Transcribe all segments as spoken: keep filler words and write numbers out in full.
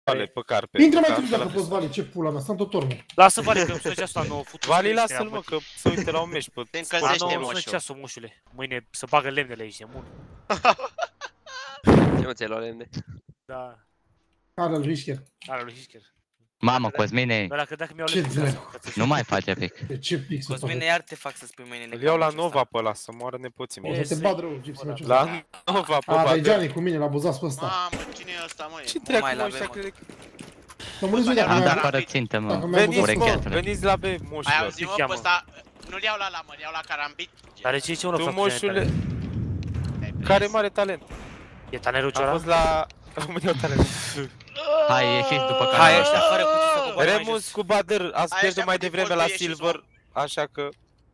Vale, pe carpe. Intră mai târziu dacă poți, Vali, ce pula mea, stăm tot tornul. Lasă Vali, că sună ceasul la nouă. Vali, lasă-l mă, că se uite la un meci pe... Te încălzește, moșu. Sună ceasul, moșule. Mâine să bagă lemnele aici, e mult. Ce mă, ți-ai luat lemne? Da. Are lui Hischer. Are lui Hischer. Mamă, Cosmine, Ăla credeam că mi-au Ce lemne. dracu? nu mai face pic. De ce pix să Cosmine, iar te fac să spui mâine. Îl iau la Nova pe ăla, să moară nepoții mei. O să te bat rău, Gipsy, mă, ce La Nova pe A, dai Badr. Gianni cu mine, l-a buzat pe ăsta. Mamă, cine e ăsta, mă? Ce dracu mă, ăștia crede că... Să mă zic Am dacă dat mi-a... fără țintă, mă. Dacă mi-a Veniți buzat mă, urecheatul. veniți la B, Ai moșilor. auzit, mă, pe ăsta... Nu-l iau la la, mă, iau la Carambit. Dar de ce ce unul Tu, fac moșule, care mare talent. E tanerul A Ciora? fost la... România talent. Hai, ieșiți după Hai, care. ăștia fără cu ce să coboară mai Remus jos. cu Badr, ați Hai, pierdut așa mai cu devreme default-ul la ieșiți, Silver, așa că...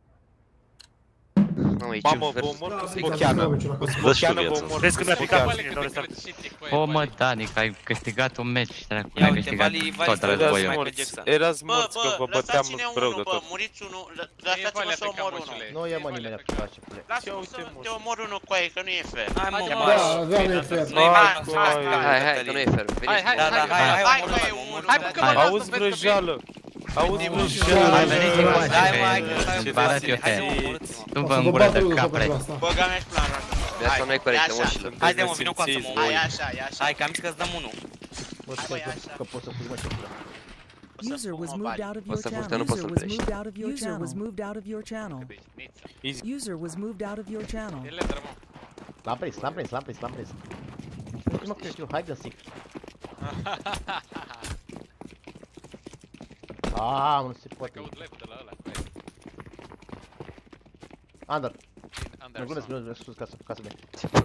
Mamă, e Mamă, ce vă omor cu Da, spocheană. Cu spocheană vă omor Vezi că cu mi-a picat spocheană. pe mine, nu restart. O, mă, Dani, că ai câștigat un meci, dracu, Ia ai uite, câștigat Vali, Vali tot stă războiul. mai Erați pe morți, Jackson. erați Bă, morți, că bă, vă băteam lăsați-ne rău unul, de bă, tot. muriți unul, lăsați-mă să omor unul. Nu e mă nimeni pe place, pule. Lasă-mă să te omor unul cu aia, că nu e fair. Hai, mă, Haide, mă. mă. Da, da, nu e fair. Noi mai Hai, hai, Hai, hai, că nu e fair. Hai, hai, Da, da, hai, hai, hai, omorul, că hai, e omorul. unul. Hai, da, că da. mă, Auzi vrăjeală. Auzi Hai, vrăjeală. veniți încoace, Hai, mă, hai, că că stai îmi un arăt pic, eu hai, te. mă, omorâți-mă. Tu O vă să vă îngură bat de rău capre. pentru asta. Băga mea și plan roată. Viața nu e corectă, moșilor. Haide, mă, vină cu asta, mă, Hai, omor. așa, e așa. Hai, că am zis că-ți dăm unul. Bă, Hai, băi, stai, așa. că poți să fugi, mă, ce pula. User was moved out of O your să channel. furtă, nu poți să-l User was pleci. moved out of your channel. User was moved out of your channel. Easy. User was moved out of your channel. L-am prins, l-am prins, l-am prins, l-am prins. Nu mă că știu, hai de sic. Aaa, nu se poate. Under. Nu glumesc, glumesc, sus, casă, casă de.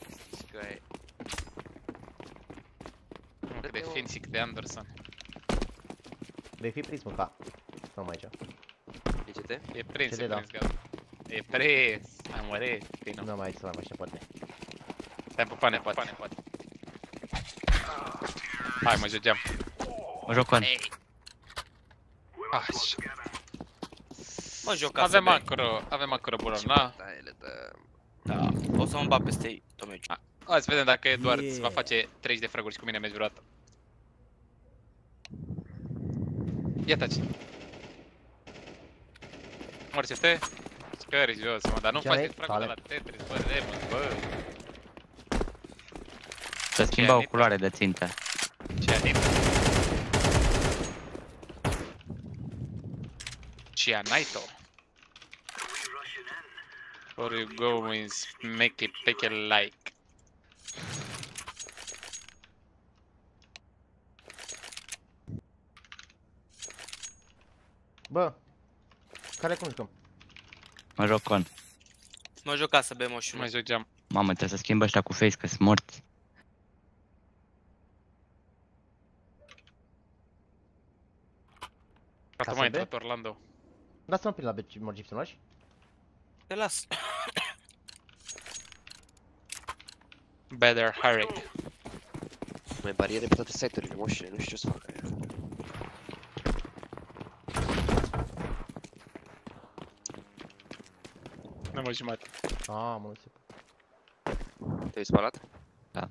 Cât de finsic de Anderson. Vei fi prins, mă, ca. Nu mai aici. E ce te? E prins, Ce e de, da. prins, gata. E prins, am murit, bine. Nu mai aici, să mai așa, poate. Stai pe pane, poate. Hai, mă jogeam. Mă joc con. Așa. Mă joc ca să Avem bei. acro, avem acro bună, na? Da, ele dă... Da, o să mă bat peste ei, Tomeciu. Hai să vedem dacă Eduard Yeah. va face treizeci de fraguri și cu mine meci vreodată. Ia taci. Orice te, scări jos, mă, dar nu Ce faci are? fragul de la Tetris, bă, Remus, bă. Să schimba o culoare de țintă. Ce anit? Ce anaito? Or you go means make it take it like. Bă, care cum jucăm? Mă joc con. Mă joc ca să bei, moșule. Mai jogeam. Mamă, trebuie să schimb ăștia cu face, că sunt morți. Gata, Ca mai să intrat Orlando. Lasă-mă prin la Morgip să lași. Te las. Better hurry. Mai bariere pe toate site-urile, moșile, nu știu ce să fac aia. Nu mă jumătate. Aaa, mă, nu se poate. Te-ai spălat? Da.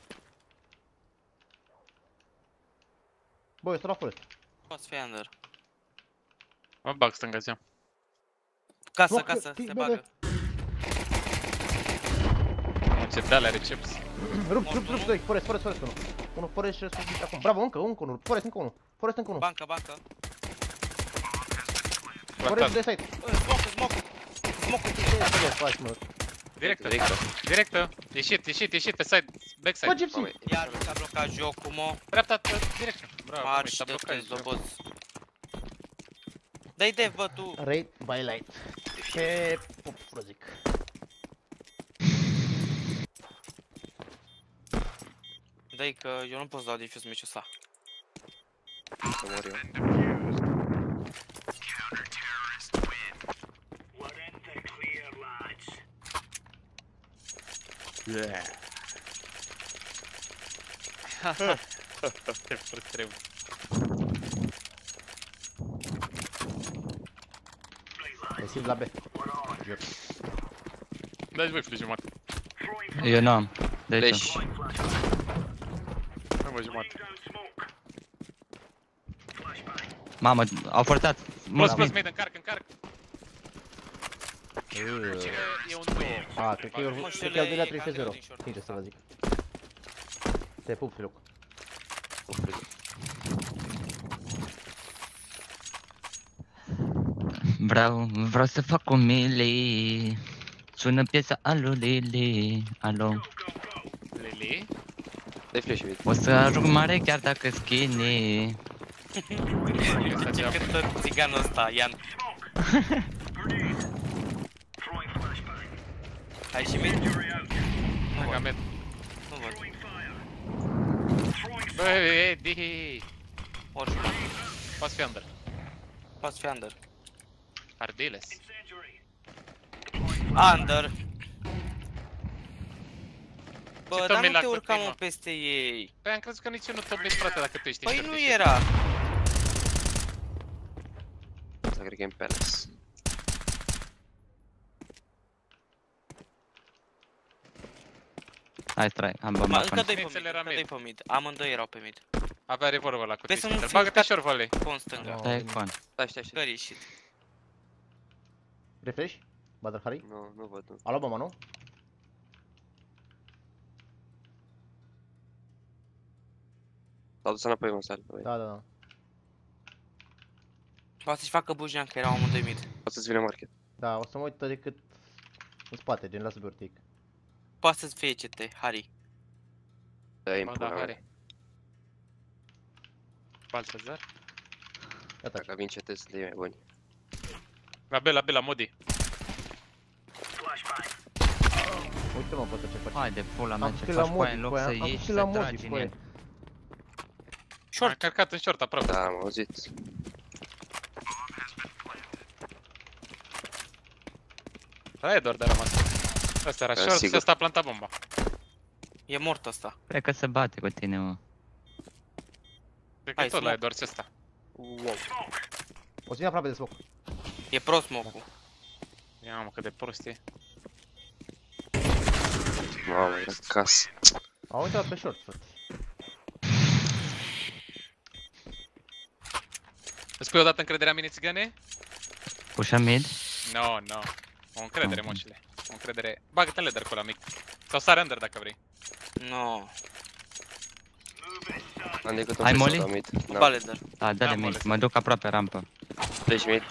Bă, eu stau la forest. Poți fi under. Mă bag stânga zi. Casă, Bă, casă, fii- se bă, bagă. Mă, ce de alea recepți. Rup, rup, rup, doi, forest, forest, forest, unul. Unul, forest și restul acum. Bravo, încă, încă unul, forest, încă unul. Forest, încă unul. Bancă, bancă. Forest de site. Smoke, smoke. Smoke. Ce le faci, mă? Directă, Directă. directă. Ieșit, ieșit, ieșit pe side, backside. Bă, Gypsy! Iar mi s-a blocat jocul, mă. Dreapta, directă. Bravo, mi Marci s-a de blocat. te zoboz. Dai dev, bă, tu. Raid by light. Ce pop frăzic. Dai că eu nu pot să dau defuse meciul ăsta. Să mor eu. Te frustrez. Desiv la B. Dați voi flash jumătate. Eu nu am. De ce? Flash. Nu mă jumătate. Mamă, au forțat. Plus, Mulți plus, mid. mid, încarc, încarc. Cine e un duo? A, cred că e ur- cred că e al doilea trei zero. Sincer să vă zic. Te pup, Filuc. Vreau, vreau să fac un mili. Sună piesa alu Lili. Alo. Lili? Dai flash mid. O să ajung mare chiar dacă skinny. Ce cântă țiganul ăsta, Ian. Ai și mid? Nu Mega văd, mid. nu văd. Băi, Edi! Oricum, Poți fi under. poți fi under. Ardiles. Under. Bă, tot dar mi nu l-a te urcam copii, mă peste ei. Păi am crezut că nici eu nu top mid, frate, dacă tu ești Păi expert, nu ești era. Asta cred că e în Palace. Hai, trai, am Ma, bomba încă acum. doi pe mid, Mixel era încă doi mid. pe mid. Amândoi erau pe mid. Avea revolver ăla cu Trebuie să nu Twisted. fiu Bagă-te uitat. short volley. Pun stânga. Da, e con. Stai, stai, stai. Gări shit. Refresh? Badr Hari? Nu, nu văd, nu. A luat bomba, nu? S-au dus înapoi în sală. băi. Da, da, da. Poate să-și facă bujean că erau amândoi mid. Poate să-ți vină market. Da, o să mă uit decât în spate, gen lasă Biortic. Poate să-ți fie C T, Harry. Da, e Bă, în da, pula mea. are. Baltazar. Gata. Dacă vin C T sunt ei mai buni. La B, la B, la Modi. Uite-mă pe tot ce face. Hai de pula mea, Am ce făcut faci la cu aia modi, în loc cu aia. să Am ieși făcut și la să modi, tragi cu în aia. el. Am călcat în short, aproape. Da, am auzit. Da, e doar de rămas. Ăsta era Da, short și sigur. ăsta a plantat bomba. E mort ăsta. Cred că se bate cu tine, mă. Cred că Hai, tot la smoke. Edwards ăsta. Wow. O să vin aproape de smoke. E pro smoke-ul. Ia mă, cât de prost e. Mamă, era casă. Am intrat pe short, frate. Îți pui odată încrederea în mine, țigane? Pușa mid? No, no. O încredere, Ok. moșile. O încredere. Bagă-te ladder cu ăla mic. Sau sare under dacă vrei. No. Am decât un Ai flash molly? la mid. Cu Da. Baleder. Da, dă-le Am mid, ales. mă duc aproape rampă. Flash mid.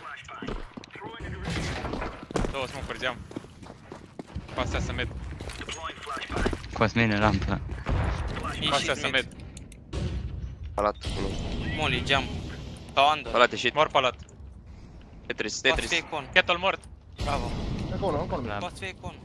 Două smoke-uri geam. Pasează mid. Cosmin în rampă. Pasează Ieșit mid. mid. Palat. Nu. Molly, jump. Sau under. Palat ieșit. Mor palat. Tetris, Poate fi Tetris. icon. Kettle mort. Bravo. Încă unul, încă unul. Da. Poate fi icon.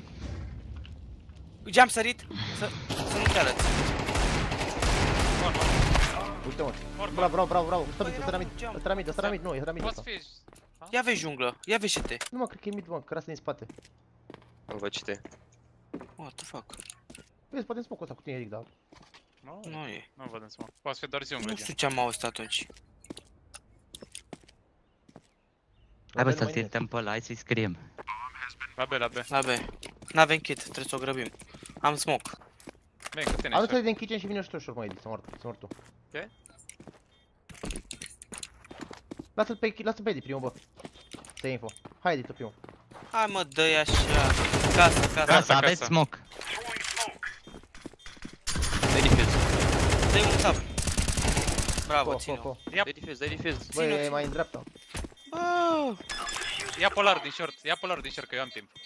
Jump sărit. Să, să nu te arăți. Mor, mor. Uite-mă. Mor, Bravo, bravo, bravo, bravo. Stă Băi, mid, era ăsta era cu mid. geam. Ăsta era mid, ăsta era mid, nu, ăsta era mid. Poți ăsta. fi... Ia vezi junglă. Ia vezi C T. Nu mă, cred că e mid, mă, că asta din spate. Nu văd cite. What the fuck? Vezi, poate în smoke ăsta cu tine, Eric, dar... Nu, Nu e. nu văd în smoke. Poți fi doar junglă, Nu gen. știu ce am auzit atunci. Hai bă Mai să-l nimeni. tiltăm pe ăla, hai să-i scriem. La B, la B. La B. N-avem kit, trebuie să o grăbim. Am smoke. Vem cu tine, Am short. să din kitchen și vine și tu short, mă, Edi, să mor, să mor tu. Ok. Lasă-l pe, lasă-l pe Edi primul, bă. Să iei info. Hai, Edi, tu primul. Hai mă, dă-i așa. Casă, casă. Ca să aveți casă. smoke. Dai defuse. Dă-i un tap. Bravo, Po, po, ține-o. po. Ia, Dai defuse, dai defuse. Băi, Ține-o, e ține-o. mai în dreapta. Bă, ia polarul din short. Ia polarul din short, că eu am timp.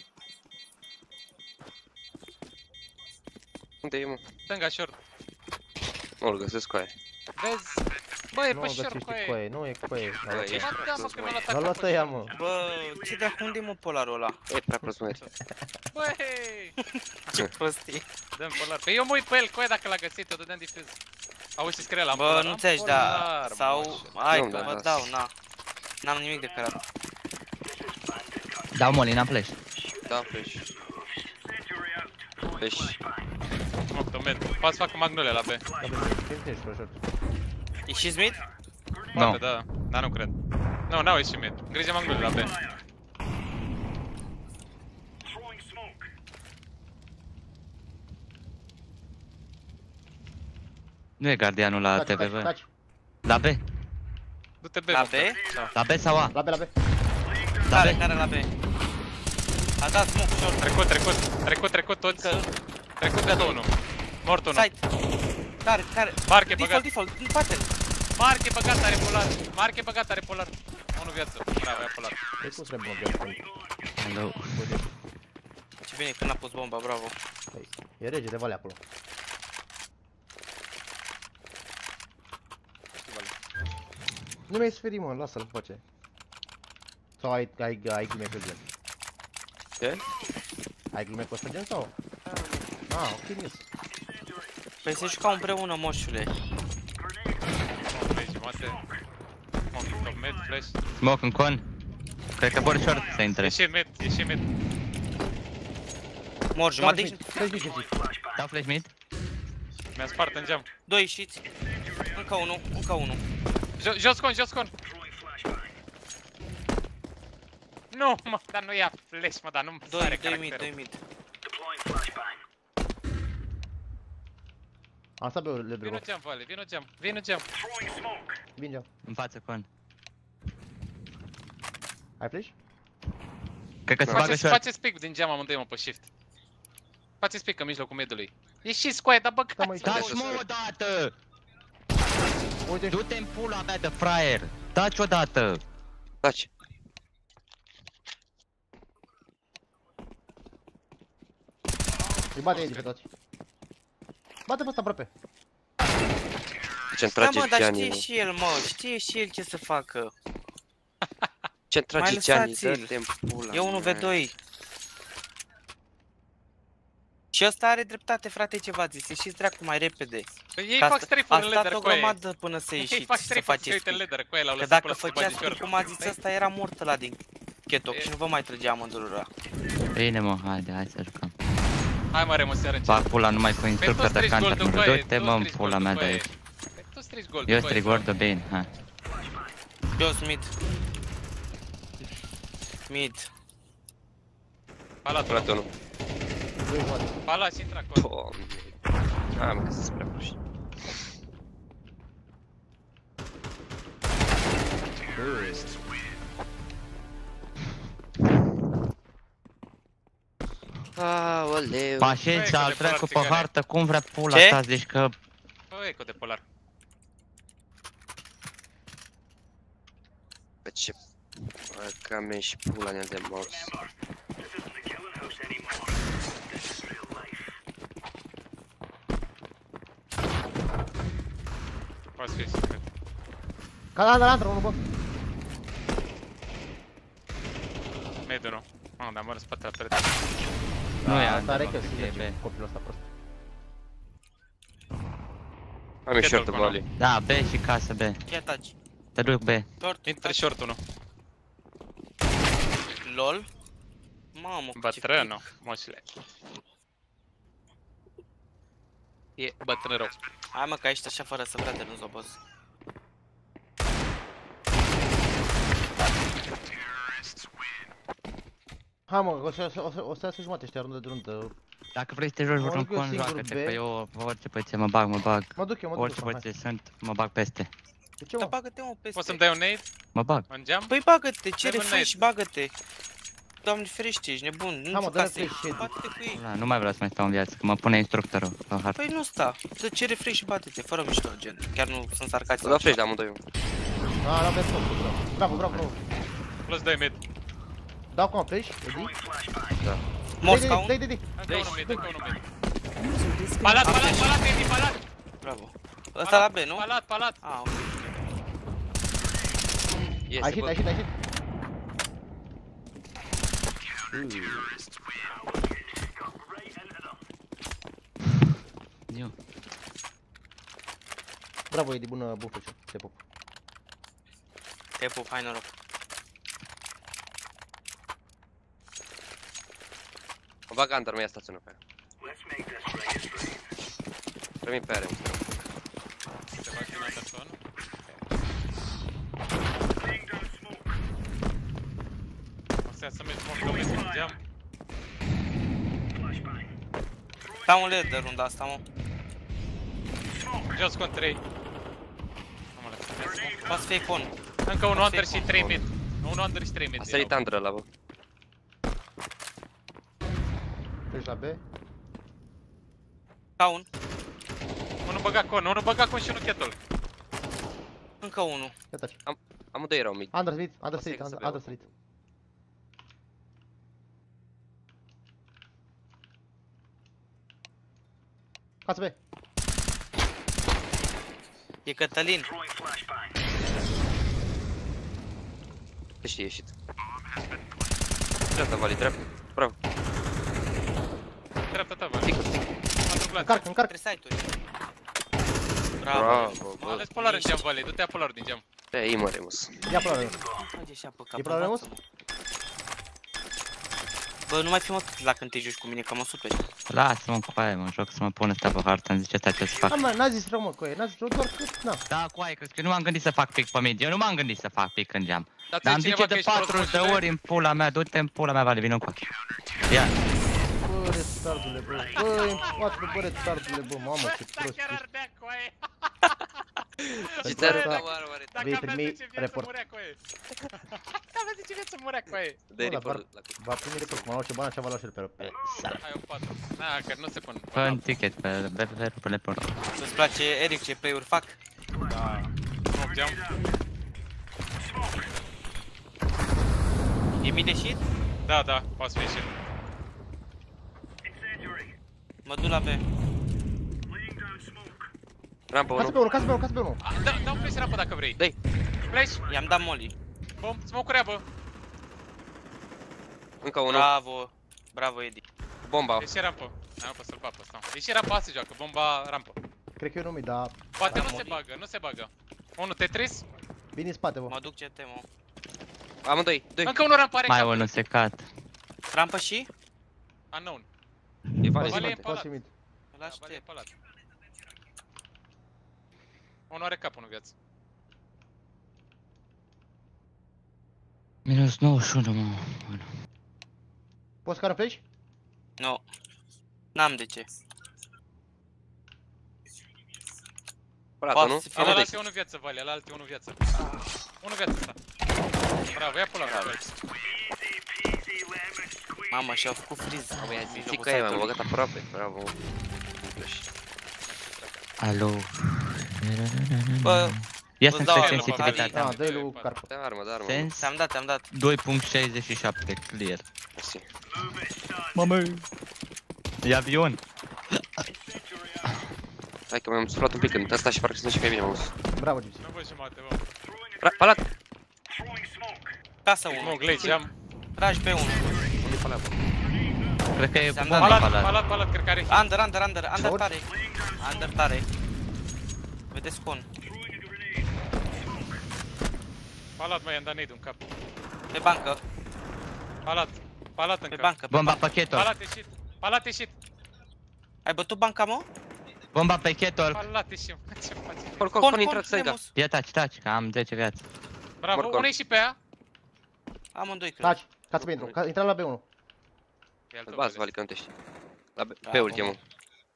Unde e, mă? Stânga short. Nu-l găsesc cu aia. Vezi? Bă, e Nu pe o short găsești cu aia. coaie, nu e coaie. L-a luat ești ăia. Ba da, mă, că mi-a luat L-a luat acolo ăia, pe mă. bă, ce de unde mă polarul ăla? E prea prost mări. short. Băi! Ce prostie. Dăm polar. Păi eu mă uit pe el, cu aia dacă l-a găsit, eu dădeam defuz. Auzi ce scrie la Bă, nu înțelegi, da. Sau, hai Nu, că da, vă da. dau, na. N-am nimic de cărat. Dau molly, n-am flash. Da, flash. Flash. Smoke to mid. Poți să fac magnolia la B. Da, bine, ce ești pe short? Ieșiți mid? Nu. Poate, da. Dar nu cred. Nu, n-au ieșit mid. Grijă magnolia la B. Nu e gardianul la Taci, T V taci, B. taci. La B. Du-te B. La mă, B? Da. La B sau A? La B, la B. La Care, B. care la B? A dat smoke short. Trecut, trecut, trecut, trecut toți. Încă, Trecut de unul. Mort unul. site. Care, care? Marche Default, băgat. default, în spate. Marche băgat, are polar. Marche băgat, are polar. Unu viață. Bravo, avea polar. Păi cum trebuie mă viață? Hello. Ce bine când a pus bomba, bravo. Păi, e rege de vale acolo. Nu mi-ai sferit, mă, lasă-l, face. Sau ai, ai, ai glume pe gen? Ce? Ai glume cu ăsta gen sau? Ah, ok, yes. Păi se jucau împreună, moșule. Pe jumate. Smoke, top mid, flash. Smoke în con. Cred că vor short să intre. Ieși mid, ieși mid. Mor jumătate și... Stai zice, zice. Dau flash mid. Mi-a spart în geam. Doi ieșiți. Încă unul, încă unul. Jo- Jos con, jos con. Nu, mă, dar nu ia flash, mă, dar nu-mi sare Doi, doi mid, caracterul. doi mid. Am stat pe le Vino drăgă. geam, Vale, vino geam, vino geam. Vinge. În față con. Ai flash? Cred că se bagă Faceți, short. faceți pick din geam amândoi, mă, pe shift. Faceți pick în mijlocul midului. Ieșiți, coaie, dar Da, mă, băgați. Dați mă odată! Uite, Du-te în pula mea de fraier! Dați odată! Taci. îi bate ei pe toți. Bate pe ăsta aproape. Ce-mi Da, trage mă, dar Gianni, știe mă. și el, mă, știe și el ce să facă. Ce-mi trage Mai Gianni, lăsați-l. dă-te în pula E unu v mea. doi. Și ăsta are dreptate, frate, ce v-ați zis, ieșiți dracu mai repede. Păi ei Că fac a strafe-uri în stat leather, o coaie. grămadă până să Ei ieșiți, fac să strafe-uri, faceți uite în pick. leather, coaie, l-au Că lăsat dacă până să făceați bage pick short. cum a zis ăsta, era mort ăla din Ketok și nu vă mai trăgea amândurora. Bine mă, haide, hai să jucăm. Hai mă, Remus, iar încet. Fac pula numai cu Păi tu instructor de strici counter, gold-ul, mă. coaie, Du-te tu mă în strici pula mea de gold-ul, aici. coaie. Păi tu strici gold, Eu coaie. strig gordul bine, hai. Jos mid. Mid. Palat, Frate, unul. Doi jumate. palat și intră acolo. Doamne. Hai, mă, că sunt prea proști. Aoleu. Pașeți Băi, al că de treacu polar pe hartă, cum vrea pula Ce? ta, zici că... Bă, eco de polar. Bă, ce... Bă, că am și pula mea de mouse. Poți fi secret. Ca la la unul, bă. Mid unu. Mamă, dar mă în spate la perete. Nu e Asta are mă, că e să B. copilul ăsta prost. Am și short Ketok, volley. Da, B și casă B. Ia taci. Te duc B. Short. Intră short unu. LOL. Mamă, ce Bătrânul, moșile. E bătrân rău. Hai mă, că ești așa fără să vrea de nu zobos. Hai mă, o să, o să, o să iasă jumate ăștia rundă de rundă. Dacă vrei să te joci Mă vreun duc eu con, singur joacă-te, B. că eu orice poziție mă bag, mă bag. Mă duc eu, mă duc Orice eu. hai. poziție sunt, mă bag peste. De ce Da, mă? bagă-te mă peste. Poți să-mi dai un nade Mă bag. în geam? Păi bagă-te, ce Dă-mi un refresh, bagă-te. Doamne ferește, ești nebun, nu Hai, mă, știu dă-le ca să-i. refresh și- Bate-te cu ei. Da, nu mai vreau să mai stau în viață, că mă pune instructorul pe hartă. Păi nu sta, dă ce refresh și bate-te, fără mișto, gen. Chiar nu sunt sarcați. Să dau flash de amândoi. Da, da, vezi tot, bravo, bravo, bravo. Plus doi mid. Dau cu un flash, Edi. Mosca Dai, un. dai, dai, Încă unul mid, încă unul mid. User disconnected. Palat, palat, palat, Edi, palat! Bravo. Ăsta la B, nu? Palat, palat. Ah, ok. Ai Iese, ieșit, bă. ai ieșit, ai ieșit. Eu. Bravo, Edi, bună, bun flash, te pup. Te pup, hai noroc. Mă bag under, mi-a staționat pe aia. Primi pe aia, îmi Se bagi în Anderson. O să iasă mid, smoke, dă mid în geam. Da un led de runda asta, mă. Jos con trei. Nu mă lăsa, ia smoke. Poate să fie con. Încă un under și trei mid. Un under și trei mid. A sărit Andră la bă. Treci la B. Ca un. Unul băga con, unul băga con și unul kettle. Încă unul. Ia taci. Amândoi erau mid. Under sărit, under O să sărit, iei să under beau. sărit. Casă B. E Cătălin. Ce știi ieșit? Dreapta, Vali, dreapta. Bravo. Dreapta ta, vă. Sticul, sticul. M-a dublat. Încarc, încarc. Trei site-uri. Bravo. Bravo, M-a bă. ales polar în geam, Vali. Du-te a polar din geam. E, ei mă, Remus. Ia probleme. Merge și apă cap. E problemă? Bă, nu mai fi mă la când te joci cu mine, că mă superi. Lasă-mă cu aia, mă joc să mă pun ăsta pe hartă, îmi zice asta ce să fac. Da, mă, n-a zis rău, mă, coaie, n-a zis rău, doar că, na. Da, cu aia, crezi că nu m-am gândit să fac pic pe mid, eu nu m-am gândit să fac pic în geam. Dar Dar îmi ți-e zice cineva că de ești prost patruzeci de moșule? ori în pula mea, du-te în pula mea, Vali, vină cu ia. Bă, retardule, bă, bă, în patru, bă, retardule, bă, mamă, ce Da, prost chiar ești. ardea cu aia. Și Pentru ți-a asta arătat oară, oare. Dacă vei avea primi zece vieți, report. murea cu aia. Avea zece vieți, murea cu aia. Dă-i Bă, report dar la cu. Va primi report, m-a luat ce bani, așa va lua și el pe pe sala. Hai, un patru. Na, că nu se pun. Fă un ticket pe B P V pe lepor. Îți place Eric ce play-uri fac? Da. Smoke geam. E mid ieșit? Da, da, poate să fie și. Mă duc la B. Rampă Casă pe unul. unul, casă pe unul, casă pe unul. Da, dau flash rampă dacă vrei. Dă-i. Flash, I-am dat molly. bum, smoke-urea, bă. Încă unul. Bravo. Bravo, Edi. Bomba. Ieși rampă. Nu pot să-l fac pe ăsta. Ieși rampă, asta se joacă, bomba rampă. Cred că eu nu mi dar Poate nu se Ramoli. bagă, nu se bagă. Unul Tetris, vine în spate, bă. Mă duc C T, mă. Amândoi. Doi. încă unul rampă are Mai cap. unul secat. Rampă și? Unknown. E Vali. Vali e Spate, palat. poate mid. Îl Da, Vali e aștept. palat. Unul are cap, unul viață. Minus nouăzeci și unu, mă. Poți scară flash? Nu. N-am de ce. Palat, Poate nu? să fie Ala Amândoi. e unul viață, Vali, ala e unul viață. Unul viață ăsta. Bravo, ia polar. Mamă, și-au făcut freeze. Am i-a zis Mijlocul că e, m-am site-ului. băgat aproape. Bravo. Alo. Bă, Ia îți să-mi dau spui armă, sensitivitatea. Da, dă-i lui Carpo. Da, armă, da, armă. Sens Te-am dat, te-am dat. doi virgulă șaizeci și șapte, clear. Mersi. Mamă. E avion. Hai că mi-am suflat un pic când ăsta și parcă sunt și mai bine, m-am auzit. Bravo, Gypsy. Nu văd jumate, bă. Ra- Palat! Casă unu. Smoke, late, geam. Tragi pe unul. Unde e palat? Cred că e Ți-am bomba dat Palat, palat. palat, palat, cred că are hit. Under, under, under, under Short. tare. Under tare. Vedeți con. Palat, mai am dat nade în cap. Pe bancă. Palat, palat Pe încă. bancă. Pe Bomba bancă. pe Ketor. Palat ieșit, palat ieșit. Ai bătut banca, mă? Bomba pe Ketor. Palat ieșit, mă, ce faci? Col, col, col, intrat stânga. Remus. Ia taci, taci, că am zece viață. Bravo, Morcon. unul ieșit pe ea. Amândoi, cred. Taci, casă pe intru, ca- intra la B unu. E al tău, Bază, Vali. Vali, că nu te știi. La B, pe Bravo, ultimul. mă.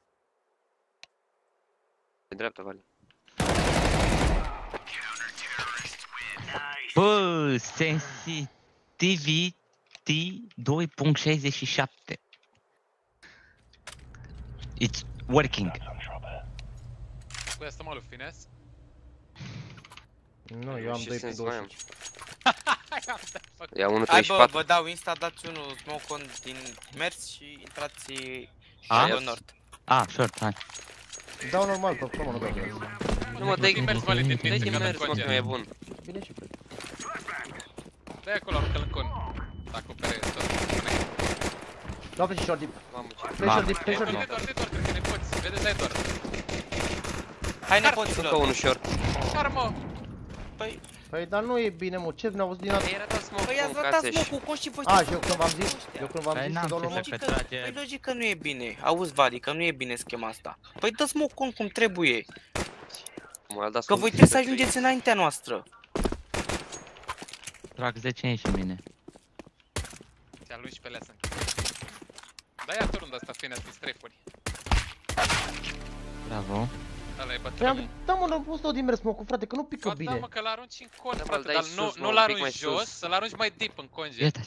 Pe dreapta, Vali. Bă, sensitivity doi virgulă șaizeci și șapte. It's working. Cu asta mă lui finesse. Nu, eu am Și doi pe sens mai am. douăzeci. Hai, am dat, fuck. Ia unul Hai treizeci și bă, patru. vă dau insta, dați unul smoke on din mers și intrați A? pe nord. Ah, short, hai. Dau normal, pe acolo, nu dau pe Nu mă, dă-i Din mers, Vali, din dă-i mers, din că mers, mă, că mai e bun. Bine și pe. Dă-i acolo, aruncă-l în con. Acopere tot. Dau pe și short deep. Mamă, ce... Play short deep, play short Edward, deep. Edward, Edward, cred că ne poți. Vedeți la Edward. Hai Încă nepoților. unul short. Chiar, mă. Păi, Păi, dar nu e bine, mă, ce n-au văzut din asta? Era dat smoke, păi ați mă, dat cațeș. smoke-ul con și voi A, și eu când v-am zis, eu când v-am Păi zis n-am că dau ce normal. să- Logic că că, trage- păi logic că nu e bine. Auzi, Vali, că nu e bine schema asta. Păi dă smoke con cum trebuie. Mă, a dat Că smoke voi de trebuie să trei. ajungeți înaintea noastră. Trag zece și mine. Ți-a lui și pe leasă. Da, ia turul ăsta, finesse, din strafuri. Bravo. Ăla e Păi bătrân. am, da mă, n-am pus tot din mers, mă, cu frate, că nu pică Ba da, bine. mă, că l-arunci în conj, Da, mă, frate, îl dai dar sus, nu, mă, nu un pic l-arunci mai jos, sus. să-l arunci mai deep în conj. Iată.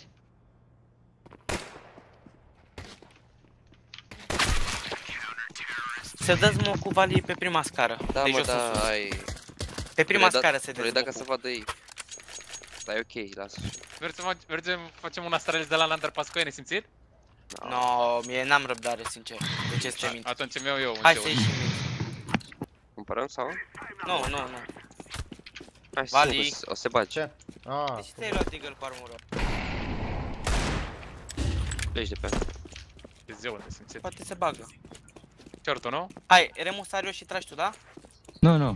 Se dă smoke-ul Vali pe prima scară. Da, de mă, jos în da, sus. ai... Pe prima Le-ai dat- scară se dă Le-ai dat ca să smoke-ul. vadă ei. Da, e ok, lasă. Vrei să fac- mergem, facem un astralis de la Underpass cu ei, nesimțit? No, mie n-am răbdare, sincer. De ce să te mint? Atunci îmi iau eu un Hai C să ul. ieșim. Cumpărăm sau? Nu, nu, nu. Hai să Vali. se- o să se bagi. Ce? Ah, De ce te-ai luat Deagle cu armură? Pleci de pe. E zeul, nesimțit. Poate se bagă. Short-ul, nu? Hai, Remus are eu și tragi tu, da? Nu, nu.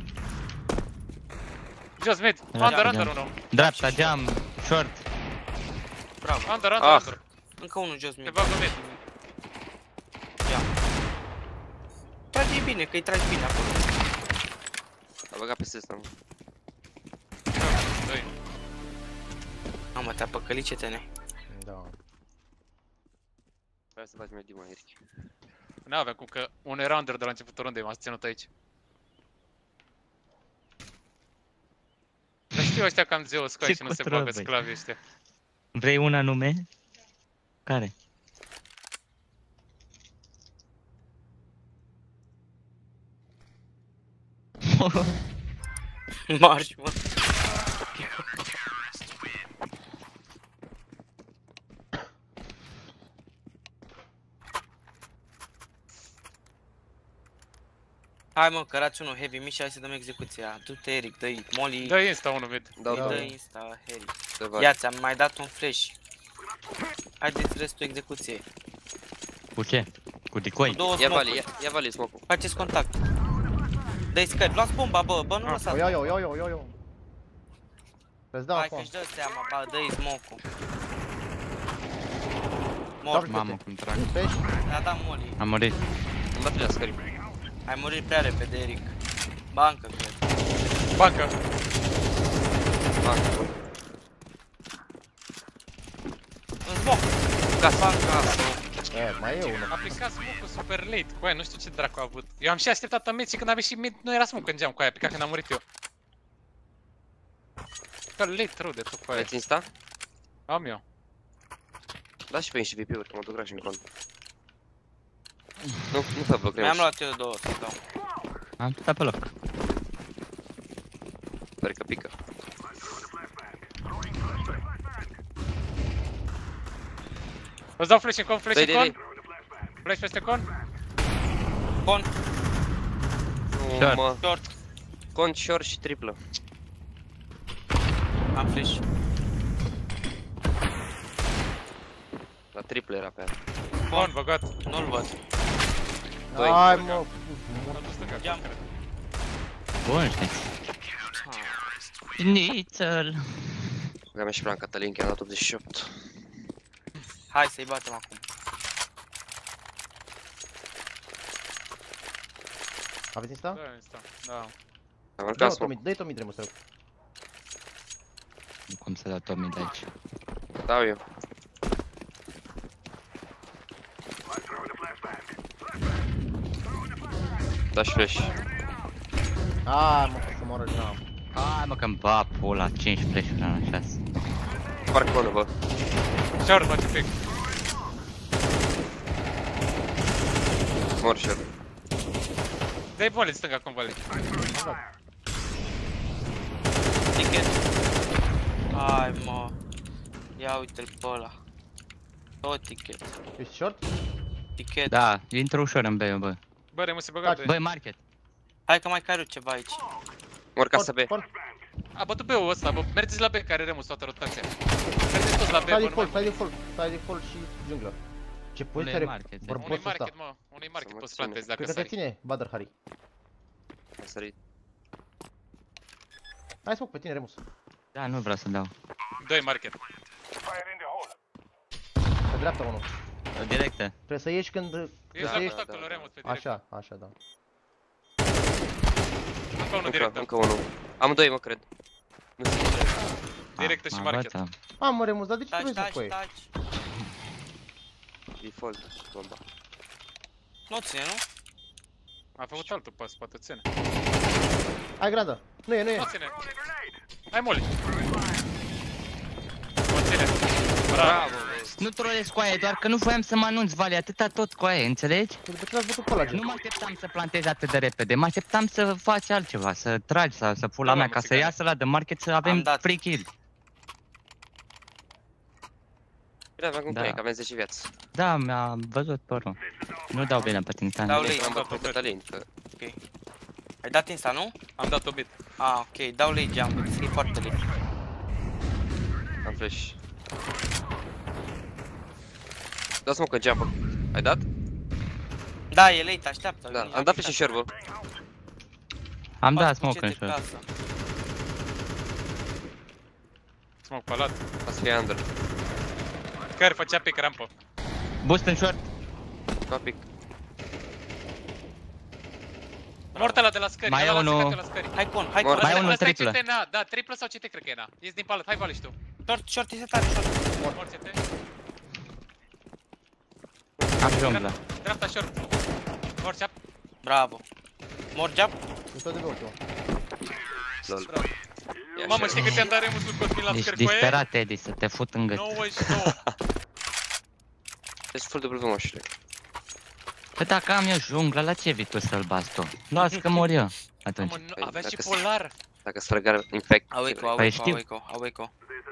Jos, mid, Da, under, da. under unul. Dreapta, geam, short. Bravo. Under, under, Ah. under. Încă unul jos Te mid. bagă mid. Trage bine, că-i tragi bine acolo. A băgat peste ăsta, mă. Doi. Mamă, te-a păcălit ce tene. da. Hai să faci medium, mai Eric. N-aveam cum că un era under de la începutul rundei, m-a ținut aici. Dar știu ăștia că am zeu scoi Ce și nu se control, bagă băi? sclavii ăștia. Vrei un anume? Care? Marș, mă. Hai mă, cărați unul heavy, Mișa, hai să dăm execuția. Du-te, Eric, dă-i, Molly, Dă insta unul mid. Dau, îi dau, dă insta, Harry. să vagi. Ia, ți-am mai dat un flash. Haideți restul execuției. Cu ce? Cu dicoi? Cu două Ia Vali, smoke-uri. ia, ia Vali smoke-ul. Faceți contact. Dă-i scări, luați bomba, bă, bă, nu Ah, lăsați. o iau eu, iau eu, iau eu. Îți dau Hai acum. că-și dă seama, bă, dă-i smoke-ul. Dau Mort, și Mamă, câte. cum trag. Pești? ne-a dat Molly. Am murit. Îmi bate la scări. Ai murit prea repede, Eric. Bancă, cred. Bancă! Bancă. În smoke. Casă. Bancă. E, mai e unul. A plecat smoke-ul super late cu aia, nu știu ce dracu a avut. Eu am și așteptat în mid și când a ieșit mid nu era smoke în geam cu aia, a picat când am murit eu. Că late rău de tot cu aia. Veți insta? Am eu. Da și pe niște V P-uri, că mă duc graș în cont. Nu, nu fă bloc, Mi-am luat eu două să dau. Am stat pe loc. Sper că pică. Îți dau flash în con, flash Dai, în dai, con. Flash peste con. Con, Nu, Short. mă. short. Cont, short și triplă. Am flash. La triplă era pe aia. Con, băgat. Nu-l văd. Doi. Hai mă. Am dus stânga, Geam. cred. Bun, știi. Nițel. Băga mea și plan Catalin, că i-am dat optzeci și opt. Hai să-i batem acum. Aveți insta? Da, insta. Da. Am Dă-i marcat tot smoke. mid, dă-i tot mid, Remus, te rog. Nu cum să dau tot mid aici. Dau eu. Da și flash. Hai mă, să moră geam. Hai mă că-mi va pula, cinci flash-uri la șase. Parcă conă, bă. Short, face pic. Mor short. Dai volley în stânga acum, volley. Ticket. Hai mă. Ia uite-l pe ăla. Tot ticket. Ești short? Ticket. Da, intră ușor în B, bă. Bă, Remus e băgat Taci. pe... Băi, market. Hai că mai care eu ceva aici. Mor casă B. Con, A bătut B-ul ăsta, bă. Mergeți la B, care are Remus toată rotația. Mergeți toți la B, stai bă, de full, nu stai de full, stai de full și jungler. Ce Unul poziție e are market, e. Unui bărbosul ăsta? market, mă. Unui market mă poți ține. plantezi dacă Cred că te sari. ține, Badr Hari. A sărit. Hai smoke pe tine, Remus. Da, nu vreau să dau. Doi market. Pe dreapta unul. Directă. Trebuie să ieși când... Eu Trebuie la să ieși... contactul lui Remus pe direct. Așa, așa, da. Încă unul Încă, direct. încă unul. Am doi, mă, cred. Nu știu. Directă și Ah, market. bă, A, mă, Remus, dar de ce Taci, trebuie să taci, cu ei? taci. Default, bomba. Nu ține, nu? A făcut altul pas, poate ține. Hai gradă. Nu e, nu e. Nu ține. Hai moli. O ține. Bravo. Nu trolezi cu aia, doar că nu voiam să mă anunț, Vali, atâta tot cu aia, înțelegi? După ce l-ați bătut pe ăla, Nu mă așteptam să plantezi atât de repede, mă așteptam să faci altceva, să tragi sau să pula Da, mea, mă, ca să țigane. iasă la de market să avem Am dat. free kill. Bine, avem cum Da. da. că avem zece vieți. Da, mi-a văzut părul. Nu dau bine pe tine, Dau lei. Am bătut pe Cătălin, că... Ai dat insta, nu? Am dat-o mid. Ah, ok, dau lei geam, e foarte lei. Am flash. Da smoke în jump. Ai dat? Da, e late, așteaptă. Da, am dat flash în short. Am dat smoke în short. short. Smoke palat. A să fie under. Care făcea pick rampă. Boost în short. Ca pic. Mort ăla de la scări. Mai e ăla unul. secat de la scări. Hai con, hai Mor. con. Mai e Ăsta- unul ăsta e triplă. C T, na, da, triplă sau C T cred că e na. Ești din palat, hai vali și tu. Short, short, este tare, short. Mort C T. Am jungla. Dreapta short. Mort ceap. Bravo. Morgeap? Sunt tot de pe ultimul. Lol. Ia Mamă, și- știi că ți-am dat remusul Cosmin la Ești scări cu aia? disperat, Edi, să te fut în gât. nouăzeci și nouă. Ești full de moșule. Păi dacă am eu jungla, la ce vii tu să-l bați tu? Lasă că mor eu atunci. Mamă, nu- Păi, avea și dacă- polar. Dacă sfrăgar infect. Aweko, Păi aweko, știu. aweko, aweko.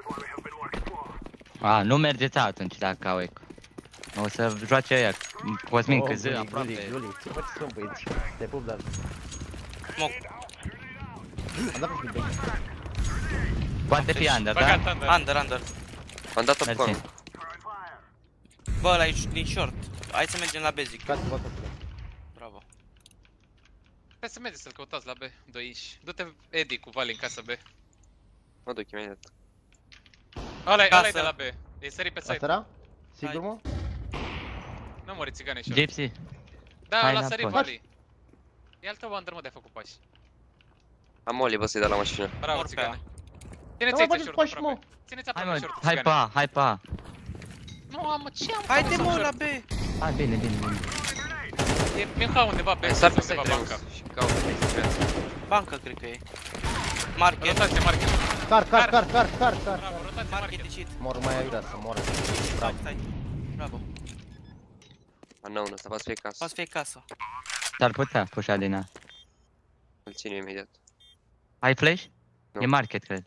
A, nu mergeți atunci dacă au eco. O să joace ăia, Cosmin, Oh, că zi Guli, aproape. Guli, Guli, ce faci sunt băieți? Te pup, dar... Smoke. Am dat pe bine. Poate fi under, da? Băgat under. Under, under. Am dat-o pe Mersi. con. Bă, ăla e din short. Hai să mergem la basic. Gata, bă, tot. Bravo. Hai să mergeți să-l căutați la B. doi inși. Du-te Edi cu Vali în casă B. Mă duc imediat. Ăla e Casă. ăla e de la B. E sări pe Asta site. era? Sigur, mă? Nu mori țigane și Gypsy. Da, Hai ăla la sări pod. Vali. E al tău under, mă, de-a făcut pași. Am Oli, bă, să-i dau la mașină. Bravo, Mor pe țigane. ea. Țineți Da, mă, aici faceți short pași, aproape. mă. Țineți Hai aproape mă, short, hai țigane. pa, hai pa. Nu, am, ce am? Haide făcut mă să la short? B. Hai, bine, bine, bine. E Minha undeva pe Hai, sar pe undeva site, banca. Remus. Și caută zece vieți. Bancă, cred că e. Market. Rotație, market. Car, car, car, car, car, car. Bravo, rotație, Market market. ieșit. Mor mai aiurea să moară. Stai, stai. Bravo. Unknown, ăsta poate să fie casă. Poate să fie casă. S-ar putea pușa din ea. Îl țin eu imediat. Ai flash? Nu. E market, cred.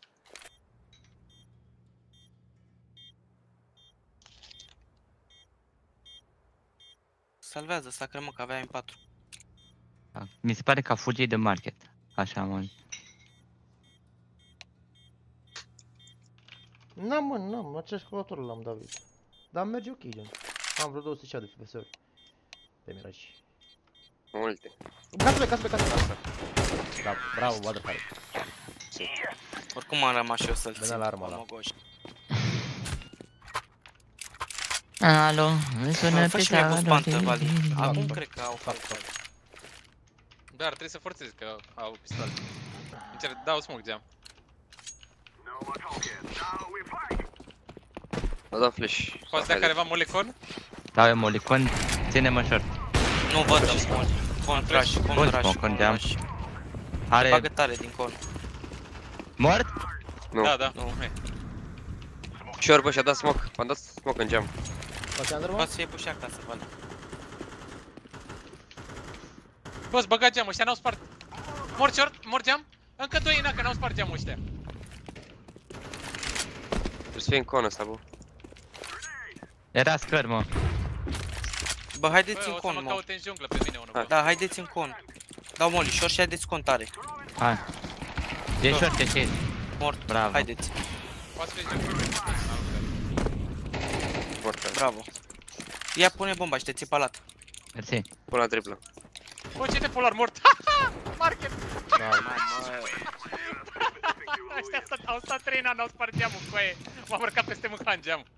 Salvează, să cremă că avea M patru. Da. Mi se pare că a fugit de market. Așa mult. N-am, mă, n-am, același colator l-am dat. Dar merge ok, gen. Am vreo două sute șapte de F P S-uri. Pe Mirage. Multe. Casă pe, casă pe, casă pe. Da, bravo, bă, de fare. Oricum am rămas și eu să-l Venea la arma ăla. Mogoș. Alo, îmi sună Fă și piesa. mie boost pantă, Vali. Da, Acum da. cred că au Fac, fac. fac. Dar trebuie să forțezi că au pistol. Încerc, dau smoke geam. Mă dau flash. Poți da careva molecon? Dau eu molicon, ține-mă short. Nu văd în con. Con trash, con Bun, trash, smoke, con geam. trash. Are Bagă tare din con. mort? Nu. Da, da. Nu. Hai. Short, bă, și-a dat smoke. M-am dat smoke în geam. Face under, mă? Poate să fie puși acasă, Vali. Boss, băga geamul, ăștia n-au spart. Mor short, mor geam. Încă doi ina, că n-au spart geamul ăștia. Trebuie să fie în con ăsta, bă. Era scăr, mă. Bă, haideți Bă, în o să con, mă mă. caute în junglă pe mine unul, bă. Da, haideți în con. Dau molly, short și haideți con tare. Hai. E short, e short. Mort, Bravo. haideți. Poate să fie junglă. Mortă. Bravo. Ia pune bomba și te ții palat. Mersi. Pun la triplă. Bă, ce te polar mort? Haha! Market! Da, Ăștia stat- au stat trei ani, n-au spart geamul cu aia. M-am urcat peste Minha în geam.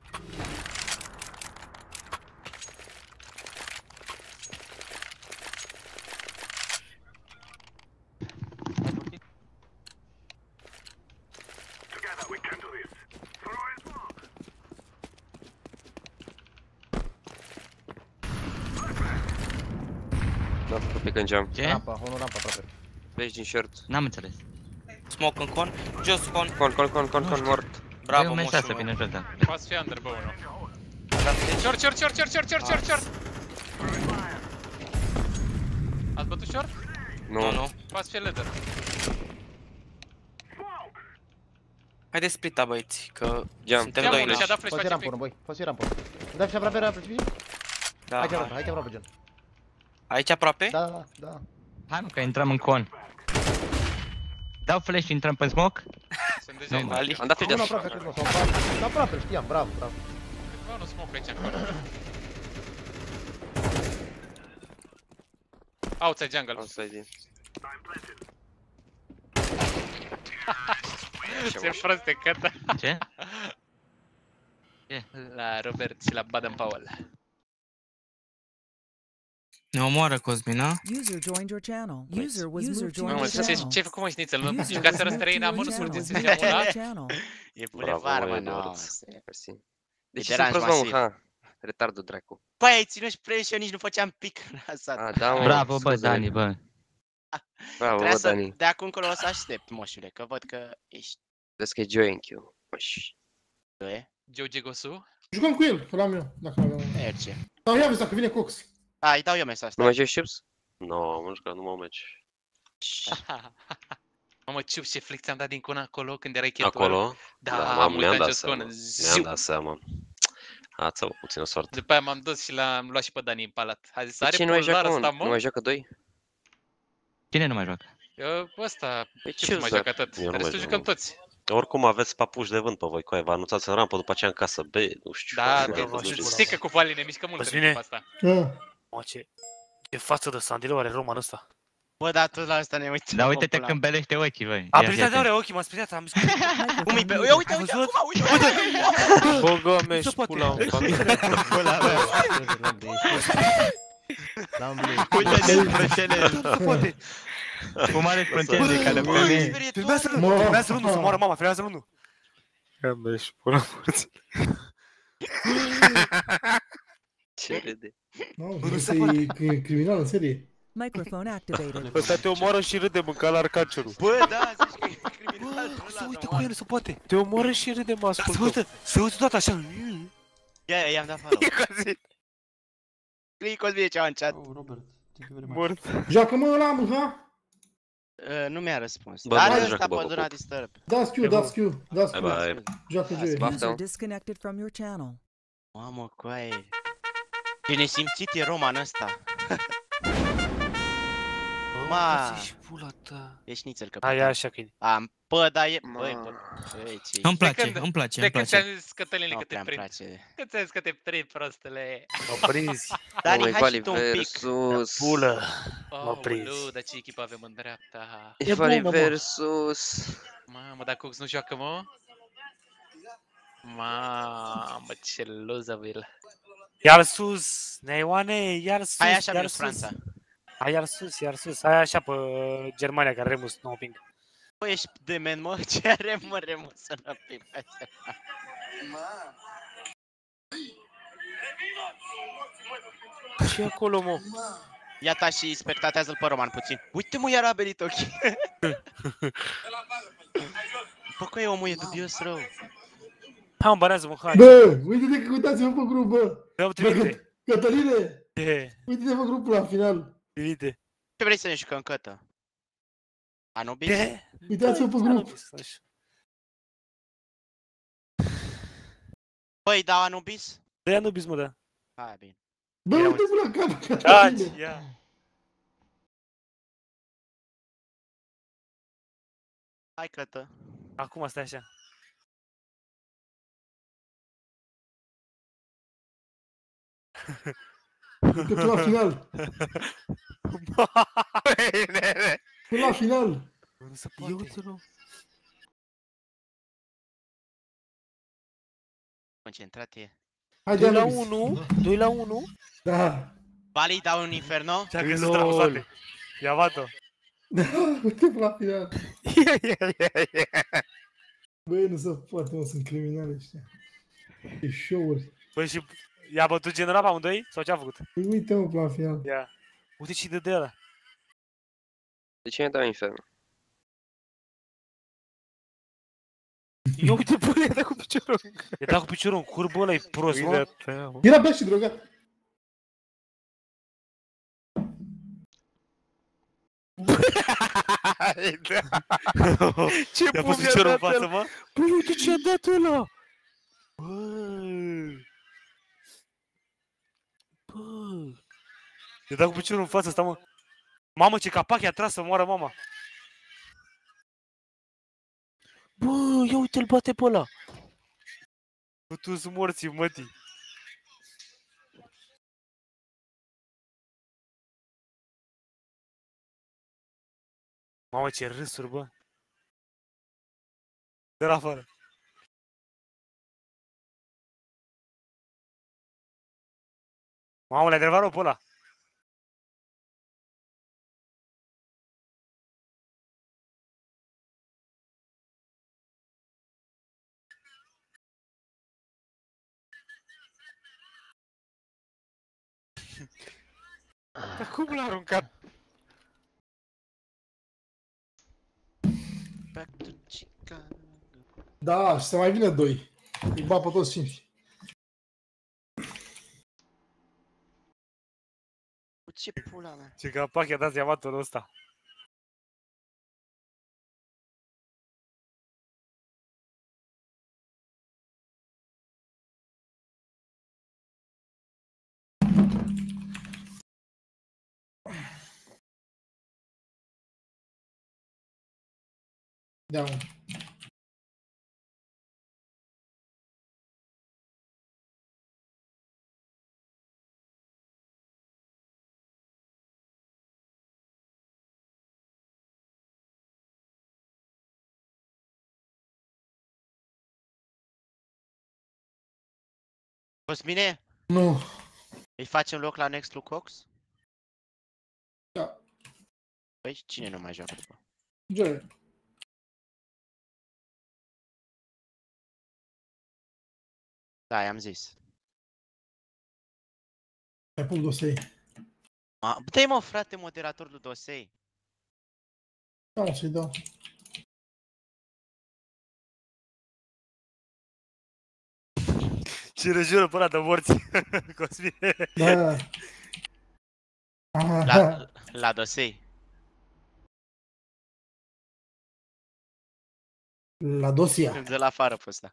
N-am făcut pe când geam. Ce? Rampa, unul rampa aproape. Vezi din short. N-am înțeles. Smoke în con. Jos con. Con, con, con, con, con, mort. Bravo, Băi, un mesaj să moșul vină meu. jos, da. Poate fi under, bă, unul. Short, short, short, short, short, short, short, short. Ați bătut short? Nu, Nu. nu. Poate fi leader. Haideți splita, băieți, că Geam. suntem Geam doi unul la... și-a dat flash, Poți face rampă, pic. unul, băi. Poți rampă. Dai și aproape, aproape. Da, Aici hai. aproape, aici aproape, gen. Aici aproape? Da, da, da. Hai mă, că intrăm în con. Dau flash și intrăm pe smoke? Sunt deja Nu, in. Ali. Am dat Unul flash. aproape, cred că sau aproape. Da, aproape, știam, bravo, bravo. Bă, nu smoke aici încă. Outside jungle. Outside. Ce proste cătă. Ce? La Robert și la Baden Powell. Ne omoară Cosmina. User joined your channel. User was Mamă, moved to your ce channel. ce-ai făcut, mă, Șnițel? Nu User jucați was moved to răstrăina, your mă, nu channel. surgeți Was în moved to geamul your ăla? channel. E Bravo, bulevar, mă, Edward. no. Mersi. Deci deranj sunt prost, mă, masiv. ha. Retardul dracu. Băi, ai ținut și play și eu nici nu făceam pic în asat. A, da, mă. Bravo, bă, scuze. Dani, bă. Bravo, Trebuia bă, să, Dani. de acum încolo o să aștept, moșule, că văd că ești Vezi că e join Q. Oși. doi. George Gosu? Jucăm cu el, că l-am eu, dacă l-am eu. Merge. Sau ia vezi dacă vine Cox. A, îi dau eu mesaj Nu asta. mai joci chips? Nu, nu jucat, nu mă meci. Mamă, ciup, ce flex ți-am dat din cona acolo când erai cheltuar. Acolo? Da, m-am am mi-am uitat dat ce seama. sconă. Mi-am Ziu. dat seama. Ați avut puțină soartă. După aia m-am dus și l-am luat și pe Dani în palat. A zis, De are ce nu mai polar joacă, ăsta, mă? Nu mă? mai joacă doi? Cine nu mai joacă? Eu, ăsta, Păi ce ce nu mai zac? joacă tot. Eu nu mai Restul joc, jucăm mă. toți. Oricum aveți papuși de vânt pe voi, coaie, vă anunțați în rampă, după aceea în casă, bă, nu știu. Da, bă, da, nu știu. știi că cu valii ne mișcă mult Vă în bine? echipa asta. Ah. Mă, ce... Ce față de Sandilo are Roman ăsta. Bă, da, tot la asta ne uităm. Dar uite-te pula. când belește ochii, băi. A Ia prins de fii ore ochii, m-a speriat, am zis. Cum îi pe... Microphone Ia muted. uite, Ai uite, văzut? acum, uite, uite. Bă, Gomes, pula în familie. Uite-te frățele. Poate. Fumare frățele ca de Bă, femeie. speriet tot. Filmează rândul, filmează rândul, să moară mama, filmează rândul. Gomes, pula morții. Ce râde? Nu, ăsta e cri- criminal în serie. Microphone activated. Ăsta te omoară și râde, mânca la arcancerul. Bă, da, zici că e criminal. Bă, să uite cu el, se poate. Te omoară și râde, mă, Să ascultă. uite, să uite toată așa. Ia, i-am dat follow. Scrie Cosmine ceva în chat. Mort. Joacă-mă ăla, mă, ha? Uh, nu mi-a răspuns. Bă, Dar nu ăsta joacă, bă, pe bă, Do Not bă. Disturb. Dați Q, dați Q, dați Bye, Q. bye. Joacă Joey. Baftă. User disconnected from your channel. Mamă, coaie. Ce nesimțit e Roman ăsta. Ma. Și pula ta. Ești nițel, Hai, căpătan. așa că e. Am, bă, da e... Ma. Băi, bă, băi, ce... Îmi place, când- îmi place, De îmi când place. ți-am zis, Cătăline, Nu că te prea-mi prind? place. Când ți-am zis că te prind, prostele? Mă prinzi. Dani, Omul hai Vali și tu un pic. versus... Pulă. Oh, prinzi. dar ce echipă avem în dreapta? E Vali bună, mă. versus... Mamă, dar Cox nu joacă, mă? Mamă, ce lozabil. Iar sus, Neioane, iar sus, Hai așa iar minus sus. Franța. Hai iar sus, iar sus. Hai așa pe Germania, care Remus nu o ping. Bă, ești dement, mă? Ce are, mă, Remus să nu fii pe așa? Ce acolo, mă? Ia-ta și spectatează-l pe Roman puțin. Uite, mă, iar a belit ochii. Bă, că e omul, e dubios rău. Hai, mă, banează-mă, hai. Bă, uite-te că uitați-vă pe grup, bă. Dă-mi Bă, trimite. Căt- Cătăline, De, uite-te pe grupul la final. trimite. Ce vrei să ne jucăm, Cătă? Anubis? De? Uitați-vă pe grup. Băi, dau Anubis? De Anubis, mă, da. Hai, bine. Bă, Ia uite-te la cap, Taci, Cătăline. ia. Hai, Cătă. Acum stai așa. Uite până la final. Până la final. Nu se poate. Uite-l. Concentrat e. Hai, doi la Anubis. unu, doi la unu. Da. Vali, dau un inferno? Ce-a găsit tramuzate. Ia vadă. Da, uite până la final. Ia, ia, ia, ia. Băi, nu se poate, mă, sunt criminali ăștia. Ce show-uri. Băi, și i-a bătut general pe amândoi? Sau ce-a făcut? Păi uite, mă, până la final. Ia. Uite ce de de ăla. De ce mi-a dat infernul? Ia uite, bă, i-a dat cu piciorul. I-a dat cu piciorul în curbă, ăla e prost, mă. Era beat și drogat. Ce I-a pus pus piciorul în dat față, el? mă? Bă, uite ce a dat ăla! Bă. Bă. I-a dat cu piciorul în față, sta, mă. Mamă, ce capac i-a tras să moară mama. Bă, ia uite-l bate pe ăla! Bă, tu-s morții, mătii. Mamă, ce râsuri, bă. Dă-l afară. Mamă, le-a dervat pe ăla. Dar cum l-a aruncat? Back to Chicago. Da, și să mai vină doi. Îi bat pe toți cinci. Ce pula mea? Ce capac i-a dat diamantul ăsta. Da, mă. Cosmine, Nu. îi facem loc la Next lui Cox? Da. Păi cine nu mai joacă după? Joe. Da, i-am zis. Ai pus dosei. Ma, dă-i mă, frate, moderator lui Dosei. Da, mă, să-i dau. Ce răjură pe ăla de morți. Cosmine. Da. Aha. La, la Dosei. La dosia. Îl dă la afară pe ăsta.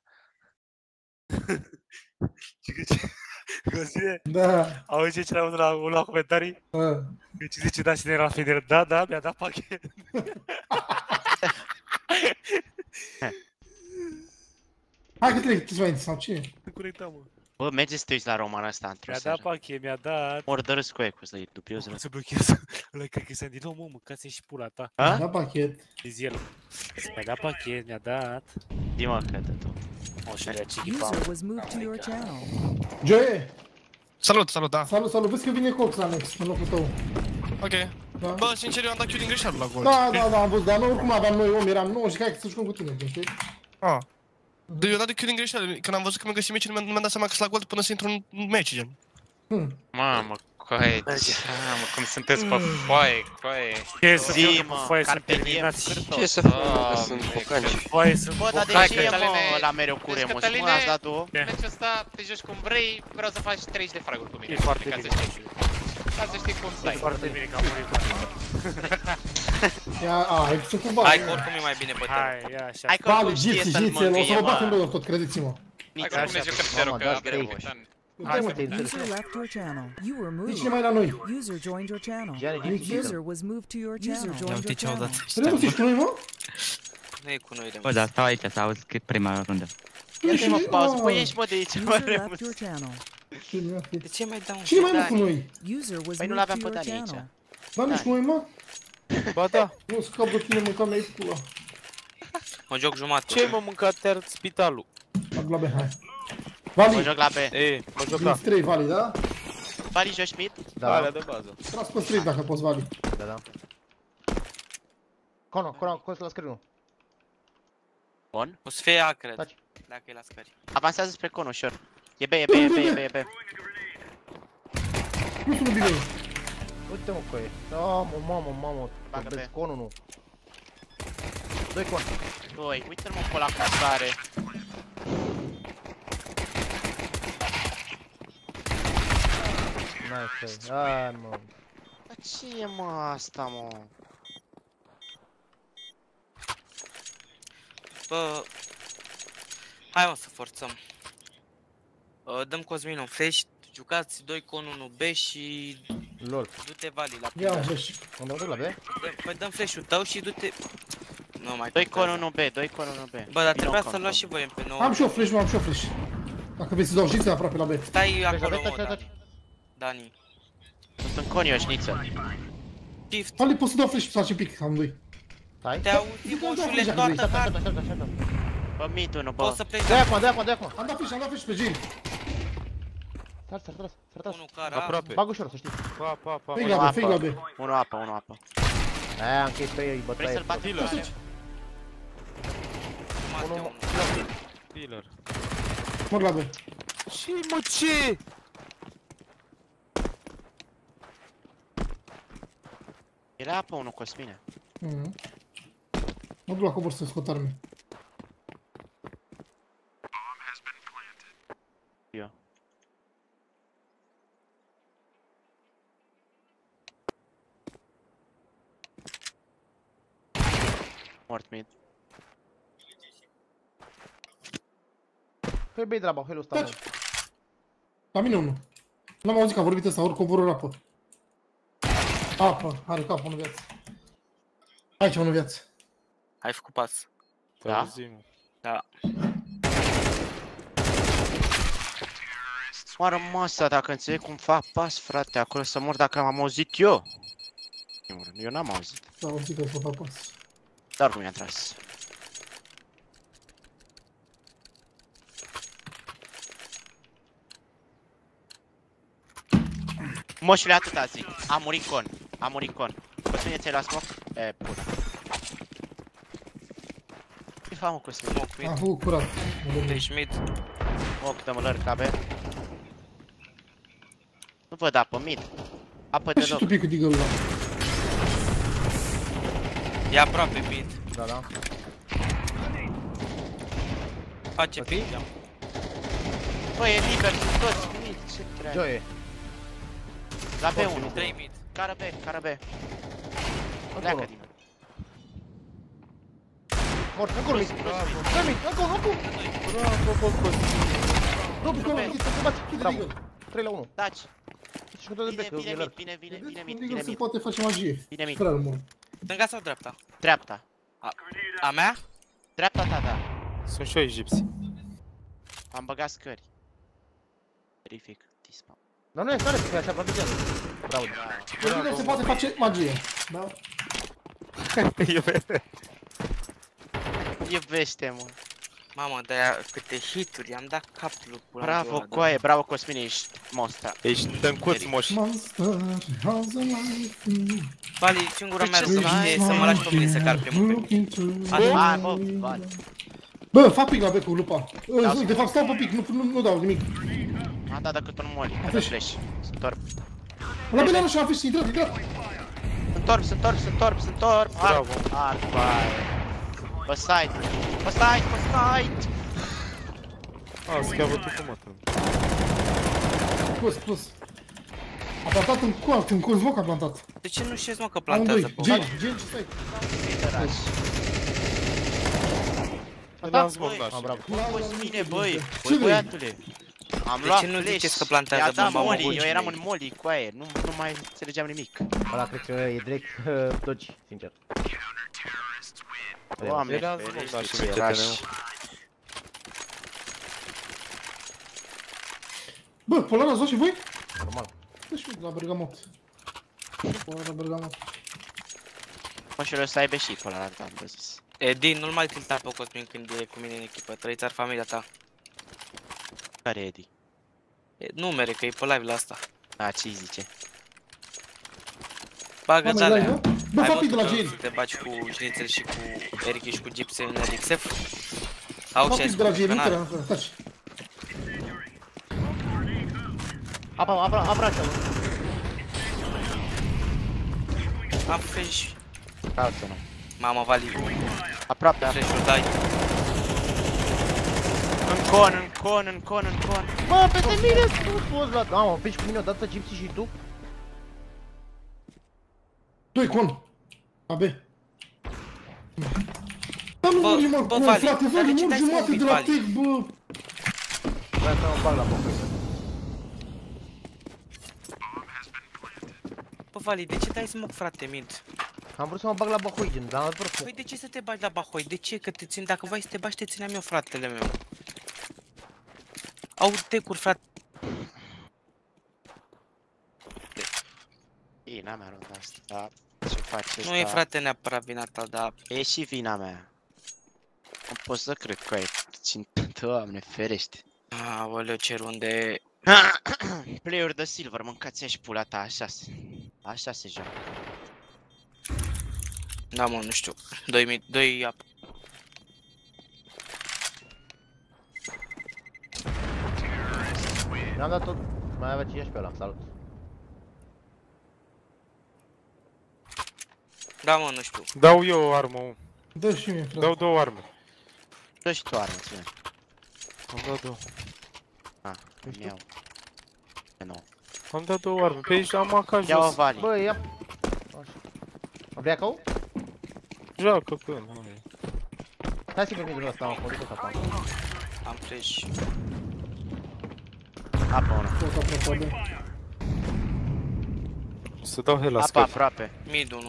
Cosmine, Da. auzi ce l-am la, la comentarii? Da. Ce zice, da, cine era la Feder? Da, da, mi-a dat pachet. Hai că trec, ce mai sau cine? Nu conectam, mă. Bă, merge să te uiți la romana asta într-o Mi-a seară. dat pachet, mi-a dat... Mor de râs cu Ecus, la dubios Nu rău. se blochează. Ăla cred că s-a din nou, mă, mâncați și pula ta. A? Da, pachet. Zizi el. Mi-a dat pachet, mi-a dat... Dima, cred tu. O, și le-a cichipat. User was moved to your channel. Joe. Salut, salut, da. Salut, salut. Vezi că vine Cox la Next, în locul tău. Ok. Da. Bă, sincer, eu am dat Q din greșeală la gol. Da, da, da, am văzut, dar nu oricum aveam noi om, eram nouă și hai să jucăm cu tine, știi? Ah. Dar eu am dat de Q din greșeală, când am văzut că mi-am găsit meciul, nu mi-am dat seama că sunt la gol până să intru în meci, gen. Hmm. Mamă, coaie, mamă, cum sunteți pe foaie, coaie. Ce să fiu Zi, pe mă, foaie, sunt carpe diem, terminați. cârtos. Ce să fac că sunt bocanci? Foaie, sunt Bă, dar de bocanci. ce e, Cătăline, mă, la mereu cu deci, Remus? Cătăline, Mă, ați dat două? Meciul ăsta, te joci cum vrei, vreau să faci treizeci de fraguri cu mine. E foarte ca bine. să știi. Ca să știi cum E stai. foarte bine că am murit. Ia, a, ai sunt cu bani. Hai că oricum e mai bine pe teren. Hai, ia, așa. Hai că Bali, oricum știe giți, să-l giți, o să mângâie, vă batem mă. două tot, credeți-mă. Hai că oricum ne jucăm zero, Mamă, că dați avem trei. Bogdan. Hai, mă, User left your channel. You were nici moved. mai la noi. User joined your channel. Gianni, Nici User was moved to your channel. User joined your channel. Remus, ești cu noi, mă? Nu e cu noi de Bă, dar stau aici, să auzi cât prima rundă. Ia-te mă, pauză, bă, ieși mă de aici, mă, User Remus. left your channel. De ce mai dau un Cine mai mă cu Dani? noi? User was Păi nu moved l-aveam to pe your Dani aici. channel. Da, nici cu noi, mă? Ba da. Nu scap de tine, mâncam la pula. Mă joc jumate. Ce mă mâncat ter spitalul? Fac la B, hai. Mă Vali, joc la B. E, mă joc la Vinți trei, Vali, da? Vali, joci mid? Da, alea de bază. Tras pe strip dacă poți, Vali. Da, da. Cono, Cono, Cono, la scări unul. Bun. O să fie A, cred. Taci. Dacă e la scări. Avansează spre Cono, ușor. E B, e B, e B, e B, e B. Nu sună bine. Uite-mă cu ei. Mamă, mamă, mamă. Bagă Vezi B. conul nu. Doi con. Doi, uite-l mă pe ăla cum sare. Nice, hai mă. Dar ce e mă asta mă? Bă... Hai mă să forțăm. Uh, dăm Cosmin un flash, jucați doi con unu B și... Lol. Du-te Vali la Ia un pillar. flash. Unde mă duc la B? Dă- Păi dăm flash-ul tău și du-te... Nu mai doi con contează. unu B, doi con unu B. Bă, dar Vino trebuia con, să luați con. și voi M P nouă. Am și eu flash, mă, am și eu flash. Dacă vreți să dau știți aproape la B. Stai acolo, Taci, mă, taci, taci. Dani. Dani. Sunt în con, Ioșniță. Shift. Ali, poți să dau flash să facem pic, amândoi. Stai. Te auzi, moșule, da, toată Așteaptă, harta. așteaptă, așteaptă. Bă, mid unu, Poți bă. să pleci Dă-i de acum, dă-i acum, dă-i acum. Am dat flash, am dat flash pe Jin. Sar, sar, tras, sar, tras. unul cara. Aproape. Bag ușor, să știi. Pa, pa, pa. Fake la B, fake la B. Unu apă, unu apă. Aia, am încheiat pe ei, Vrei bătaie. să-l bati la Dealer. Jumate, Unul, unul. Dealer. Mor la B. Ce mă, ce? Era apă unu, Cosmine. Mhm. Mă duc la cobor să scot arme. Eu. Mort mid. Păi bei de la Bahelul ăsta, mă. Taci. La mine unul. N-am auzit că a vorbit ăsta, ori coboră apă. Apă, are capul în viață. Aici în viață. Ai făcut pas. Da? Auzim. Da. Moară masa dacă înțeleg cum fac pas, frate, acolo să mor dacă am auzit eu. Eu n-am auzit. S-a auzit că s-a fac pas. Dar cum i-a tras. Moșule, atâta zic. A murit con. A murit con. Cosmine, ți-ai la smoke? E, pula. Ce fac, mă, Cosmine? Smoke mid. Am făcut curat. Deci mid. Smoke, dă-mă lăr, cabe. Nu văd apă, mid. Apă Și deloc. tu picul digălul ăla. E aproape mid. Da, da. Face pic, da. Bă, e liber, sunt toți mid. Ce treabă? Joie. La B unu. trei mid. Cară B, cară B. Acolo. Pleacă din. Mort, încolo, mic. Dă mic, acolo, acolo. Bravo, bă, Cosmin. Robi, cum am închis, bați, chide Bravo. digăl. trei la unu. Taci. Și cu tot de Bine, bec, bine, e mid, lărg. bine, bine, bine, Vedeți, mid, cu bine, digăl se mid. poate face magie. Bine, mid. Frate, mă. Stânga sau dreapta? Dreapta. A mea? Dreapta ta, da. Sunt și eu egipsi. Am băgat scări. Verific. Dispa. Dar nu e stare, că așa poate gen. Bravo. Cu digăl se poate face magie. Da? Iubește, mă. Mamă, de-aia câte hituri, am dat cap lui pula Bravo, ăla de- coaie, bravo, Cosmine, ești monster. Ești tâncuț, moș. Monster has a life. Vali, singura mea Ce rugăminte să e să mă lași pe mine să car primul pe mine. Hai, bă, bă. Bă, fac pic la B cu lupa. Da, De fapt stau pe pic, nu, nu, nu dau nimic. Am dat decât un moli, A că fost. flash. Se întorc. La B nu și am fost intrat, intrat. Se întorc, se întorc, se întorc, se întorc. Bravo. Ar, baie. Pe side. Pe side, pe side. A, să chiar văd cum mă trân. Plus, plus. A plantat în coalt, în cu smoke a plantat. De ce nu șezi, mă, că plantează Amândoi. pe Gen, gen, ce stai? Lideraș. Le-am smoke, da, Ah, și bravo. Bă, Cosmine, băi. Ce Băi, vrei? băiatule. Am De luat ce nu flash. ziceți că plantează I-a dat bomba, mă, moli, eu bucii eram mei? în moli cu aia, nu, nu mai înțelegeam nimic. Ăla cred că e direct uh, dodge, sincer. Doamne, Le-am smoke, da, și ferește, pe eraș. T N U. Bă, Polar ați luat și voi? Normal. Dă și la Bergamot. Polar la Bergamot. Mă, și eu să aibă și pe ăla, am vă zis. Edi, nu-l mai tilta pe Cosmin când e cu mine în echipă, trăiți ar familia ta. Care e Edi? E, numere, că e pe live la asta. A, ce-i zice? Bagă-ți Mamă, alea. dai, nu? Bă, Ai fac pic văzut de la că Jane. te bagi cu Șnițel și cu Eric și cu Gypsy în Elixef? Au Fac și pic de la Jane, nu canal. te taci. Apa, apa, apa, apa. Am flash. Altul nu. Mama, Vali. Aproape. Flash-ul dai. În con, în con, în con, în con. Bă, peste mine, nu poți la... Da, mă, pești cu mine odată, Gypsy și tu? Doi con. A, B. Da, nu mori, mă, bă, mă, Vali, frate, dar Vali, de ce mor dai jumate smoke, de la Vali? tech, bă. Vreau să mă bag la bocă. Bă, Vali, de ce dai smoke, frate, mid? Am vrut să mă bag la Bahoi, gen, dar am vrut să... Păi de ce să te bagi la Bahoi? De ce? Că te țin, dacă vrei să te bagi, te țineam eu, fratele meu. Au tecuri, frate. Vina mea runda asta. Ce face asta? Nu e, frate, neapărat vina ta, dar... E și vina mea. Nu pot să cred că e puțin... Doamne, ferește. Aoleu, ce runde... Play-uri de silver, mâncați-a și pula ta, așa se... Așa se joacă. Da, mă, nu știu. Doi mid, doi apă. Mi-am dat tot... Mai avea cincisprezece pe ăla, salut. Da, mă, nu știu. Dau eu armă. Dă și mie, frate. Dau două arme. Dă și tu armă, ține. Am dat două. Ah, îmi iau. Nu. Am dat două arme. Pe aici am maca jos. Ia-o, Vali. Bă, ia... Așa. Vrea ca-o? Joacă până. Hai sigur midul ăsta, mă, mă duc ăsta. Am flash. Apă una. Tot aproape, bă. Să dau heal la Apă scap. aproape. Mid unu.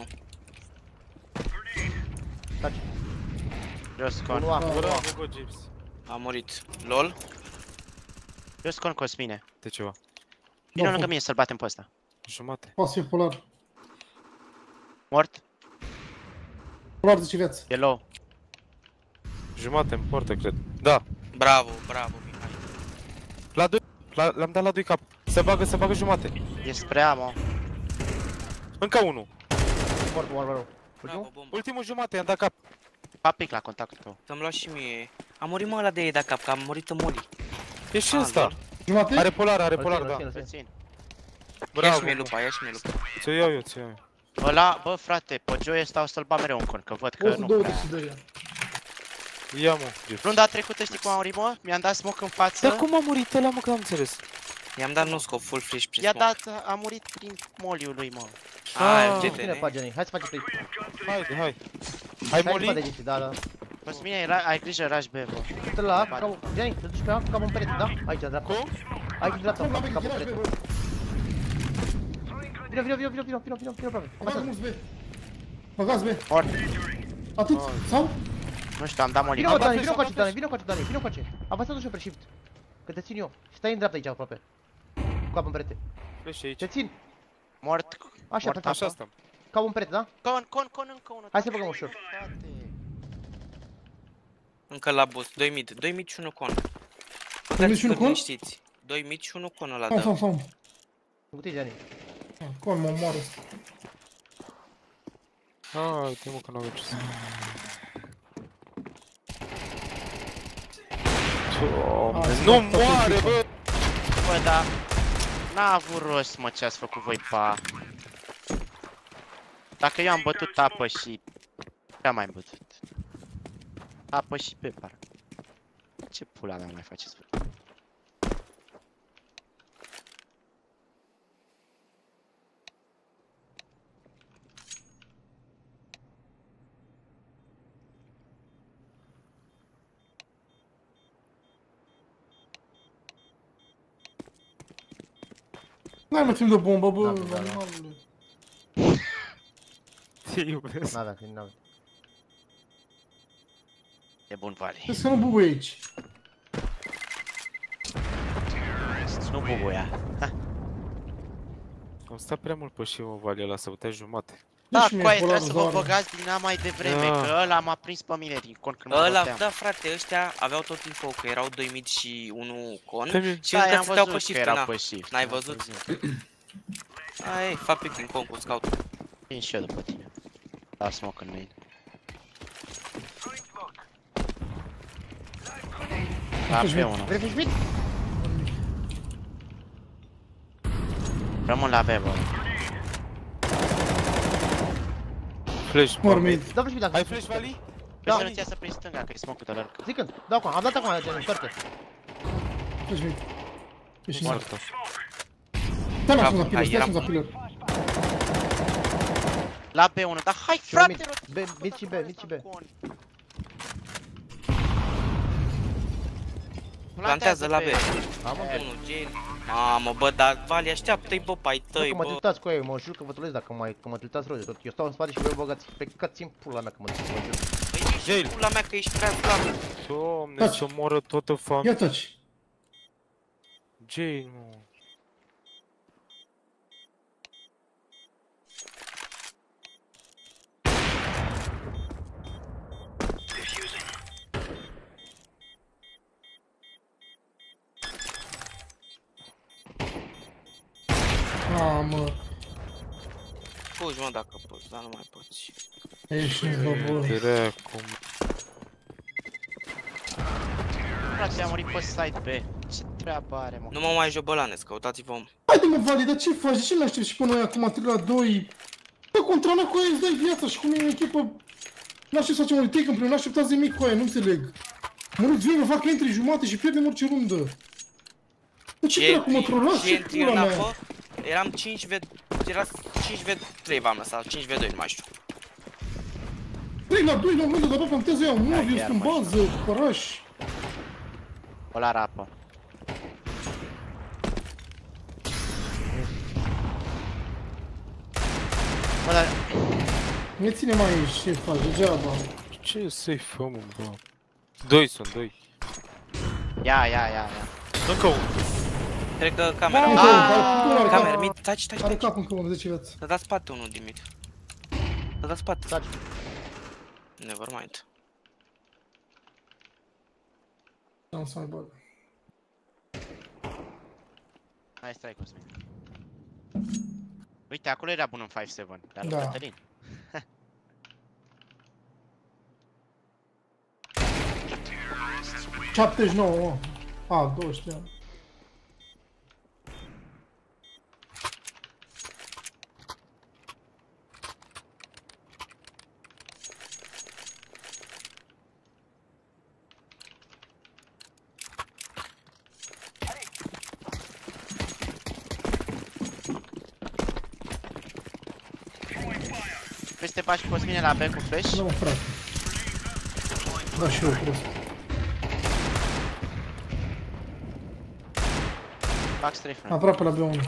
Taci. Jos con. Unu A, unu A. Bravo, bă, Gypsy. A murit. LOL. Jos con, Cosmine. De ceva. Vino lângă mine să-l batem pe ăsta. Jumate. Pas fi polar. Mort. Polar zice viață. E low. Jumate în poartă, cred. Da. Bravo, bravo, Mihai. La doi. La, l-am dat la doi cap. Se bagă, se bagă jumate. E spre ammo. Încă unul. Mort, mort, mort. Bravo, bombă. Ultimul jumate, i-am dat cap. Fa pic la contactul tău. Să-mi lua și mie. A murit, mă, ăla de ei da cap, că am murit în Moli. E și Ah, ăsta. lol. Jumate? Are polar, are Îl polar, țin, îl da. țin, îl Să țin. țin. Ia Bravo. și mie lupa, ia și mie lupa. Ți-o iau eu, ți-o iau eu. Ăla, bă, frate, pe Joe stau să-l bat mereu în con, că văd că o sută nu douăzeci prea... și doi. Ia, mă, Gypsy. Runda trecută știi cum a murit, mă? Mi-am dat smoke în față. Dar cum a murit ăla, mă, că am înțeles? I-am dat nu scop full flash prin I-a smoke. dat, a murit prin moliul lui, mă. Ah, Cine G T N. faci, Jenny? Hai să facem play. Haide, hai. Ai Hai de molit? Gypsy, da, da. Cosmine, era- ai grijă, rush B, bă. Stă la, ca... Jenny, te duci pe A, ca un perete, da? Aici, în dreapta. Cum? Aici, în dreapta, Cum, ca la ca un pe perete. bă. Vino, vino, vino, vino, vino, vino, vino, vino, vino. Băgați mulți B. Băgați B. Mort. Atât. Sau? Nu știu, am dat moli. Vino, Am dat Dani, flash, vino am cu dat acest, Dani, flash. vino cu acest, Dani, vino cu acest. Apasă dușă pe shift. Că te țin eu. Stai în dreapta aici, aproape. Cu capul în perete. Flash aici. Te țin. Mort. Așa, Mort, perfect. Așa stăm. Ca un perete, da? Con, con, con, încă unul. Hai să băgăm ușor. Încă la boss. Doi mid. Doi mid și unu con. Doi mid și unu con? Știți. Doi mid și unu con ăla, Fam, da. fam, fam. Uite, Jenny. Con, mă moară ăsta. Ah, uite, mă, că n-au ce să... Doamne, nu moare, bă! Bă, da. N-a avut rost, mă, ce ați făcut voi pa. Dacă eu am bătut apă și... Ce am mai bătut? Apă și pe par. Ce pula mea mai faceți voi? N-ai mă timp de bombă, bă, Da, da, da. animalule. Te iubesc. N-avea, că n-avea. E bun, Vali. Vezi că nu bubuie aici. Nu bubuia. Am stat prea mult pe și mă, Vali, ăla, să putea jumate. Da, Dă și mie coaie, polarul trebuie să vă doar. băgați din ea mai devreme, Da. că ăla m-a prins pe mine din con când mă Ăla, băteam. da, frate, ăștia aveau tot info că erau doi mid și unu con. Pe mine. Și Da, încă i-am stăteau pe văzut că shift, erau na. pe shift. N-ai am văzut? văzut. Ai, fa picking con cu scout. Vin și eu după tine. Da, smoke în main. Da, pe unul. Vrei fi șmit? Rămân la B, bă. flash. Mor mid. Dă flash dacă. Ai flash, Vali? Pe să nu ți iasă prin stânga, că e smoke-ul de lărg. Zic când. Dau acum, am dat acum, gen, întoarce. Flash mid. Ești Moartă. Stai mai sus la pillar, stai sus la pillar. La B unu, dar hai frate! B, mid și B, mid și B. Plantează la B. Am Unul, Jail. Mamă, bă, dar Vali, așteaptă-i, bă, pai tăi, Că mă bă. tiltați cu ei, mă jur că vă tulesc dacă mai, că mă tiltați rău de tot. Eu stau în spate și vă băgați pe căți în pula mea că mă tiltați, mă jur. Păi ești pula mea că ești prea slab. Doamne, să moră toată familia. Ia taci. Jay, nu. Mamă. Fugi, mă, dacă poți, dar nu mai poți. Ești un băbă. Dracu. Frate, am murit pe site B. Ce treabă are, mă? Nu mă mai jobolanesc, căutați-vă om. Haide mă, Vali, dar ce faci? De ce n-aștepți și până noi acum trei la doi? Bă, contra mea cu aia îți dai viața și cu mine în echipă. N-aștept să facem un retake împreună, n-așteptați nimic cu aia, nu înțeleg. Mă rog, vin, mă fac entry jumate și pierdem orice rundă. Bă, ce dracu, mă trolați? Ce pula mea? Eram cinci v... Era cinci v trei v-am lăsat, cinci v doi, nu mai știu. trei la doi, la un moment dat, plantează ea un mod, eu sunt în bază, păraș. Ăla rapă. Bă, dar... Ne ține mai aici, ce faci, degeaba. Ce să-i făm, bă? Doi sunt, doi. Ia, ia, ia, ia. Încă unul. Cred că camera... Aaaa! Camera, mid, taci, taci, Are taci. cap încă unul, zece viață. Să dați spate unul din mid. Să dați spate. Taci. Never mind. Am să mai bag. Hai, stai, Cosmin. Uite, acolo era bun în cinci șapte, dar lui Da. Cătălin. șaptezeci și nouă, mă. A, douăzeci și trei. Vrei să te bagi Cosmine la B cu flash? Da, mă, frate. Da, și eu, cred. Fac strafe run. Aproape la B unu.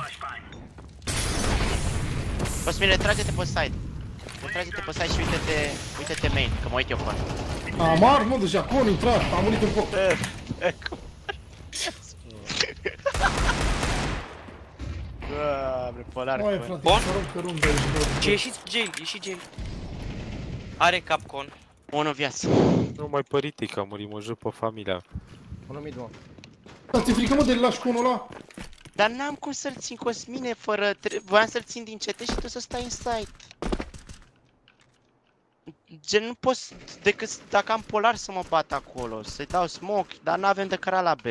Cosmine, retrage-te pe side. Retrage-te pe side și uite-te, uite-te main, că mă uit eu pe ăla. Am ars, mă, deja, con intrat, am murit în foc. Doamne, polar. Măi, frate, Bun? să rog că rundă aici, bă. Ce ieșiți jail, ieși jail. Are capcon. Unu viață. Nu mai părite că a murit, mă jur pe familia. Unul mid, mă. Da, ți-e frică, mă, de lași conul ăla? Dar n-am cum să-l țin, Cosmine, fără... Voiam să-l țin din C T și tu să stai în site. Gen, nu pot decât dacă am polar să mă bat acolo, să-i dau smoke, dar n-avem de cărat la B.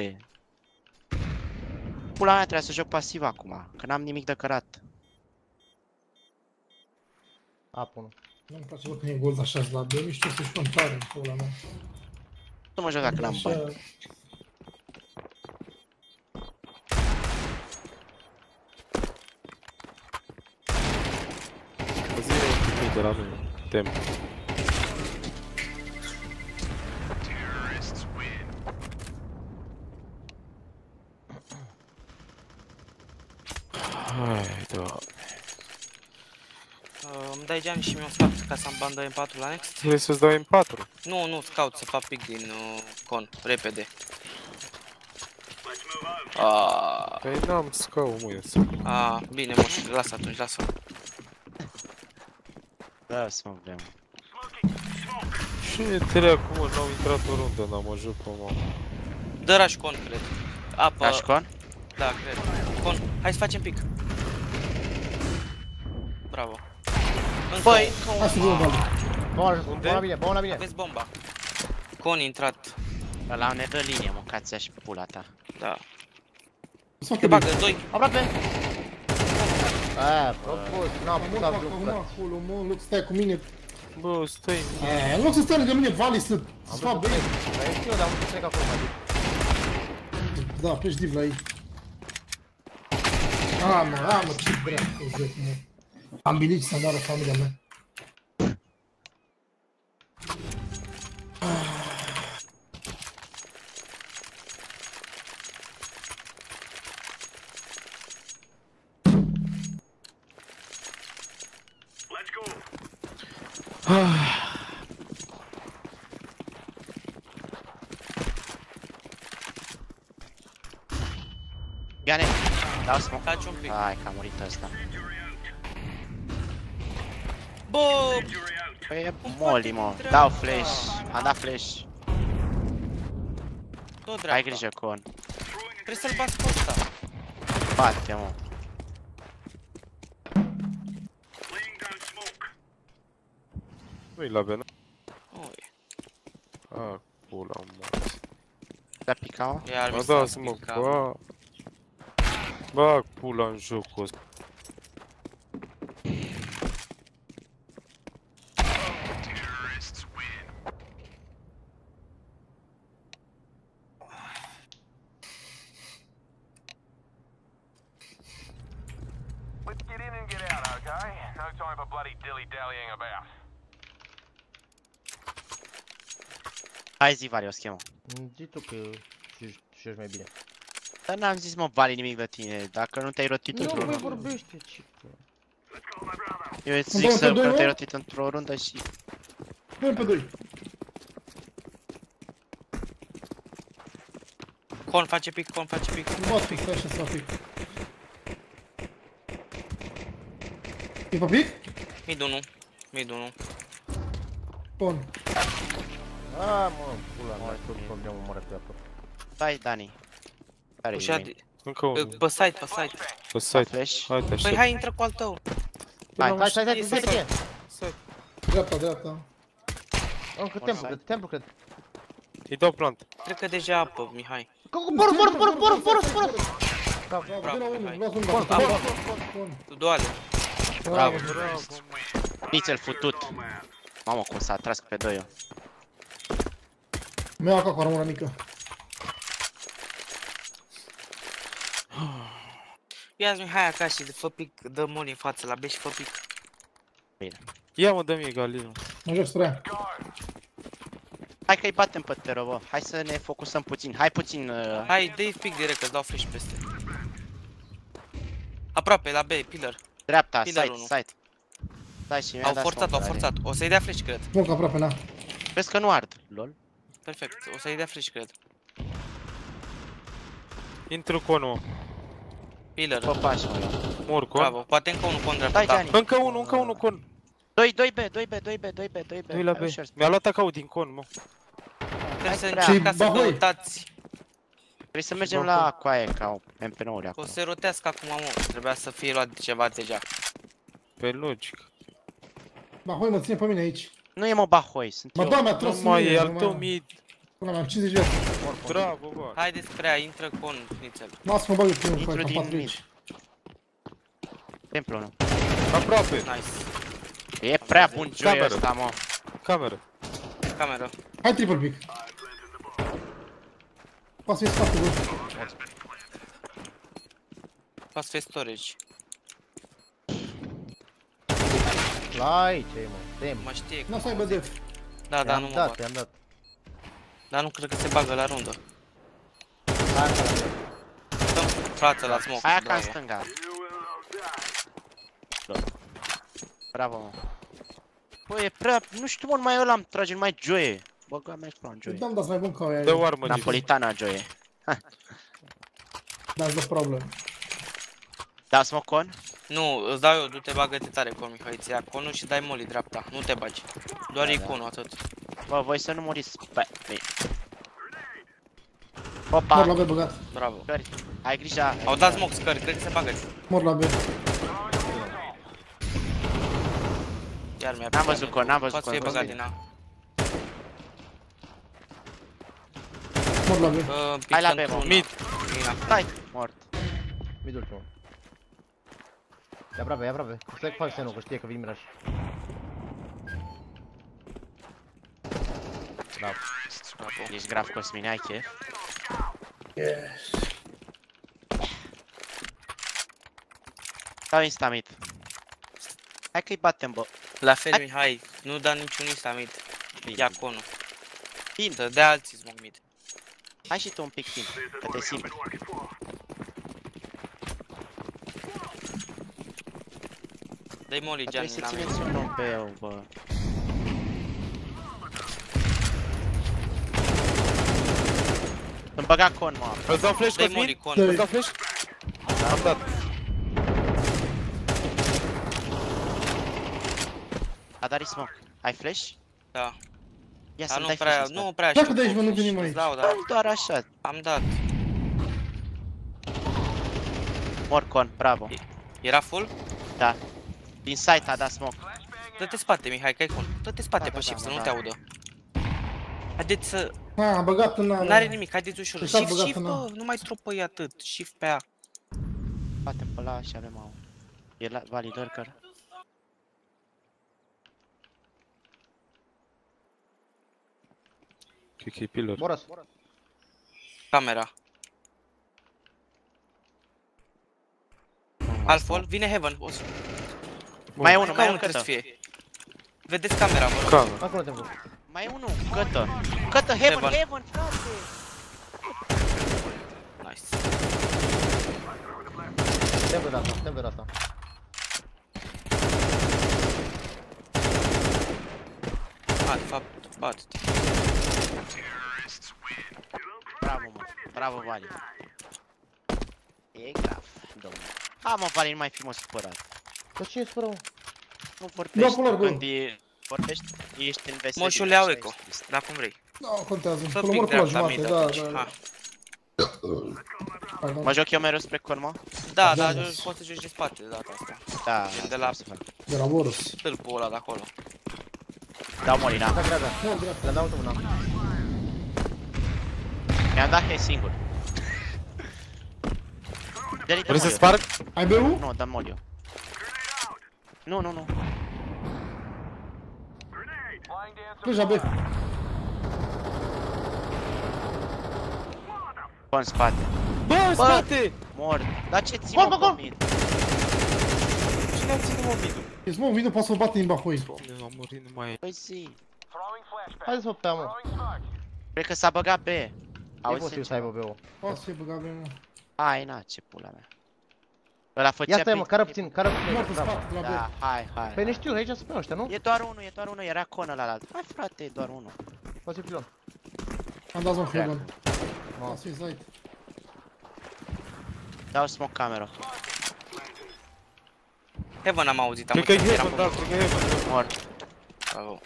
Pula mea, trebuie să joc pasiv acum, că n-am nimic de cărat. Apă unu. Nu-mi place, bă, când e gold așa la B, nu știu să jucăm tare în pula mea. Nu mă joc dacă n-am bani. Așa. Zi de la noi, temp. Hai, doamne. Uh, îmi dai geam și mi-o scoat ca să-mi bandă M patru la next? Vrei să-ți dau M patru? Nu, nu, scout, să fac pic din uh, con, repede. Aaaa. Păi n-am scaut, mă, ies. Ah, bine, mă, lasă atunci, lasă. Da, să mă vrem. Ce dracu, mă, n-au intrat o rundă, n-am ajuns pe mamă. Dă rush con, cred. Apă. Rush con? Da, cred. Con, hai să facem pic. Bravo. Băi, Hai să vă bag. Bun la bine, bun la bine. Aveți bomba. Con intrat. ăla ne dă linie, mâncați-a și pe pula ta. Da. Te Te bagă, doi. Aproape. Aia, propus, n-am putut Mă, să fac ajung, acum frate. acolo, mă, în loc să stai cu mine. Bă, stai. Aia, în loc să stai lângă mine, Vali, să să fac băi. Dar știu, dar am văzut trec acolo mai bine. Da, pleci div la ei. A, mă, a, mă, ce drept, mă. Am bilici să-mi doară familia mea. Gane, dau smoke. Taci un pic. Hai că a murit ăsta. Bă! Păi e molly, mă. Dau flash. Am dat flash. Tot dreapta. Ai grijă, Con. Trebuie să-l bați pe ăsta. Bate, mă. Nu-i la B, nu? Ui. A, pula, mă. Da pica-o? Iar Mă mi da, s-a mă, picat. bă. Bag pula în jocul ăsta. Let's get in and get out, okay? No time for bloody dilly-dallying about. Hai zi, Vali, o schemă. Zi tu că știi mai bine. Dar n-am zis, mă, Vali, nimic de tine. Dacă nu te-ai rotit Nu, într-o băi, rundă. vorbește, cică. Eu îți zic să că te-ai rotit într-o rundă și... doi pe doi. Con face pic, con face pic. Nu bat pic, stai așa să fac pic. E pe pic? Mid unu. Mid unu. Bun. A, mă, pula mea, tot problemul mare pe apă. Stai, Dani. Care e Ușa main? de... Încă unul. Pe site, pe site. Pe site. Flash? Hai, te Păi aștept. hai, intră cu al tău. Hai, Stai, stai, stai, stai, stai, Site. Dreapta, dreapta. încă templu, cred, templu, cred. Îi dau plant. Cred că deja apă, Mihai. Boru, boru, boru, boru, boru, boru! Bravo, Bravo, de la Mihai. unul, luați un Bun, bat. bun, Bun. Tu doale. Bravo. Nici-l futut. Mamă, cum s-a atras pe doi-o. Mi-au acá cu armura mică. Ia-ți Mihai acasă și fă pic, dă moli în față la B și fă pic. Bine. Ia mă, dă-mi Galil. Mă joc spre ea. Hai că-i batem pe Tero, bă. Hai să ne focusăm puțin. Hai puțin. Uh... Hai, dă-i pic direct, că-ți dau flash peste. Aproape, la B, pillar. Dreapta, Pillar side, unu. side. Stai și mi-a Au dat forțat, au smoke-ul, forțat. O să-i dea flash, cred. Smoke aproape, na. Vezi că nu ard, lol. Perfect, o să-i dea flash, cred. Intru conul. Pillar. Fă pași, mă. Mor con. Bravo, poate încă unul con dreapta Stai, ta. Gianni. Încă unul, încă unul con. doi, doi B, doi B, doi B, doi B, doi B. Doi la B. Mi-a luat acau din con, mă. Trebuie să prea. încercați să Bahoi. căutați. Trebuie să mergem la coaie, ca M P nouă-uri O acolo. să se rotească acum, mă. Trebuia să fie luat ceva deja. Pe logic. Ba, hoi, mă ține pe mine aici. Nu e, mă, Bahoi, sunt Mă, eu. da, mi-a Nu tras în mai mine, e al nu tău mai- mid. Până am cincizeci de viață. Bravo, bă. Haide spre ea, intră con, nițel. Lasă-mă bag eu primul, Intru hai, din am patru mid. aici. Templu unu. Aproape. Nice. E prea bun joy Cameră. ăsta, mă. Cameră. Cameră. Hai triple pick. Poate să-i spate, bă. Poate să fie storage. La aici, e, mă, tem. Mă știe. N-o să aibă def. Da, da, nu I-am mă dat, bag. i-am dat. Dar nu cred că se bagă la rundă. Hai, hai, Dăm față la smoke. Aia ca în bravo. stânga. Bravo, mă. Bă, e prea... Nu știu, mă, numai ăla îmi trage, numai joie. Băga mea și în joie. Dăm, dați mai bun ca aia. Dă o armă, Nix. Napolitana joie. That's the problem. Da, smoke on? Nu, îți dau eu, du-te, bagă-te tare con, Mihai, ți ia conul și dai molly dreapta. Nu te bagi. Doar Da, e da. conul, atât. Bă, voi să nu muriți pe... Bine. Mor Opa! la B băgat. Bravo. Scări. Ai grijă. Au dat smoke, scări, cred că se bagă. Mor la B. Iar mi-a N-am văzut con, n-am văzut Poate să con. fie băgat din A. Mor la B. Uh, Hai la B, pentru mă. una. Mid. Mina. Stai, mort. Mid ultimul. E aproape, e aproape. Stai cu fac senul, că știe că vin Miraj. Grav. Ești grav, Cosmin, ai chef? Yes. Sau instamit. Hai că-i batem, bă. La fel, Mihai, nu da niciun instamit. Ia conul. Bine. Să dea alții smoke mid. Hai și tu un pic timp, că te simt. Dă-i molly, Gianni, Trebuie să la țineți un om pe eu, bă. Îmi băga con, mă. Îți dau flash, Dă-i molly, Cosmin? con. Îți dau flash? Am dat. A dat smoke. Ai flash? Da. Ia Dar să-mi nu dai prea, flash. nu prea Dacă știu de aici, cum mă, nu flash. venim Îți aici. dau, da. Doar așa. Am dat. Morcon, bravo. Era full? Da. Din site a dat smoke. Dă-te spate, Mihai, că ai con. Dă-te spate Da, pe da, shift, da, să nu da. te audă. Haideți să... A, am băgat în... N-are nimic, haideți ușor. Exact, Shift, băgat shift, în A. bă, nu mai stropăi atât. Shift pe A. Batem pe ăla și avem au. E la valid lurker. K K pillar. Boros. Camera. Half-wall, vine Heaven. O să... Mai e unul, Ca mai e unul unul trebuie să cătă. fie. Vedeți camera, vă rog. Camera. Acolo te văd. Mai e unul, cătă. Cătă, heaven, Heaven. heaven, frate. Nice. Te văd asta, te văd asta. A, de fapt, bat-te. Bravo, mă. Bravo, Vali. E grav, domnule. Ha, mă, Vali, nu mai fi, mă, supărat. Dar ce e supără, mă? Nu vorbești polar, bă. când e... Vorbești, ești în veselie. Moșul le iau așa eco, ești trist. da cum vrei. Da, contează. Tot Până pic mor pe la dreapta jumate, mid da, atunci. da, da. Ha. Hai, da. Mă joc eu mereu spre con, mă? Da, Da, da, da. poți să joci de spate de data asta. Da, E asta de la o să fac. De la Boros. stâlpul ăla de acolo. Dau Molina. Da, grea, da. Le dau una. Mi-am dat hei singur. Dă-i, dă Vrei să Molio. sparg? Ai B U? Nu, dă Molio. Nu, nu, nu. Deja B. Con spate. Bă, spate! Mor. Dar ce ții, Gol, mă, gol, gol! cu mine? Cine a ținut mă midul? E smoke, video poate să-l bate din bafoi. Doamne, am murit numai... Păi zi. Hai să-l pe mă. Cred că s-a băgat B. E Auzi posibil să aibă B-ul. Poate să fie băgat B, mă. Hai, na, ce pula mea. Ăla făcea Ia stai, mă, pe- care puțin, care puțin. Mort în Da. spate, de la B. Da, hai, hai. Păi ne știu, aici sunt pe ăștia, nu? E doar unul, e doar unul, era con ăla alt. Hai, frate, e doar unul. Poți pilon. Am dat smoke Heaven. Mă. Poate să fie site. Dau smoke camera. Heaven am auzit, am Cred că e uitat, Heaven, eram da, pe cred că e Heaven. Mor. Bravo.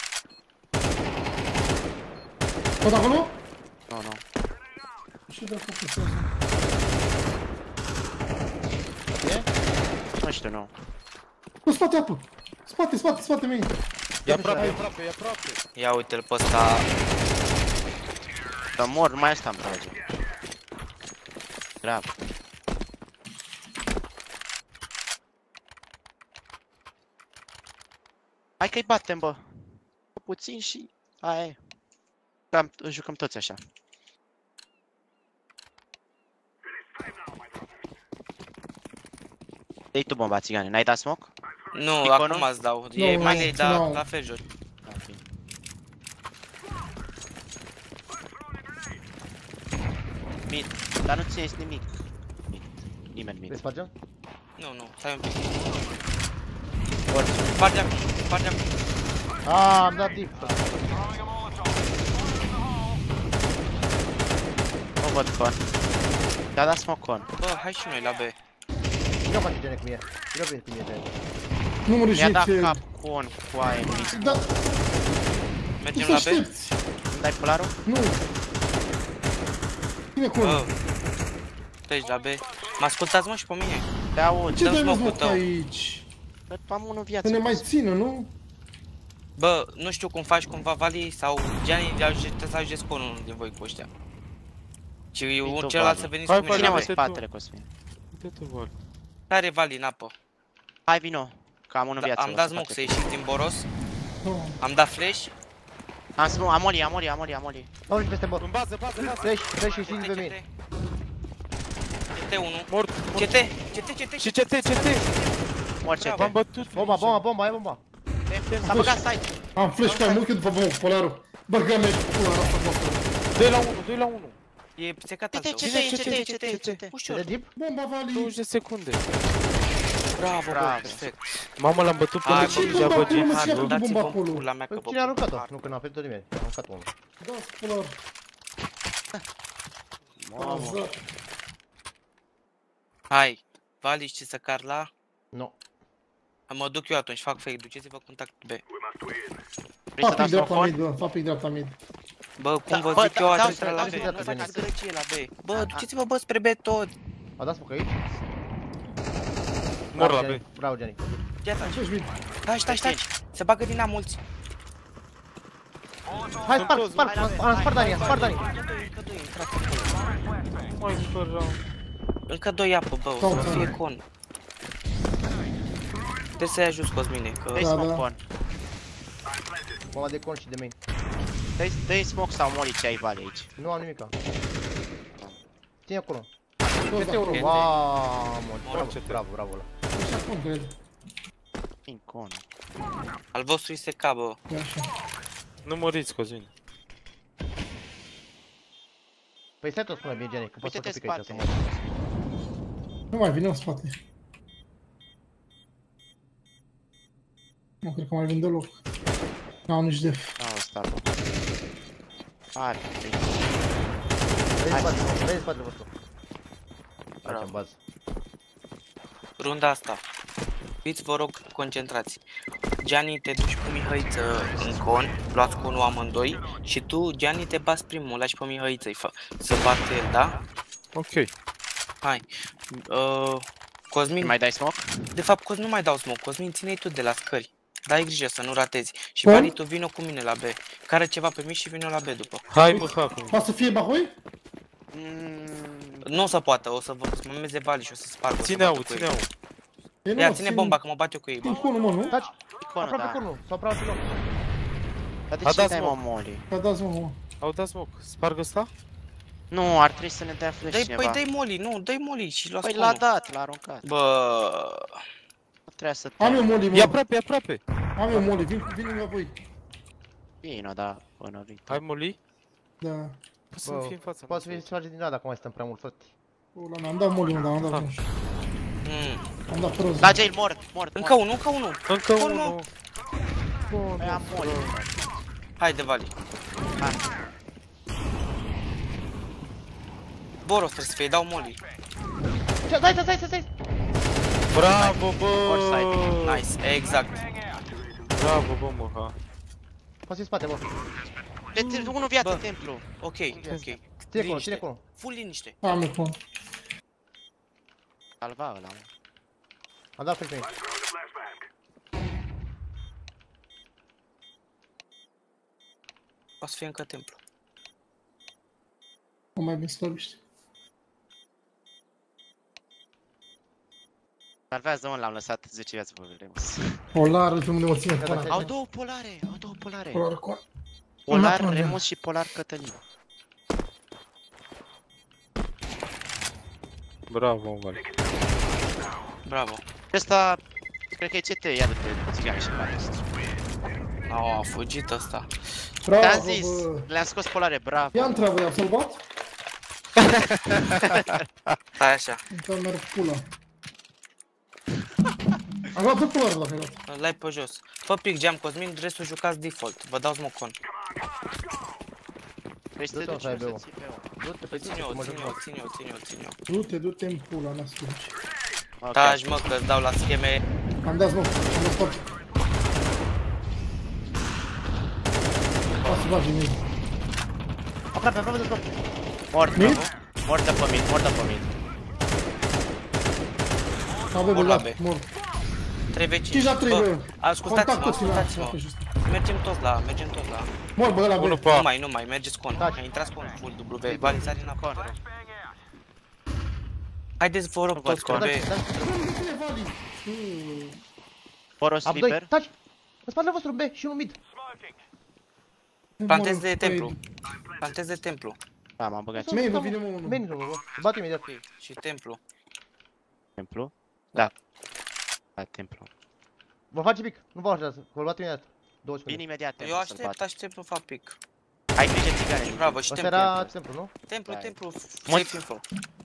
Tot acolo? Nu, nu. Și de focusează. Nu știu, nu. Cu spate apă. Spate, spate, spate mine. E aproape, e aproape, e aproape. Ia uite-l pe ăsta. Că mor, numai asta îmi trage. Grav. Hai că-i batem, bă. Puțin și... Aia e. Cam, jucăm toți așa. Dă-i tu bomba, țigane. N-ai dat smoke? Nu, Iconul? acum îți dau. Nu, E nu, mai da, nu. la fel joci. Ok. Mid. Dar nu țineți nimic. Mid. Nimeni mid. Vrei spargem? Nu, nu, stai un pic. Orice. Spargeam, spargeam. Aaa, am dat deep. Nu văd con. Da, da smoke con. Bă, hai și noi la B. Cine o face gene cum e? Cine o vine cum e de Nu mă Mi-a dat reject. cap con cu aia în mid. Da, Mergem tu la să B? aștepți. Îmi dai polarul? Nu. Cine cu Bă. Treci la B. Mă ascultați, mă, și pe mine. Te aud. Ce dăm dai mă smoke-ul smoke tău. aici? Că am unul în Să viață. ne mai țină, nu? Bă, nu știu cum faci cumva Vali sau Gianni trebuie să ajungeți cu unul din voi cu ăștia. Și un tu, celălalt Vali. să veniți Hai, cu mine Cine la mă B. Vali. spatele, Cosmin? Uite-te, Vali. Care Vali în apă? Hai, vino. Că am unul în Da, viață. am o dat să smoke să fac ieșiți din Boros. Nu. Am dat flash. Am smoke, am oli, am oli, am oli, am oli. Dau și peste bot. În bază, bază, bază. Treci, treci și știi pe mine. C T unu. Mort. C T, C T, C T. Și C T, C T. Mor C T. V-am bătut. Bomba, bomba, bomba, ai bomba. S-a băgat site. Am flash pe mult cât după bomba, polarul. Băga mea pula asta voastră. doi la unu, doi la unu. E secat C al T, tău. C T, C T, C T, C T. Ușor. De deep? Bomba Vali. douăzeci de secunde. Bravo, bă, Bravo. perfect. Mamă, l-am bătut pe Hai, Luigi, ce degeaba, bomba băgi. acolo, mă, Hai, ce a făcut dați-vă bomba acolo? pula mea că Păi vă cine a aruncat-o? pun. Nu, că n-a ferit-o nimeni. A aruncat unul. Da, polar. Mamă. Hai, Vali, știi să car la? Nu. Mă duc eu atunci, fac fake, duceți-vă contact B. Vrei să Fac pic dați dreapta smoke? mid, bă, fac pic dreapta mid. Bă, cum Da, vă bă, zic eu, da, atunci da, la da, B, da, nu da, faceți da. gărăcie la B. Bă, duceți-vă, bă, spre B tot. A dat smoke aici? Mor la B. Bravo, Gianni. Ia taci. Ce-și mid? Stai, stai, stai. Se bagă din A mulți. Hai, sparg, sparg, am spart Dani, am spart Dani. Încă doi, intrați acolo. Mai spăra. Încă doi apă, bă, o să fie con. Trebuie să-i ajut, Cosmine, că... Dă-i Da, smoke da. con. Bomba de con și de main. Dă-i dă-i smoke sau moli ce ai Vali aici. Nu am nimica. Ține acolo. Toți Este acolo. unul. Mamă, bravo, ce te- bravo, bravo ăla. Așa cum cred. Fin con. Al vostru este ca, bă. E așa. Nu moriți, Cosmin. Păi stai tot spune bine, Gianni, că poți să Uite-te pic aici să spate. mă. Nu mai vine în spate. Nu cred că mai vin deloc. N-au nici def. Da, ăsta bă. Hai, Vezi spatele, vezi spatele vostru. Facem bază. Runda asta. Fiți, vă rog, concentrați. Gianni, te duci cu Mihăiță în con, luați conul amândoi și tu, Gianni, te bați primul, lași pe Mihăiță să bate el, da? Ok. Hai. Uh, Cosmin, mai dai smoke? De fapt, Cosmin, nu mai dau smoke. Cosmin, ține-i tu de la scări. Dai grijă să nu ratezi. Și Bun. Vali, tu vino cu mine la B. Care ceva pe mic și vino la B după. Hai, mă, fac. Poate să fie bahoi? Nu o să poată, o să vă să mă meze Vali și o să sparg. Ține au, ține au. Ei, nu, Ia, mă, ține bomba, că mă bat eu cu ei. Țin conul, mă, nu? Taci, Iconul, aproape da. cornul, sau aproape loc. Dar de A ce dat dai mă smoke. moli? Că dați, mă, mă. Au dat smoke. Sparg ăsta? Nu, ar trebui să ne dea flash Dai, cineva. păi dai moli, nu, dai moli și luați Păi l-a conul. dat, l-a aruncat. Bă, Trebuia să Am eu te... moli, E mă. aproape, e aproape. Am eu moli, vin, vin lângă voi. Bine, da, până vin. Hai, Moli. Da. Poți să-mi fii în fața. Poate să fie sparge din ăla dacă mai stăm prea mult, frate. Ula mea, am dat moli, mă, dar am dat Ha. atunci. mm. Am dat prost. Da, Jail, mort, mort, Încă unul, încă unul. Încă Bun, unul. Păi am moli. Haide, Vali. Boros trebuie să fie, dau moli. Ce, stai, stai, stai, stai! Bravo, bă! Offside. Nice, exact. Bravo, bă, mă, ha. Poți fi spate, bă. De unul viață Bă. în templu. Ok, ok. Ține acolo, Liniște. ține acolo. Full liniște. Am eu con. Salva ăla, mă. Am dat flash pe aici. O să fie încă templu. Nu mai bine slăbiște. Salvează un, l-am lăsat zece viață pe Remus. Polar, uite unde mă ține Da, da, polar. da. Au două polare, au două polare. Polar con. Polar Una, Remus și Polar Cătălin. Bravo, Vali. Bravo. Ăsta, cred că e C T, ia du-te, îți ia și pare. Au, a fugit ăsta. Bravo, Te-am zis, bă. le-am scos polare, bravo. Ia întreabă, i-am salvat? Stai așa. Încă merg pula. Am luat tot polarul dacă ai luat. Îl ai pe jos. Fă pic, geam, Cosmin, restul jucați default. Vă dau smocon. Vrei să te Du-te, duci, o să ai nu B-ul. să ții B-ul. Du-te, pe Țin eu, mă țin joc eu, eu. țin eu, țin eu, țin eu. Du-te, du-te în pula mea, scuci. Ok. Taci, mă, că-ți dau la scheme. Am dat smoke, am dat spate. O să bagi mid. Aproape, aproape de stop. Mort, Mid? bravo. Mort de pe mid, mort de pe mid. Avem Bun la bulat, B. mor. trei v cinci. cinci la trei, bă. Ascultați-mă, Contact toți la ascultați-mă. Mergem toți la, mergem toți la. Mor, bă, ăla Unul B. pe Nu A. mai, nu mai, mergeți con. Taci. Intrați con full W. Vali, sari înapoi. Con. Haideți, vă rog, Nu văd toți con con. B. Da, da. Cine Vali? Mm. Boros Am doi, liber. taci! În spatele vostru B și unul mid. Plantez de templu. Plantez de templu. Da, m-am băgat. Main, vă vine mă unul. Main, bă, bat imediat. Și templu. Templu? Da. Da, templu. Vă face pic, nu vă aștează, vă bat imediat. două secunde. Vin imediat templu Eu să-l aștept, bat. aștept să fac pic. Ai grijă țigane. Bravo, și Ăsta templu. era templu, nu? Templu, Da. templu, Mă- safe info.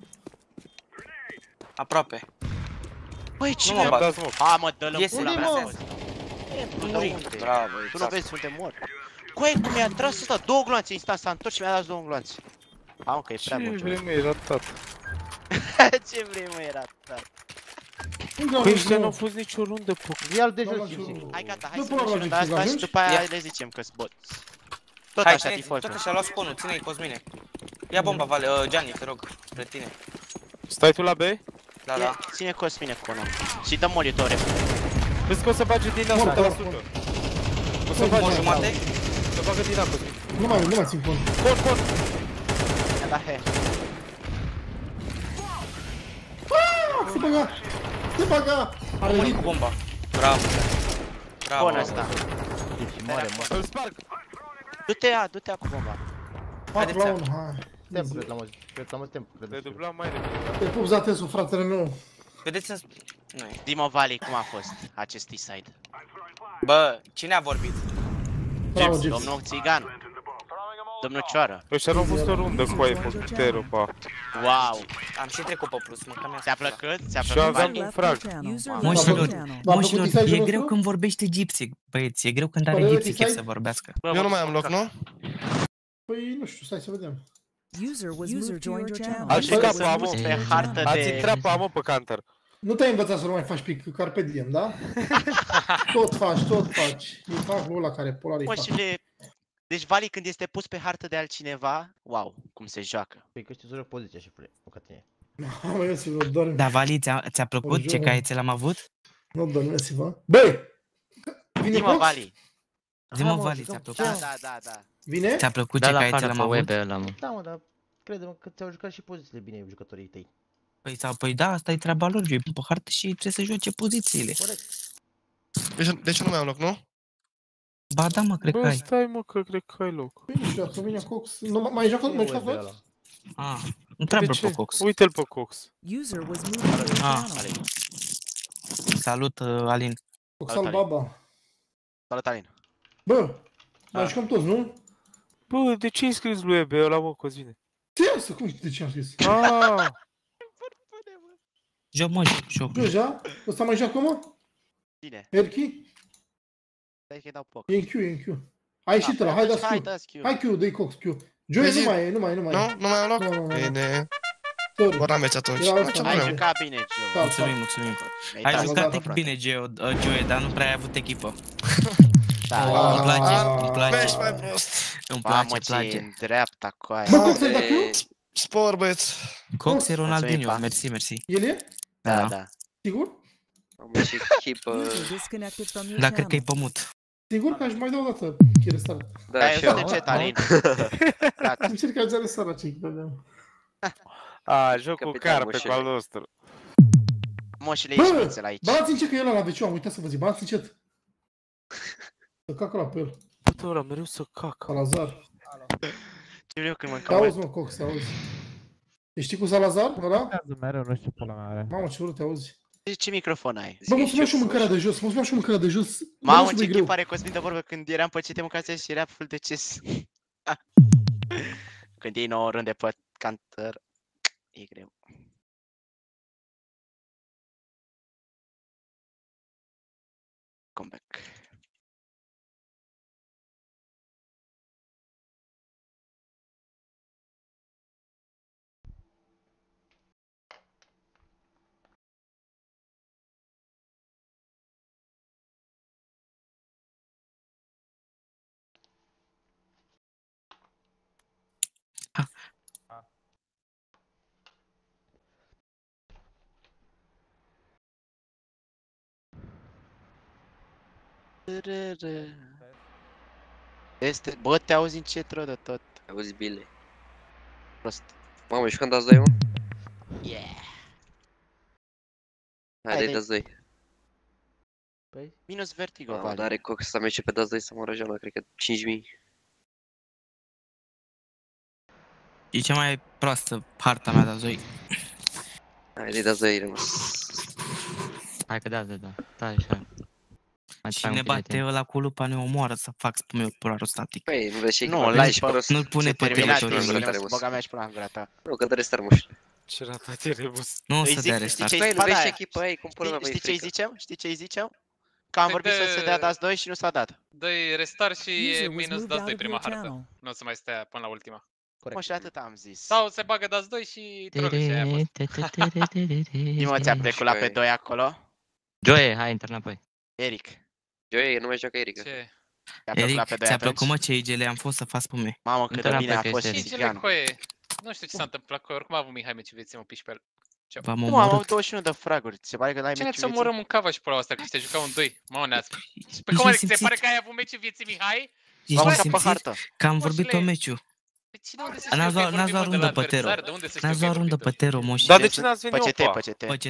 Aproape. Băi, Nu cine mă mă bat. A, mă, dă-l în Iese, pula mea. mă. bă. Templu, Nu de muri. unde? Bravo, Tu nu exact. vezi unde mor? Coi, cum mi-a tras ăsta două gloanțe instant, s-a întors și mi-a dat două gloanțe. Am că e prea Ce bun. vrei, mă, era tată. Ce vrei, mă, era tata? Cu ăștia n-au fost nicio rundă, pă. Ia-l de jos, Da, Gypsy. da, Hai gata, hai Nu să pula mergem mea, la Gypsy, asta și ajungi? după aia Ia. le zicem că-s boți. Tot Hai, așa, ține, default. tot așa, luați conul, ține-i Cosmine. Ia bomba, Vale, uh, Gianni, te rog, spre tine. Stai tu la B? Da, da. Ține Cosmine cu unul. Și dă monitore. Vezi că o să bage din Mor, asta, mor, la sută. mor. O să O bage jumate? să bagă din apă. Nu mai, nu mai țin cont. Con, con! La he. Se băga! Se băga! Are Muri lit. cu bomba. Bravo. Bravo. Bun ăsta. Gypsy moare, mă. Îl sparg! Du-te ia, du-te ia cu bomba. patru la unu, hai. Templu, cred, l-am auzit. Cred că l-am auzit templu, Te cred. dubla mai repede. Te pup Zatesu, fratele meu. Vedeți în... Nu e. Dimo Valley, cum a fost acest side? Bă, cine a vorbit? Bravo, Gypsy. Domnul Țigan. Domnul Cioară. Ăștia n-au fost o rundă cu aia pe puterul, pa. Wow. Am și trecut pe plus, mă cam Ți-a plăcut? Ți-a Și plăcut? aveam Valley? un frag. Moșilor, V-am moșilor, făcut design-ul e greu nostru? când vorbește Gypsy, băieți, e greu când are Părere, Gypsy chef design? să vorbească. Eu nu mai am loc, nu? Păi, nu știu, stai să vedem. User was moved to your channel. Ați User intrat was pe amă? moved Pe hartă Ați de... intrat pe amă pe Counter. Nu te-ai învățat să nu mai faci pic Carpe Diem, da? Tot faci, tot faci. E fac ăla care polarii Mă, fac. și le... Deci Valley când este pus pe hartă de altcineva, wow, cum se joacă. Păi că știi să joc poziția, șefule, nu ca tine. Mă, eu să-vă dorm. Da, Vali, ți-a, ți-a plăcut ce Bonjour. caiete l-am avut? Nu dormeți-vă. Băi! Vine Dimo Cox? Valley. Zi-mă, mă, Vali, jucăm- ți-a plăcut? Da, da, da, da. Vine? Ți-a plăcut Da, ce la caiete fană l-am pe avut? web ăla, mă. Da, mă, dar crede-mă că ți-au jucat și pozițiile bine jucătorii tăi. Păi, sau, păi da, asta e treaba lor, eu pe hartă și trebuie să joace pozițiile. Corect. Deci, deci nu mai am loc, nu? Ba da, mă, cred că Bă, ai. stai mă, că cred că ai loc. Păi, nu știu, dacă vine Cox... Nu, mai joacă, mai joacă Web Cox? ăla. Ah, De întreabă ce? pe Cox. Uite-l pe Cox. User was moved to your Ah, channel. Salut, uh, Alin. Coxal Baba. Salut, Alin. Bă, mai jucăm toți, nu? Bă, de ce ai scris lui Ebe ăla, mă, Cosmine? Ce să, cum de ce am scris? Ah, Joc, mă, joc. Deja? Ăsta mai joacă, mă? Bine. Erchi? Stai că-i dau poc. E în Q, e în Q. Hai și te la, hai dați Hai, Q. dați Q. Hai Q, dă-i Cox, Q. Joey Vezi? nu mai e, nu mai e, nu mai e. Nu? Nu mai am loc? Nu, nu, nu. Bine. Sorry. Bora meci atunci. Era Nu, asta. ce Ai mai am. jucat bine, Joe. Da, Mulțumim, mulțumim. Mi-ai Ai dat jucat asta, tec frate. bine, Geo, uh, Joe, dar nu prea ai avut echipă. Da, Ah. Îmi place, îmi place. Vezi mai prost. Îmi Mamă, place, ce îmi e place. în dreapta cu aia. Bă, Cox, ai dat Q? Spor, băieți. Cox e Ronaldinho, Mulțumim, pa. mersi, mersi. El e? Da, da. Sigur? Am și echipă... Uh, Disconnected from your Da, cred că e channel. pămut. Sigur că aș mai da o dată Chirestar. Da, Ai și eu. de ce, Alin? Gata. Încerc că are sara ce echipă. a, joc cu Capitan carpe cu Moșile. al nostru. Moșile Bă, ieșiți aici. balați încet că e ăla la veciu, am uitat să vă zic, balați încet. Să cacă la pe el, Bă, ăla mereu să cac. Salazar. Ce vreau când Te mâncam? auzi, mă, Cox, te auzi. Ești știi cu Salazar, ăla? mereu, nu știu pula mea are. Mamă, ce urât te auzi. Ce microfon ai? Bă, mă spunea și mâncarea de jos, mă spunea și mâncarea de jos. Mamă, ce ce greu. chip are Cosmin de vorbă când eram pe ce te mâncați și era full de ces. Când iei nouă rând de pe canter, e greu. Comeback. Este, bă, te auzi încet rău de tot. Auzi bine. Prost. Mamă, și când dați doi, mă? Yeah. Hai, Hai, dai dați doi. Păi, minus vertigo, Mamă, vale. dar are Cox să merge pe dați doi să moară Jana, cred că cinci mii. E cea mai proastă partea mea de Azoi. Hai, de Azoi rămas. Hai că da, da, da. Stai așa. Mai Și ne bate ăla cu lupa, ne omoară să fac spumeu polarul static. Păi, nu vezi și Nu, echipa lași și pe... prost. Nu-l pune pe teritoriul. Băga mea și până în gura ta. Nu, că dă restart mușile. Ce ratat rebus. Nu o Îi să zic- dea știi restart. ce-i Păi, nu spada vezi și aia? echipa ei, cum pula mea Știi, vă știi ce-i frică. zicem? Știi ce-i zicem? Că am Păi vorbit să de- se dea dați doi și nu s-a dat. Dă-i restart și e minus dați doi prima hartă. Nu o să mai stea până la ultima. Mă, și atât am zis. Sau se bagă dați doi și trolul și aia a fost. Dimo, ți-a plecut la pe doi acolo? Joe, hai, intră înapoi. Eric. Joey, nu mai joacă Eric. Ce? Ți-a plăcut la Eric, pe doi ți-a atunci? plăcut mă ce I G L am fost să fac spume. Mamă, cât de Intră bine a înapoi, fost că este Și ce Țigan. coaie? Nu știu ce s-a întâmplat cu oricum a avut Mihai meci vieții, mă piși pe el. V-am Nu, am omorât. avut douăzeci și unu de fraguri. Se pare că n-ai Cine meci ți omorâm în cava și pe la asta, că te jucau în doi? Mamă, ne-ați... Pe cum m-am adică, se simțit. pare că ai avut meciul vieții Mihai? Ești M-am mai urcat pe simțit hartă. că am vorbit Moșile. tot meciul. Pe cine unde se N-a știe că luat- ai n-a vorbit, luat mă, de la rundă pe Tero. adversar? De unde se știe N-a că ai luat rundă vorbit pe Tero, moș. Dar de ce n-ați venit Păcete, opa? păcete. Păi ce...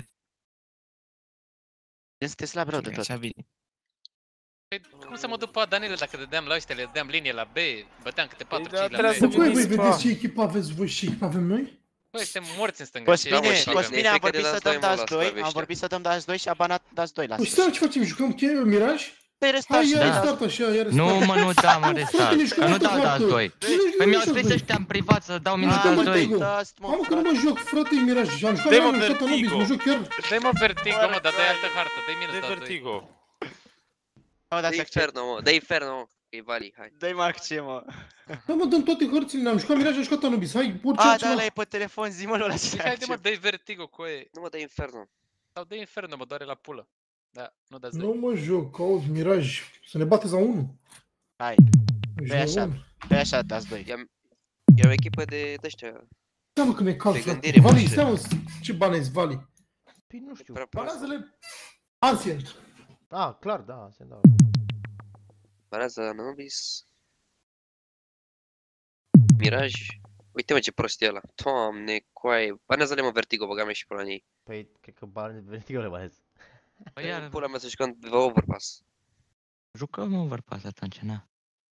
Sunteți slab rău de tot. Așa bine. Păi, cum să mă duc pe Danilo dacă dădeam la ăștia, le dădeam linie la B, băteam câte patru da, cinci la trebuie B. să Bă, voi veniți, vedeți pa. ce echipă aveți voi și ce echipă avem noi? Băi, suntem morți în stânga. Bă, ce- bine, mă, și bă, ne bine, am frică de vorbit să dați doi, dăm mă, dați la doi, Slavește. am vorbit să dăm dați doi și a banat dați doi la Păi sfârșit. stai, ce facem? Jucăm che Miraj? Păi restart Hai, și ia da. restart așa, ia restart. Nu, mă, nu da, mă, Frate, restart. nici Că nu cum dau te dați fac, doi. tu. Nici Păi nu mi-au știu, scris băi. ăștia în privat să dau minus Ah, dați mă, doi. Tego. Dați, mă, Mamă, că nu mă joc, frate, Miraj. Am jucat Dă-i, mă, la jucat Anubis, Vertigo. mă joc chiar. Dă-i mă vertigo, mă, dar dă-i altă hartă, dă-i minus De dați doi. vertigo. Mă, Dă dați accept. Inferno, mă. Dă Inferno, mă. Că e Vali, hai. Dă-i mă accept, mă. Da, mă, dăm toate hărțile, am jucat Miraj, am jucat Anubis. Hai, orice A, da, altceva. ăla e pe telefon, zi-mă lui ăla ce Deci haide mă, dă-i vertigo, coe. Nu mă, dă Inferno. Sau dă Inferno, mă, doare la pulă. Da, nu dați doi. Nu mă joc, auzi, Miraj. Să ne bate za unu. Hai, Joc dă-i așa, unu. dă-i așa, dați doi. E o echipă de de-ăștia. Da, mă, că mi-e cald, De frate. gândire, Vali, moșile. stai, mă, ce bani ești, Vali? Păi nu știu. Prea prost. Banează-le Ancient. Ah, clar, da, se dau. Barează Anubis. Miraj. Uite mă ce prost e ăla. Doamne, coaie. Banează-le mă Vertigo, băga mea și pula în ei. Păi, cred că bani Vertigo le banez. Păi iar, Pula mea să jucăm pe Overpass. jucăm Overpass atunci, na.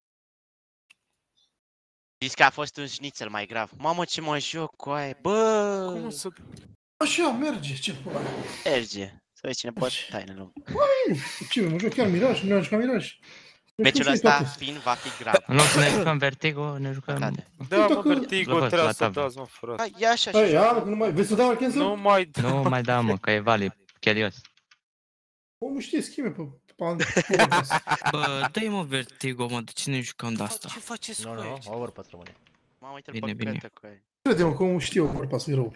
Zici că a fost un șnițel mai grav. Mamă, ce mă joc cu aia, bă! Cum să... Așa, merge, ce pula. Merge. Să vezi cine poate taină lume. Ce, mă joc chiar Miraj, nu am jucat Miraj. Meciul ăsta, fiind, va fi grav. În loc să ne jucăm Vertigo, ne jucăm... Frate. Da, mă, Dacă- vertigo, Vă văd trebuie la să tablă. dați, mă, frate. Hai, ia așa și Hai, ia, joacă. mă, că nu mai... Vezi să dau la cancel? Nu mai... Nu mai da, mă, că e Vali, chelios. Omul știe schime pe... pe Overpass. Bă, dă-i mă vertigo, mă, de ce ne jucăm de asta? Ce faceți Nu, cu nu, aici? Overpass rămâne. Mamă, uite-l Bine, pe bine. cătă cu aia. Crede-mă că omul știe Overpass-ul e rău.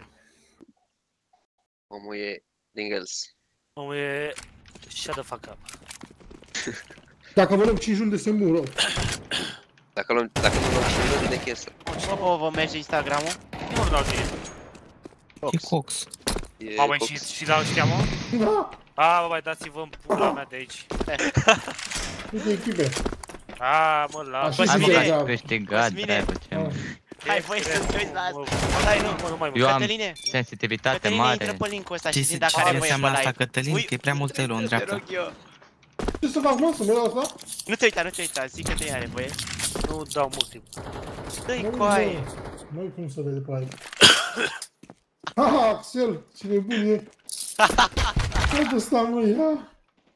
Omul e din Gels. Omul e... Shut the fuck up. Dacă vă luăm cinci luni de semnul rău. Dacă luăm, dacă nu luăm cinci luni de chesă. O, vă merge Instagram-ul? Nu mă dau ție. E Cox. E Mamă, Cox. și, și la ăștia, mă? Da, A, bă, mai dați-vă în pula mea de aici. uite echipe. A, mă, la... Așa Hai mă, zice, că da. ați câștigat, Cosmine. dracu, ce mă. Hai, voi să te uiți la asta. Mă, Hai, nu. mă, nu mai Eu am Cătăline, sensitivitate Cătăline, intră mare. pe link-ul ăsta Ce, și zi se- dacă ce are voie pe înseamnă asta, live. Cătălin? Că e prea mult elu în Te dreapta. rog eu. Ce să fac, mă, să mă dau asta? Nu te uita, nu te uita, zic că te are voie. Nu dau mult timp. Dă-i coaie. Nu-i cum să vede pe aici. Haha, Axel, cine bun e. Uite ăsta, mă, ia.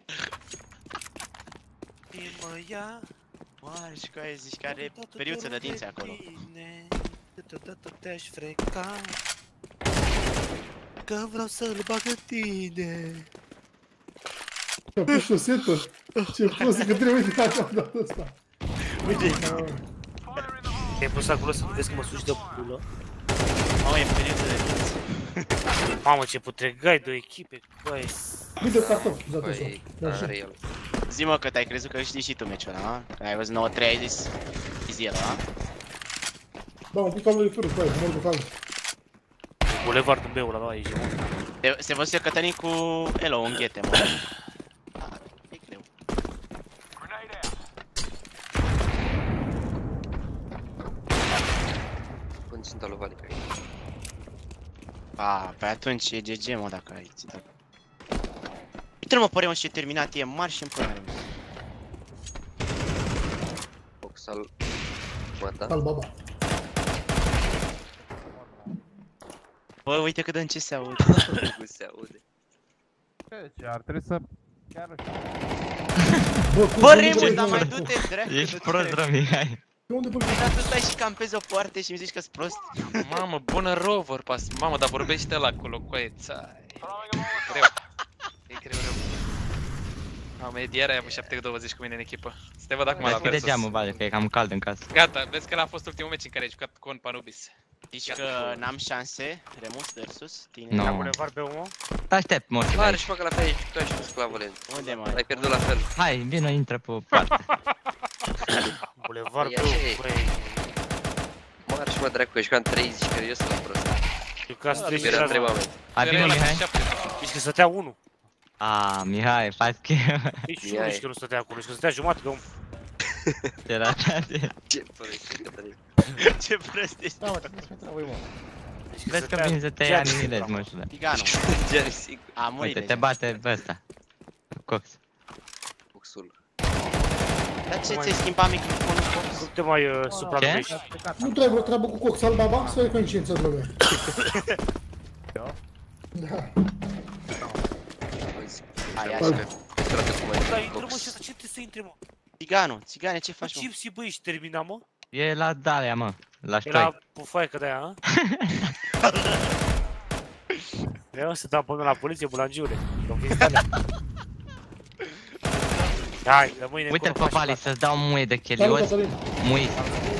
Mă ia... Mare și coaie, zici că are periuță de dinți acolo. Câteodată te-aș freca. Că vreau să-l bag în tine. Că pe șosetă. Ce prost, că trebuie uite așa dată asta. Uite. Te-ai pus acolo să vezi că mă suci de pulă. Mamă, e periuță de dinți. Mamă, ce putregai de o echipe, băi. Uite cartofi, dată așa. Băi, Da, așa. are el. Zi-mă că te-ai crezut că știi și tu meciul ăla, a? Că ai văzut nouă trei, ai zis easy ăla, a? Da, un pic caloriferul cu aia, mă rog cald. Bulevardul meu ăla, da, aici, mă. Se, se văzuse Cătălin cu Elo în ghete, mă. Da, e greu. Când sunt alu Vali pe aici. A, pe atunci e G G, mă, dacă ai ținut. Uite-l, mă, părem ce terminat e, marș în până. Fox al... Mă, da? Al baba. Bă, uite cât de încet se aude. Cum se aude. Ce, ar trebui să... Chiar Bă, Remus, dar mai du-te, dracu. Ești prost, rău, Mihai. Unde bă? Dar tu stai și campezi o poartă și mi zici că-s prost. Mamă, bună rover, pas. Mamă, dar vorbește ăla acolo, coaie, țai. Greu. E greu, rău. Mamă, Ediara ai avut șapte douăzeci cu mine în echipă. Să te văd acum la Deschide Versus. geamul, Vale, că e cam cald în casă. Gata, vezi că ăla a fost ultimul meci în care ai jucat cu un Panubis. Zici că n-am șanse, Remus versus tine. Nu. La Boulevard pe omul? Aștept, moșule. Mare și facă la pe aici, tu ești un sclavulent. Unde, mă? Ai pierdut la fel. Hai, vino, intră pe parte. Boulevard Păi pe așa omul, e. băi. Mare și mă dracu, eu jucam treizeci, că eu sunt la prost. Jucați Eram treizeci trei oameni. Hai, vino, Mihai. Ești că stătea unul. A, Mihai, faci că... Nici unul ești că nu stătea acolo, ești că stătea jumătate de om. Era de... Ce prost, Cătălin. Ce prost ești. Da, mă, ce mi-e voi, mă. Vezi că vin să te ia nimiles, moșule. Tiganu. Gianni, sigur. A murit Uite, te deja. bate pe ăsta. Cox. Buxul. Dar ce ți-ai schimbat microfonul, Cox? Nu te mai uh, supranumești. Nu trebuie vreo treabă cu Cox, Alibaba, să ai coincidență de lume. Da. Hai, Hai, așa. Strate cum ai Dar făcut intră mă Cox. și ăsta, ce trebuie să intri mă? Tiganu, țigane, ce faci, mă? Chipsi băi, ești terminat mă? E la Dalia, mă. La Era ștoi. pufoaică de-aia, a? Vreau să dau până la poliție, bulangiule. Hai, de mâine Uite-l pe Vali să-ți dau muie de Salut, chelios. Cătălin. Muis.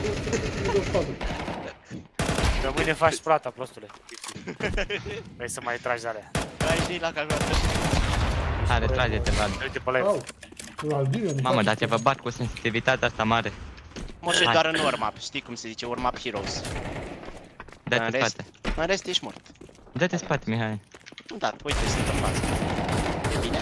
De mâine faci plata, prostule. Vrei să mai tragi de alea. Hai și la calculator. Hai, retrage-te, Vali. Uite pe live. Au, la Albine, nu Mamă, faci dar ce vă bat cu sensitivitatea asta mare. Moșe Hai. doar în warm-up, știi cum se zice, warm-up heroes. Dă-te În rest- spate. În rest ești mort. Dă-te spate, Mihai. Nu dat, uite, sunt în față. E bine?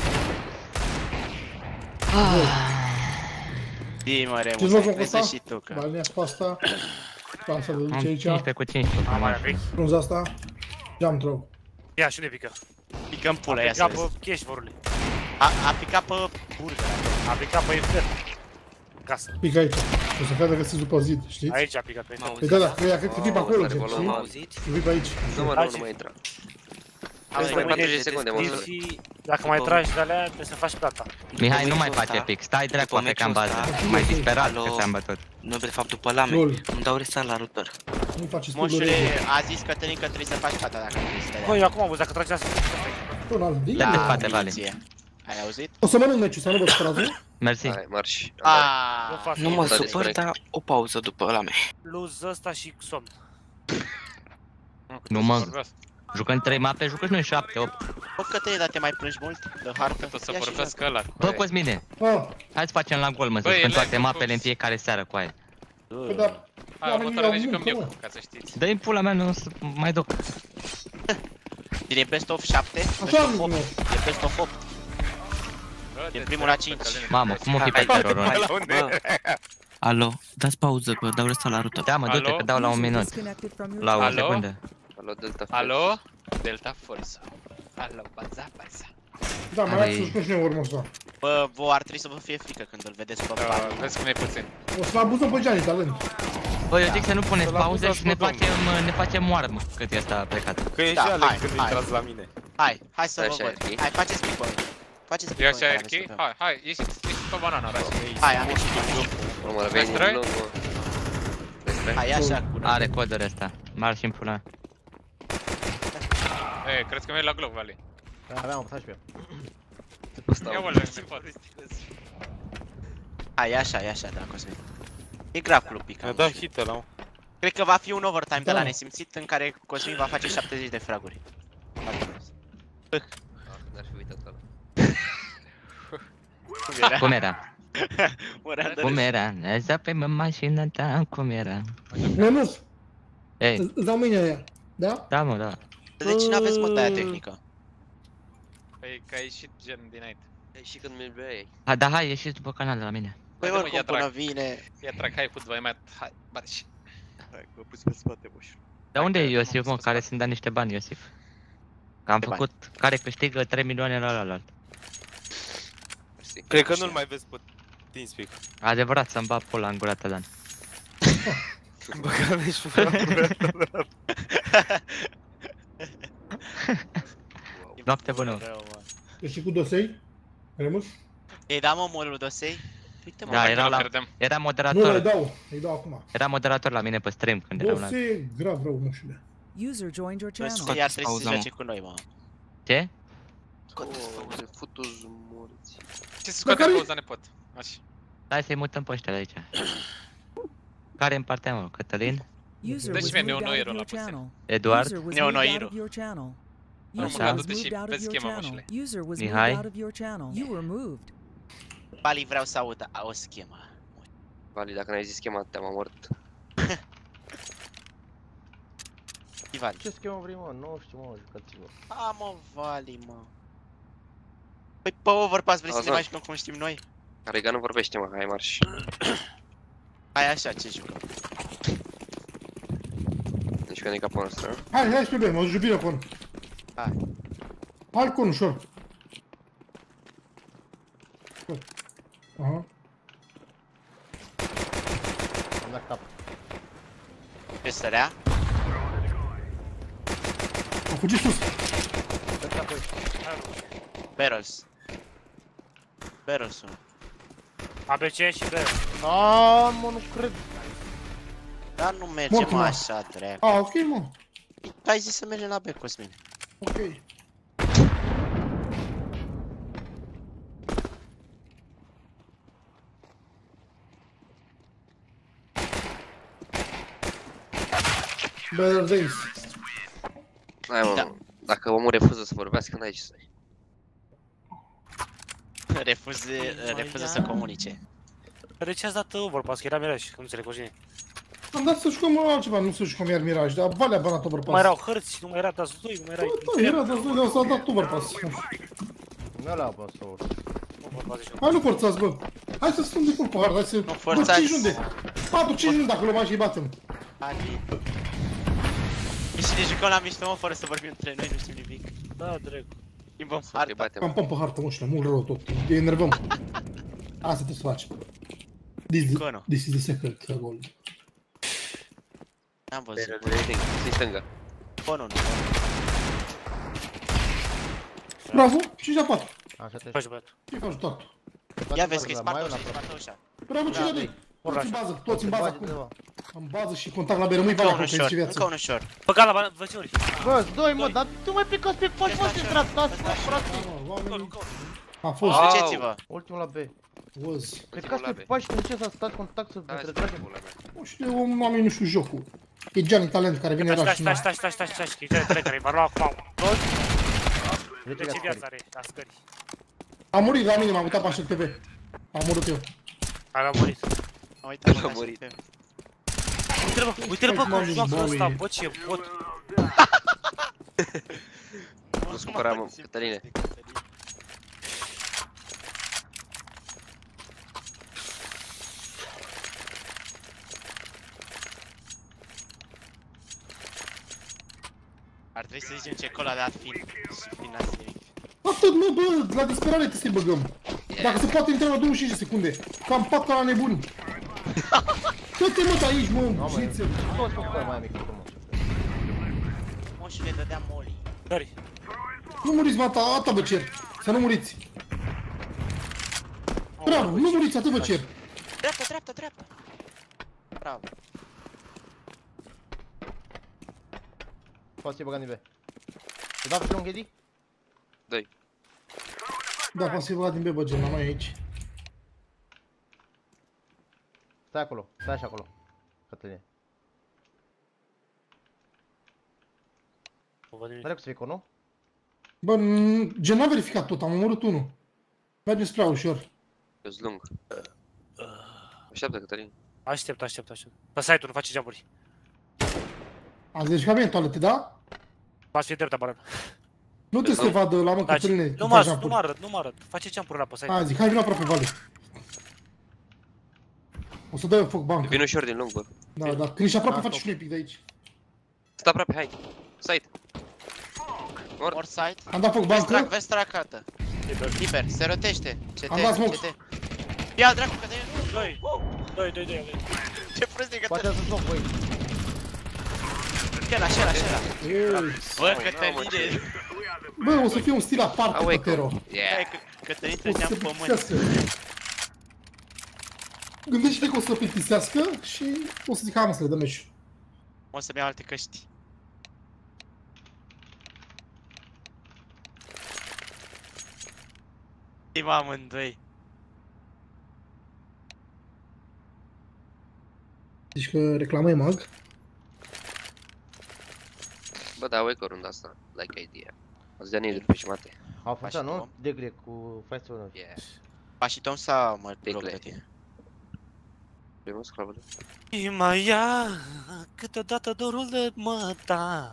Zi, mă, Ce Remus, joc ai cu asta? crezut și tu că... Balnea pasta. Pasta de Am duce aici. cincisprezece cu cincisprezece. Am mai Am vechi. Frunza asta. Jump throw. Ia și unde pică? Pică în pula, ia să A vezi. picat pe cash, vorule. A, a picat pe burger. A picat pe infer. Casă. Pică aici. O să crede că se după zid, știți? Aici a picat pe M-au infer. Păi da, da, cred că fi pe acolo, Are gen, volum, știi? mă. auzit? Vii pe aici. Nu mă, nu, nu mai intra. Hai, mai mai patruzeci de secunde, mă. Și dacă mai tragi de alea, trebuie să faci plata. Mihai, nu mai meciul face ăsta- pic. Stai drept, după poate că în meciul bază. ăsta- Mai disperat Alo. că te-am bătut. Nu, de fapt, după lame, Lol. îmi dau restart la router. Nu faci Moșule, spuluri. a zis Cătălin că trebuie să faci fata dacă nu vrei să te Băi, dea. eu acum am văzut, dacă tragi asta. Un alt din. Dă-te Da, spate, Vale. miliție. Ai auzit? O să mănânc meciul, să nu vă supărați. Mersi. Hai, marș. Eu Aaaa. fac Nu mă Da, supăr, disconnect. dar o pauză după lame. luz ăsta și somn. Nu, mă. Jucăm trei mape, jucăm și noi șapte, opt. Bă, Cătălin, dar te mai plângi mult de hartă? Tot să Ia și vorbească joacă. ăla. Bă, Cosmine, Ah, hai să facem la gol, mă, să Băi, jucăm e toate lag, mapele Cox. în fiecare seară cu aia. păi da. Hai, Oamenii următoarea au ne jucăm muncă, eu, mă. ca să știți. Dă-i pula mea, nu o să mai duc. Din e best of șapte? Best Așa of am opt. zis, E best of opt. Bă, E de primul la dreapta, cinci. Cătălin. Mamă, cum o fi pe Hai, terorul ăla? hai, bă. Alo, dați pauză, că dau restart la router. Da, mă, du-te Alo? că dau la un minut. La o Alo? secundă. Alo, Delta. Alo? Delta Forza. Alo, baza, baza. Da, mai Ai. las să jucăm și noi urmă asta. Bă, vă ar trebui să vă fie frică când îl vedeți pe Da, pat. vezi cum e puțin. O să-l abuzăm pe Gianni, talent. Bă, eu zic să nu puneți Să-l pauze acuzați și ne pe domnul. facem, ne facem moară, mă, cât e ăsta plecat. Că e Da, și Alex hai, când hai. intrați la mine. Hai, hai să Așa vă ar văd. fi. Hai, faceți pic, bă. Faceți pic, E bă, așa care e aveți ok? să Hai, hai, ieșiți, ieșiți pe banana, rași. dăm. Hai, am ieșit din grup. Mă, mă, reveni Extra? în lung, mă. Extra? Hai, așa, cu Are codul ăsta. Mar și în pula. E, crezi că mergi la glob, Vali? Da, aveam optat și pe eu. Ia vă le poate. Hai, e așa, e așa, de la Cosmin. E grav club pic. Mi-a dat hit ăla, mă. Cred că va fi un overtime de Da. la nesimțit în care Cosmin va face șaptezeci de fraguri. Ah, n-ar fi uitat ăla. Cum era? Mă, Cum era? Eza pe mă mașina ta, cum era? Nenus, Ei, îți dau mâine aia. Da? da, mă, da. De ce n-aveți bătaia tehnică? Păi că ai ieșit gen dinainte. E și când mi-l beai. Ha, da, hai, ieșiți după canal de la mine. Păi Haide, mă, oricum ia până drag. vine... Ia trag, hai, cu doi mai... Hai, bate și... Hai, mă pus pe spate, moșul. Dar unde e Dacă Iosif, nu mă, am care spus sunt dat niște bani, Iosif? Că am Ce bani? făcut, care câștigă trei milioane la ălalt. Mersi. Cred că nu-l mai vezi pe TeamSpeak. Adevărat, să-mi bag pula în gura ta, Dan. Bă, că aveți pula în gura ta. Noapte bună. Ești cu dosei? Remus? Ei da mă morul dosei? Uite mă. Da, era la... Era Nu, moderator. îi dau, îi dau acum. Era moderator la mine pe stream când eram la... Dosei, grav rău, nu știu. User joined your channel. Ăsta iar trebuie să se joace cu noi, mă. Ce? Se futu zmurți. Ce să scoate pauza, ne pot. Așa. Hai să-i mutăm pe ăștia de aici. Care în partea mă? Cătălin? User Deci was mie moved out neonoiro of la your puțin. channel. Eduard? User was Neonoiro. moved out of your channel. Nu mă User Așa. was gându-te și moved out vezi of your schema channel. moșule. User was moved Mihai? out of your channel. You were moved. Bali vreau să aud o schemă. Vali, dacă n-ai zis schema, te-am omorât. Ivali. Ce schemă vrei, mă? Nu știu, mă, jucați-vă. A, mă, Vali, mă. Păi pe Overpass vrei să Auzi, ne mă. mai jucăm cum știm noi? Rega nu vorbește, mă, hai marș. Hai așa, ce jucăm? Deci când e capul nostru, nu? Hai, hai spre B, mă duci bine con. Hai. Hai con ușor. Aha. Am dat cap. Ce sărea? A fugit sus. Dă cap aici. Barrels. Barrels unu. A B C și B. Aaaa, mă, nu cred. Dar nu mergem Mort, mă. așa, drept. A, ok, mă. Tu ai zis să mergem la B, Cosmin. Ok. Better days. Hai, mă, Da. dacă omul refuză să vorbească, n-ai ce să ai. Refuze, refuză să comunice. De ce ați dat Overpass? Că era Miraj, că nu înțeleg cu cine. Am dat să jucăm altceva, nu să jucăm iar Miraj, dar Valea a banat Nu mai Overpass. erau hărți, nu mai era dați doi, nu mai era... Da, era dați doi, de asta a dat Overpass. Nu la bă, să urc. Hai, nu forțați, bă. Hai să stăm de cul pe hard, hai să... Bă, forțați. cinci runde. patru cinci runde, dacă luăm așa și batem. Ali. Și ne jucăm la mișto, mă, fără să vorbim între noi, nu știm nimic. Da, drept. Schimbăm Să te harta. batem. Campăm pe hartă, mă, știu, mult rău tot. Ne enervăm. Asta trebuie să facem. This, Cono. this is the secret goal. N-am văzut. Ții stânga. Cono, nu. Bravo, cinci la patru. Așa te Faci băiatul. Ce faci, tatu? Ia vezi că-i Mai spart una ușa, îi aproape. spart ușa. Bravo, cinci la doi. Toți în bază, toți în bază acum. În bază și contact la B, rămâi Încă Valea unul acolo, short, că încă viață. unul short. Păcat la văciuri. Bă, doi, mă, dar tu mai pică pe faci, mă, să intrat, lasă, mă, frate. Oamenii... A fost, Duceți-vă. Ultimul la B. was. Plecați pe pași, când ce să stați contact să vă retragem. Nu știu, oamenii nu știu jocul. E Gianni Talent care vine Stai, raș. stai, stai, stai, stai, stai, stai, stai, care va lua acum. Toți? De ce viață are la scări? Am murit la mine, m-am uitat pe așa T V. Am murit eu. Hai, l-a murit. Am uitat, L-a murit. Uite-l bă, uite-l bă cum joacă ăsta, bă ce bot. Nu-ți cumpăra, mă, Cătăline. Ar trebui să zicem ce col a dat fin. Și fin n-a zis nimic. Atât, mă, bă, la disperare trebuie să-i băgăm. Dacă se poate intra la douăzeci și cinci de secunde. Cam pat ca la nebuni. Tot mă de aici, mă, jițe. Toți pe care mai mic, mă. Moșule dădea moli. Dori. Nu muriți, mata, atât vă cer. Să nu muriți. Bravo, nu muriți, atât vă cer. Dreapta, dreapta, dreapta. Bravo. Poate să-i băga din B. Te dau pe un Ghedi? Doi. Da, poate să-i băga din B, bă, gen, la noi aici. Stai acolo, stai așa acolo. Cătăline. N-are cum să fie con, nu? Bă, gen, n-a verificat tot, am omorât unul. Mergem spre A ușor. Eu-s lung. Așteaptă, Cătălin. Aștept, aștept, aștept. Pe site-ul nu face jump-uri. Ați verificat bine toalete, da? Faci fie dreapta, baran. Nu te să vadă la mă, Cătăline. Nu mă, nu mă arăt, nu mă arăt. Face jump-uri la pe site. A, zic, hai vino aproape, Vale. O să dai eu foc bancă. Vino ușor din lung, bă. Da, da, când ești aproape faci și un epic de aici. Stă aproape, hai. Site. Mort. Mort site. Am dat foc bancă. Vezi vezi tracată. Liber, se rotește. C T, Am dat smoke. C T. Ia, dracu, că de... Doi. Doi, doi, doi. Ce prost de Poate Cătălin. să smoke, băi. ăla, și ăla, și ăla. Bă, Cătăline. Bă, o să fie un stil aparte pe Tero. Yeah. Cătăline O să trăgeam se pământ. plictisească. Gândește-te că o să se plictisească și o să zic, hai mă să le dăm meci. O să-mi iau alte căști. Știm amândoi. Zici că reclamai mag? Bă, da, uite runda asta, like idea. O să dea niduri pe jumate. Au făcut, nu? De grec cu Fight unu. Yeah. Pași Tom sau mă rog de tine? Primul sclavă. Mai ia câteodată dorul de măta.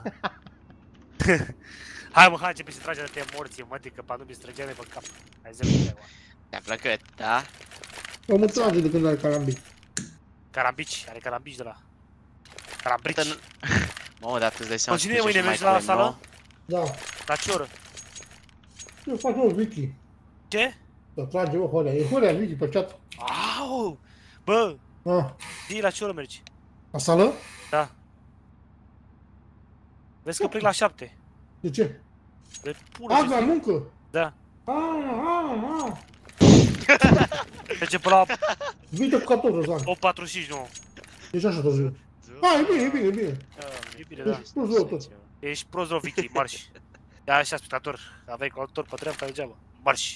Hai mă, hai începe să trage de te morții, mă, că pa nu mi străgeane pe cap. Hai zi mă. Te-a plăcut, da? O mă trage de când are carambic. Carambici, are carambici de la... Carambrici. Mă, dar tu-ți dai seama cine e mâine, mergi la sală? Da. La ce oră? Eu fac eu, Vicky. Ce? Să trage, bă, Horea. E Horea, Vicky, pe chat. Au! Bă! Ah. Zi, la ce oră mergi? La sală? Da. Vezi că plec la șapte. De ce? De pulă. Azi la muncă? Da. Ah, ah, ah. Trece pe la... Vite cu catorze, Zan. opt patruzeci și cinci, nu. Deci așa târziu. Ah, e bine, e bine, e bine. E bine, da. Ești prost rău tot. Ești prost rău, Vicky, marș. Ia așa, spectator. Aveai calculator pe dreapta degeaba. Marș.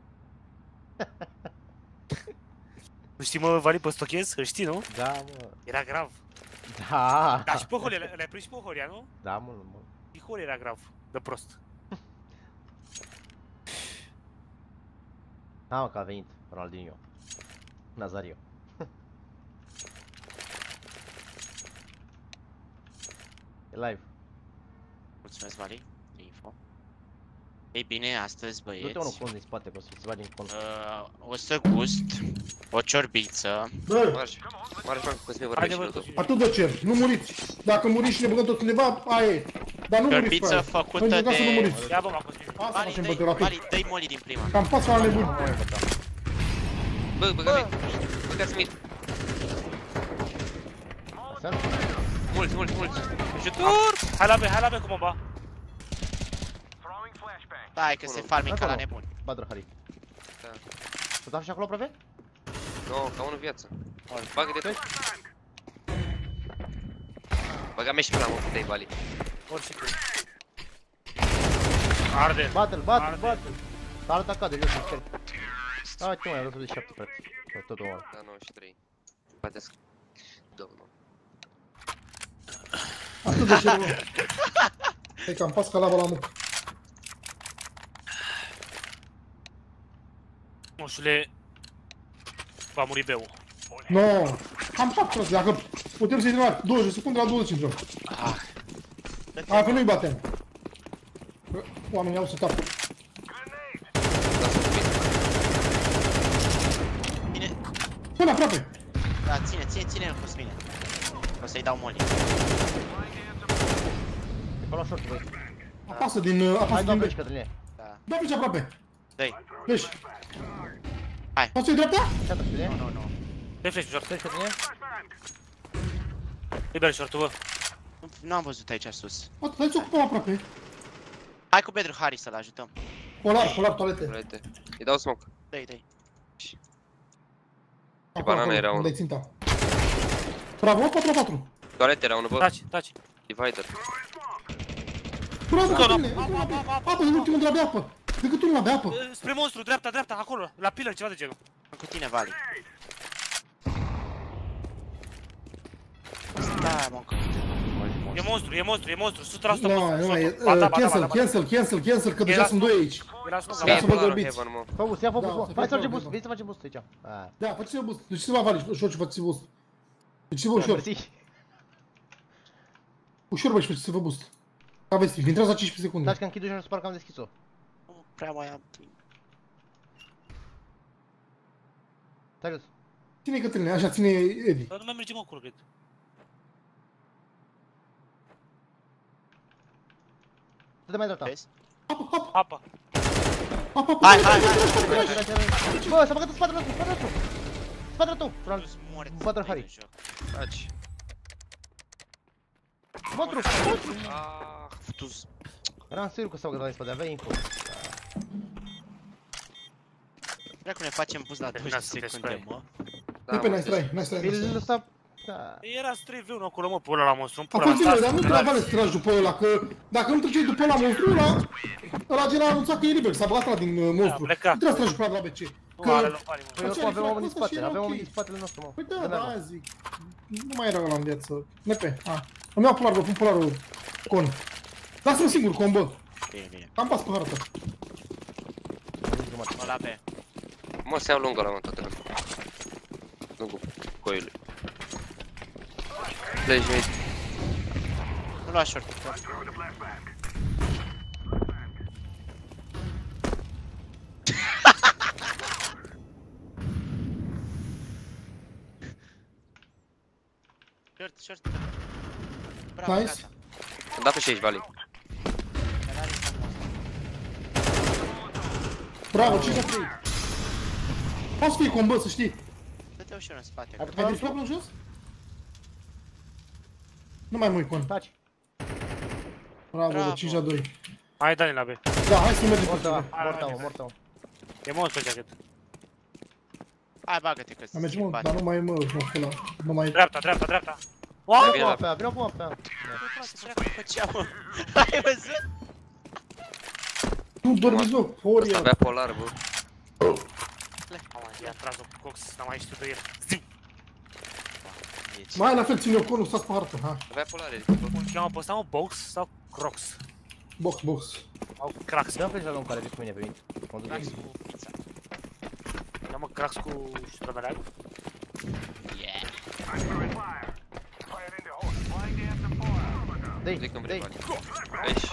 Nu știi, mă, Vali, pe stochez? Îl știi, nu? Da, mă. Era grav. Da. Da, și pe Horia, le-ai prins și pe Horia, nu? Da, mă, mă. Și Horia era grav, de prost. Da, mă, că a venit Ronaldinho. Nazario. E live. Mulțumesc, Vali, de info. Ei bine, astăzi, băieți... Du-te unul cont din spate, că o să-ți bagi în cont. Uh, o să gust o ciorbiță. Bă! Marș, marș, Franco, Cosmin, vorbești și minutul. Atât de cer, nu muriți. Dacă muriți și ne băgăm tot undeva, aia e. Dar nu muriți pe Ciorbiță aia. făcută Încercați de... să nu muriți. Ia bă, m-a Cosmin. Asta Vali, facem dă-i, pe rapid. Vali, dă-i molly din prima. Cam pas la nebun. Bă, băga mid. Băgați mid. Mulți, mulți, mulți. Ajutor! Hai la B, hai la B cu bomba. Hai că se farming ca la nebun. Badră, Hari. Da. Tu dau și acolo, prove? Nu, ca unul viață. Bagă de tot. Băga-mi și pe la mult, dai Vali. Orice cu. Arde. Bate-l, bate-l, bate-l. S-a atacat de jos, în scări. Hai, ce mai, am de șapte, frate. Tot omul. Da, nouăzeci și trei. Batesc. Domnul. Atât de cer, bă. E cam pas ca lava la muc. Moșule, va muri B-ul. No, am fac, frate, dacă putem să-i trăim douăzeci de secunde la douăzeci intrăm. Hai că nu-i batem. Oamenii au să tapă. Bine. Până aproape. Da, ține, ține, ține-l cu mine. O să-i dau molly. E pe la short, băi. Apasă din... apasă Hai, din... dau Cătăline. Da. Da, pici aproape. Dă-i. Deci. Hai. Poți să-i dreapta? Ce-a Cătăline? Nu, nu, nu. Dă-i flash, short. Dă-i Cătăline? Liber short-ul, bă. Nu am văzut aici sus. Hai să ocupăm aproape. Hai cu Bedru Hari să-l ajutăm. Polar, polar, toalete. Toalete. Îi dau smoke. Dă-i, dă-i. Ce banana era unul. Unde-i ținta? Bravo, patru la patru. Toalete era unul, bă. Taci, taci. Divider. Bravo, Cătăline. Apă, în ultimul de la bea apă. Decât unul la bea apă. Spre monstru, dreapta, dreapta, acolo, la pillar, ceva de genul. Am cu tine, Vali. Da, mă, încă. E monstru, e monstru, e monstru, o sută la sută Nu, monstru. nu, e... Bata, bata, Cancel, bata, cancel, cancel, cancel, că deja sunt doi aici. Era scos, Vreau să vă grăbiți. Fă boost, ia fă Da, boost, să mă. Hai să fie facem boost, bun. vei să facem boost aici. Aia. Da, faceți-vă boost. Duceți-vă Vali, ușor și faceți-vă boost. Duceți-vă ușor. Ușor, băi, și faceți-vă boost. Aveți timp, intrați la cincisprezece secunde. Dați că închid ușor, sper că am deschis-o. Nu prea mai am timp. Serios. Ține Cătăline, așa, ține Edi. Dar nu mai mergem acolo, cred. Dă-te mai dreapta. Apă, apă. Apa. Apă, apă. Hai, hai, hai. Bă, s-a băgat în spatele nostru, spatele nostru. Spatele tău. Nu-ți mori. Badră Hari. Taci. Monstru! Ah, futus. Eram sigur că s-au gădat în spate, avea info. Dracu, ne facem buz la douăzeci de secunde, mă. Nu pe nice try, nice try, nice Îl try. lăsa... Da. Era trei v unu acolo, mă, pe ăla la monstru. A Pula fost mea, bine, dar nu stați, prea vale să tragi după ăla, că dacă nu treceai după ăla monstru, ăla, ăla gen a anunțat că e liber, s-a băgat ăla din uh, monstru. Nu plecat. trebuie să tragi după ăla la B C. Nu are loc, are, mă. Păi oricum avem oameni din spate, avem oameni din spatele nostru, mă. Păi da, da, aia zic. Nu mai era ăla în viață. Nepe, a. Îmi iau polarul, pun polarul con. Lasă-mă singur, con, bă. Bine, bine. Am pas pe hartă. Mă la B. Mă, se iau lungă la mă, toată lumea. Lungul coiului. Pleci mid. Nu lua short. Short, short. Bravo, Nice. gata. Am dat pe șaizeci, Vali. Bravo, cinci la trei. Poți fi con, bă, să știi. Dă-te ușor în spate. Ai deflat până jos? Nu mai mui con. Taci. Bravo, bă, cinci la doi. Hai, Dani, la B. Da, hai să mergem. Morta, morta, mă, morta, mă. E monstru pe jacket. Hai, bagă-te că Dar mergem, mă, dar nu mai mă, mă, pula. Nu mai... Dreapta, dreapta, dreapta. Wow! Vine la Pe ea, vină puma pe ea. Dracu, făcea, mă. Ai văzut? Nu dormiți, bă, Horia. Avea polar, bă. Mamă, i-a tras-o cu cox, n-am mai știut de el. Ziu! Mai la fel ține eu conul, stați pe hartă, ha. Avea polare, zic, bă. Cum cheamă pe ăsta, mă? Box sau Crocs? Box, box. Au Cracks. Dă-mi flash la lung care vii cu mine pe mine. Mă duc Cracks de cu pizza. Cheamă Cracks cu ștrăbeleagul? Yeah. Dă-i, Zic în dă-i. Vali. Aici.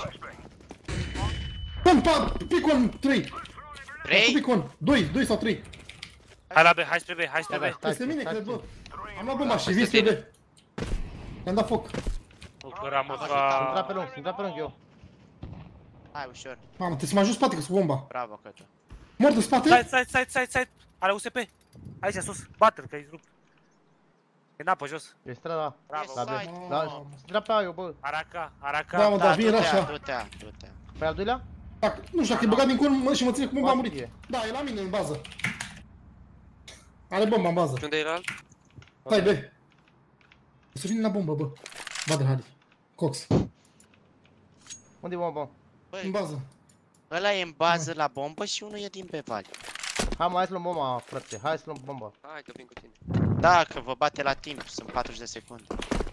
Pum, pa, picon, trei. Trei? Picon, doi, doi sau trei. Hai la B, hai spre B, hai spre B. Peste mine, cred, bă. Am luat bomba și vii spre B. I-am dat foc. Nu, că eram mă Sunt ca... intrat pe lung, sunt intrat pe lung eu. Hai, ușor. Mamă, trebuie să mă ajut spate că sunt bomba. Bravo, Căciu. Mort în spate? Side, side, side, side, side. Are U S P. Aici, sus. Batter, că-i rupt. E n-apă jos. E strada. Bravo. La B. Side, Da, mă. sunt intrat pe A eu, bă. Araca, Araca. Da, mă, dar vine du-te-a, așa. du-te-a, du-te-a. Păi al doilea? Dacă, nu știu, dacă e băgat din con mă, și mă ține cu bomba a murit. Poate Da, e la mine în bază. Are bomba în bază. Și unde era alt? Stai, B. Să vine la bombă, bă. Badr, Harry. Cox. Unde e bomba? În Băi, bază. ăla e în bază la bombă și unul e din pe Vali. Hai mă, hai să luăm bomba, frate. Hai să luăm bomba. Hai că vin cu tine. Da, că vă bate la timp, sunt patruzeci de secunde.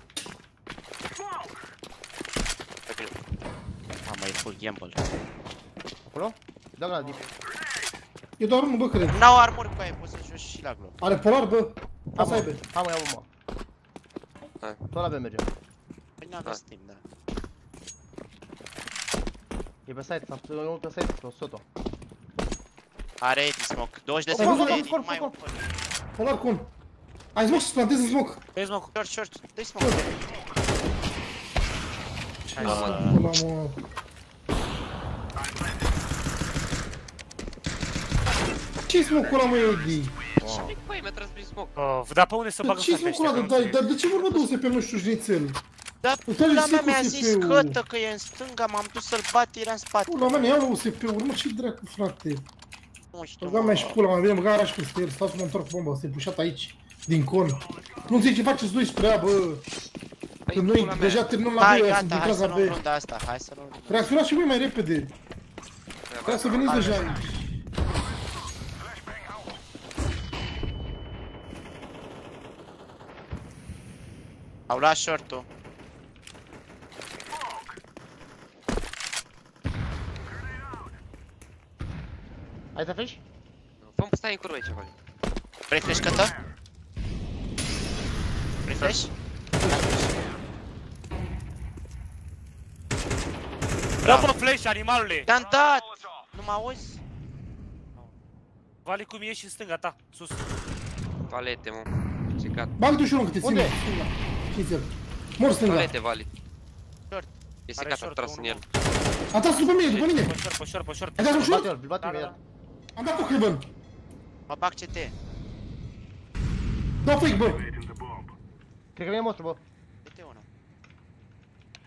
Mamă, e full gamble. Acolo? Da, la deep. E doar unul, bă, cred. N-au armuri cu aia, poți să joci și la glob. Are polar, bă. Hai Asta mă, aibă. hai mă, ia bomba. Hai. Tot la B mergem. Păi n-am găsit timp, da. E pe site, am unul pe site, pe Soto. Are edit smoke, douăzeci de Oh, secunde oh, edit, oh, mai oh, un fără. Polar con. Ai smoke să plantezi în smoke. Dă-i smoke. Short, short, dă-i smoke. Pula, mă. Ce-i smoke-ul ăla, mă, Edi? Și mic, băi, mi-a tras prin smoke. Uh, dar pe unde să bagă Ce-i să smoke-ul ăla? Dar dar de ce vorba de U S P nu știu șnițel? Dar Îți dai pula zi mea cu mi-a U S zis P-ul. cătă că e în stânga, m-am dus să-l bat, era în spate. Pula mea, ne iau la U S P-uri, mă, ce dracu, frate? Nu știu, Băga mea și pula mea, vine băga araș peste el, stau să mă întorc cu bomba, să-i pușat aici, din con. Nu zici ce faceți doi spre ea, bă. Că noi deja terminăm la Hai, B, sunt gata, din hai să clasa luăm B. runda asta, hai să luăm runda. Reacționați și voi mai repede. Trebuie să veniți deja aici. Au luat short-ul. Ai să flash? Vom stai în curvă aici, Vali. Vrei flash, cătă? Vrei flash? Dă mă flash, animalule! Te-am dat! Nu mă auzi? Vali cum e și în stânga ta, sus. Valete, mă. Cicat. Bagă-te ușor că te ține. Unde? Știți el. Mor stânga. Valete, Vali. Short. E secat, a tras în el. A tras după mine, după mine. Pe short, pe short, pe short. Ai dat Îl ușor? bate el, îl bate imediat. Am dat cu Heaven. Mă bag C T. Dau fake, bă. Cred că vine monstru, bă. C T unu.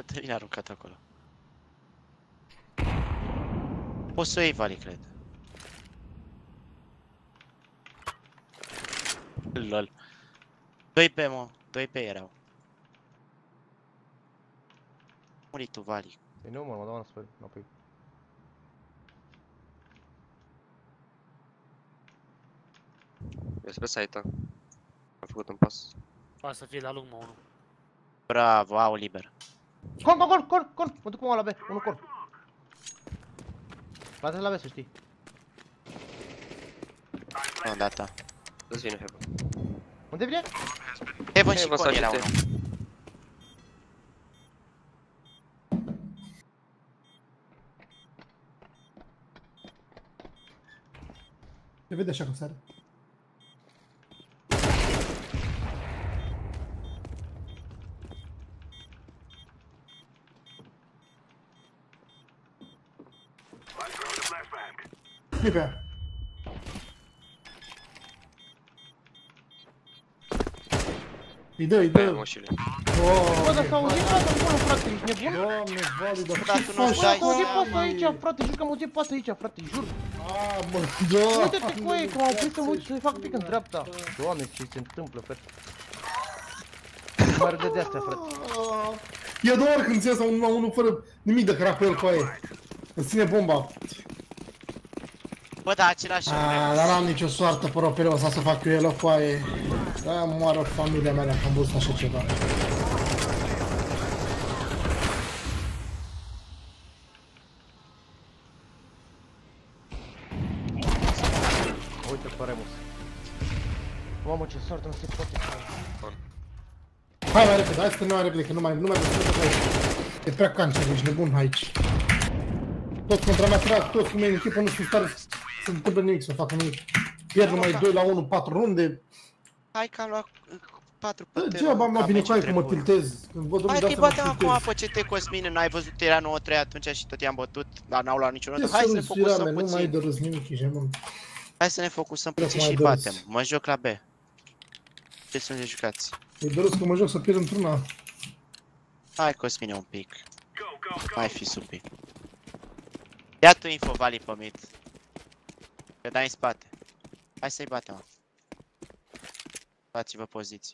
Cătălin a aruncat acolo. Poți să o iei, Vali, cred. Lol. doi pe, mă. doi pe erau. Muri tu, Vali. E nu, mă, mă dau înapoi. înapoi. Eu spre site-a. Am făcut un pas. Poate să fie la lung, mă, unul. Bravo, au liber. Con, con, con, con, con! Mă duc cu la B, unul con. Bate la B, să știi. Nu, data. Să-ți vină Heaven. Unde vine? Heaven și con era unul. Se vede așa că sare. Nu pe aia. Îi dă, îi dă. Bă, dar s-a auzit toată acolo, frate, ești nebun? Doamne, Vali, dar Dar ce tu nu faci? dai. S-a auzit pe asta aici, frate, jur că am auzit pe asta aici, frate, jur. A, bă, da. Uite-te cu ei, că m-am oprit să mă uit să-i fac pic în dreapta. Doamne, ce se întâmplă, frate? Nu mai râde de astea, frate. E a doua oară când ți iasă unul la unul fără nimic de cărat pe el cu aia. Îți ține bomba. Bă, da, același. Aaa, dar n-am nicio soartă pe ropele ăsta să fac eu el o foaie. Da, moară familia mea dacă am văzut așa ceva. Uite pe Remus. Mamă, ce soartă, nu se poate. Hai mai repede, hai să terminăm mai repede, că nu mai, nu mai găsesc că e prea cancer, ești nebun aici. Toți contra mea trag, toți cu mine în echipă, nu știu stare să se întâmple nimic, să facă nimic. Pierd numai doi la unu, patru runde. Hai că am luat patru pe Degeaba am luat bine cu aia că mă tiltez. Hai că-i batem acum pe C T Cosmine, n-ai văzut, era nouă trei atunci și tot i-am bătut, dar n-au luat niciun rând. Hai să ne focusăm puțin. Nu mai ai de râs nimic, ești nebun. Hai să ne focusăm puțin și batem. Mă joc la B. Ce sunt de jucați? E de râs că mă joc să pierd într-una. Hai Cosmine un pic. Mai fi supi. Ia tu info, Vali, pe mid. Că dai în spate. Hai să-i batem, mă. Luați-vă poziții.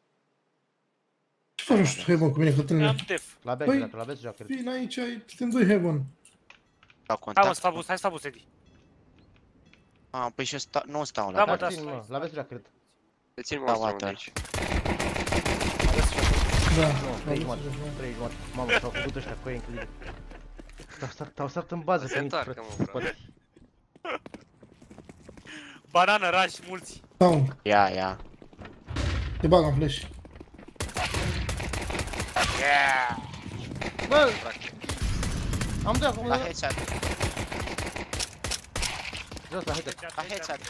Ce faci, nu știu, Heaven cu mine, Cătăline? La B, Păi, la B se joacă. vin aici, suntem doi Heaven. Sau Hai mă, contact. sta bus, hai sta bus, Edi. Ah, păi și eu sta, nu stau Da, la mă, B. da. La B se joacă, cred. Te țin Da, monstru water. aici. Da. trei jumătate, trei jumătate. Mamă, s-au făcut ăștia cu ei incredibil. T-au stat în bază pe mic, frate. Spate. Banană, rași, mulți. Down. Ia, ia. Te bag în flash. Bă! Am doi acum. La headshot. Jos, la headshot. La headshot.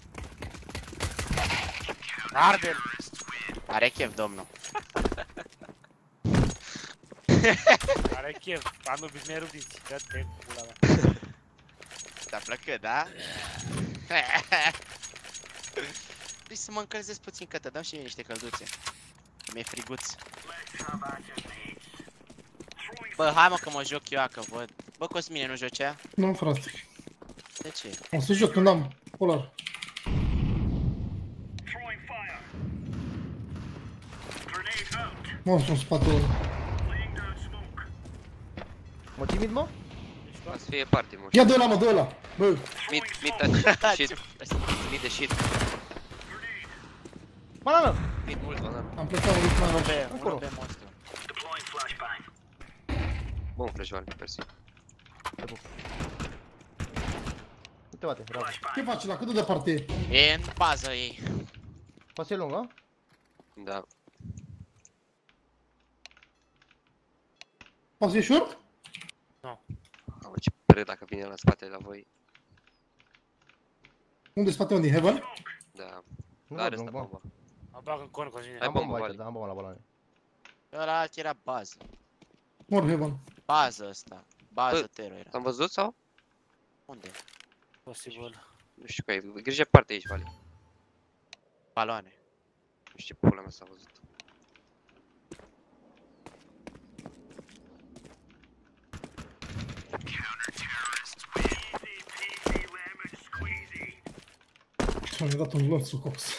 Arde-l. Are chef, domnul. Are chef. Anubis mi-ai rupt dinții. Dă-te pula mea. Ți-a plăcut, da? Vrei să mă încălzesc puțin, că te dau și mie niște călduțe. Mi-e friguț. Bă, hai mă că mă joc eu, că văd. Bă, Cosmine, nu joci aia? Nu, frate. De ce? O să joc când am polar. Monstru în spatele ăla. Mă timid, mă? O să fie party, mă. Ia dă-l, mă, dă-l. Bă. Mid, mid touch, shit. Mid de shit. Banană! Mid mult, banană. Am plecat un ritm Unul mai pe, rău. unul pe monstru. Bun flash, Vali, mersi. Uite, bate, bravo. Ce faci la cât de departe e? E în bază ei. Poate e lungă? Da. Poți să iei short? Nu. Am ce pere dacă vine la spate la voi. Unde spate unde? Heaven? Da. Nu Dar are văd, asta nu, bă. bomba. Mă bag în con cu mine. Ai Am bombă, bomba aici, Vali. da, am bomba la baloane. Ăla alt era bază. Mor Heaven. Bază ăsta. Bază Bă, tero era. Am văzut sau? Unde? Posibil. Nu știu că e. Grijă parte aici, Vali. Baloane. Nu știu ce pula mea s-a văzut. Mi-a dat un glonț cu cox.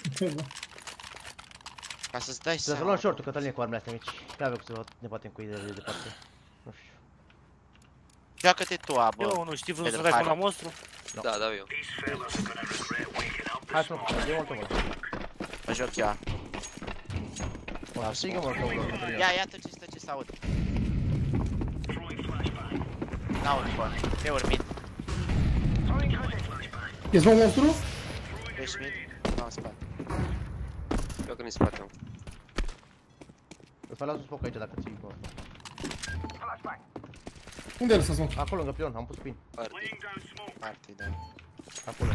Ca să-ți dai Trebuie să seama. luăm short-ul, Cătăline, cu armele astea mici. Nu avem cum să ne batem cu ei de departe. Nu știu. Joacă-te tu, abă. Eu nu știu, vreau să Pedro, dai hai. până la monstru? Da, dau eu. Hai să nu, de mult mult. Mă joc eu. Mă, strigă mă, Cătăline. Ia, ia ce stă ce s-aud. N-aud, bă. Te urmit. Ești mă monstru? Ești mid? Nu, în spate. Eu că în spate. Îți mai las un smoke aici dacă ții, bă. Unde ai lăsat smoke? Acolo, lângă pion, am pus pin. Party, da. Acolo.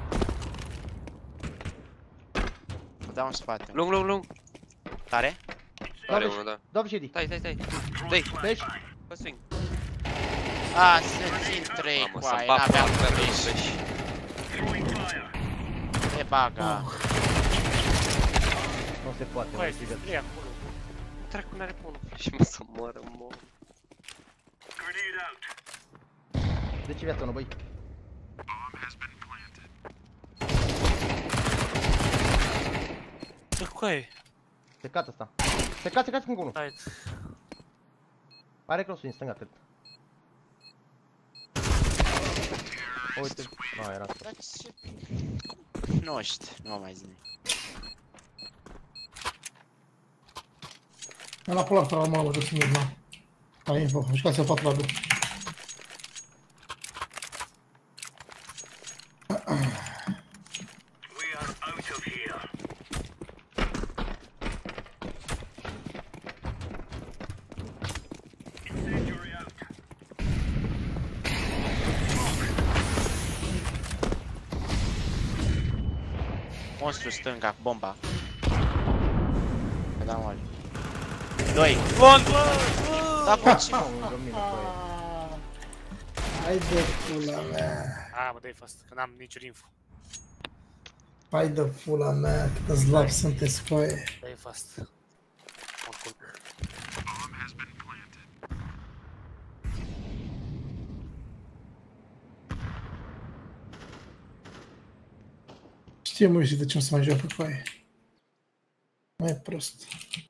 Mă dau în spate. Lung, lung, lung. Tare? Are unul, da. Dă-mi și Edi. Stai, stai, stai. Dai. Deci? Fă swing. A, se țin trei Mamă, cu să-mi aia, bag n-aveam pe flash. flash. E baga. Nu se poate, mă, Băi, strigă. trei acolo. Dracu n-are pe unul flash, mă, să moară, mă. De ce viața unul, băi? Ce cu aia? Secat ăsta. Secat, secat, încă unul. Hai. Are crossul din stânga, cred. Uite. A, era asta. Dar ce... Nu știu, nu mai zi. Am la polar la mă, de singur, na. Hai, info, jucați-o patru la doi. Monstru stânga, cu bomba. Pe da mole. Doi. Bun, bă! Da, bă, ce mă? Lângă mine, băi. Hai de pula mea. A, mă, dai fast, că n-am niciun info. Hai de pula mea, câtă slab sunteți cu aia. Dai fast. Mă culc. Știe mă și de ce nu se mai joacă cu aia. Mai prost.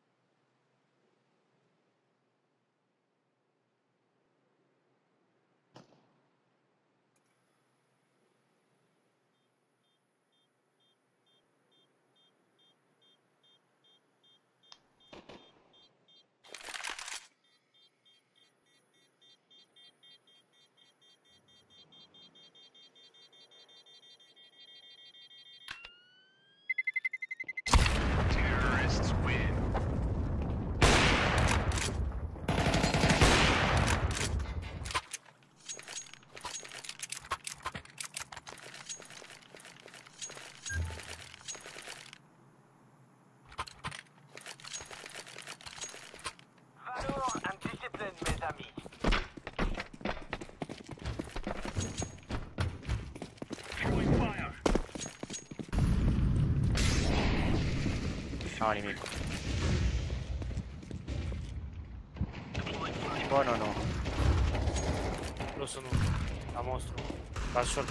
N-au nimic. Bă, nu, nu. Plus unu. La monstru. La short.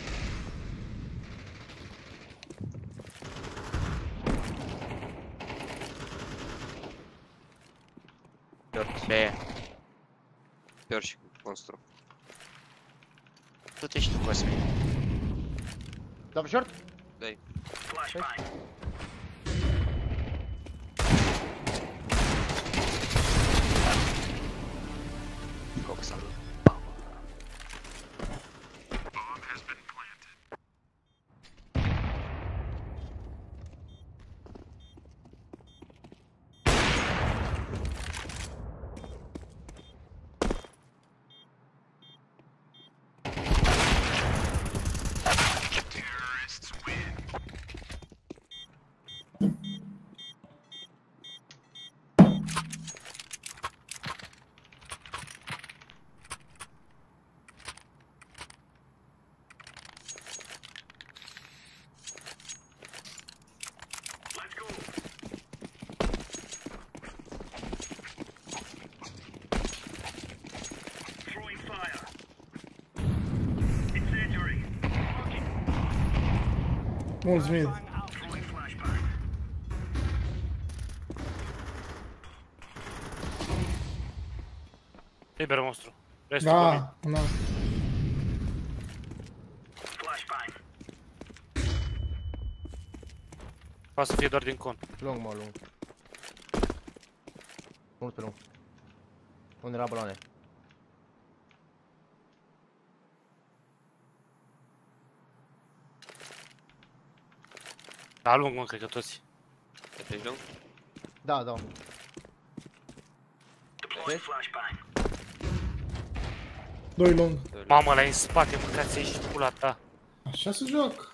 B. Pior și monstru. Tu te și tu, Cosmin. Dăm short? Dai. Coxa. Mulțumit. Liber monstru. Restul da, da. Poate să fie doar din con. Lung, mă, lung. Mult pe lung. Unde era baloane? Da, lung, mă, cred că toți. Ești lung? Da, da. Doi lung. Mamă, ăla e în spate, mâncați aici pula ta. Așa se joacă.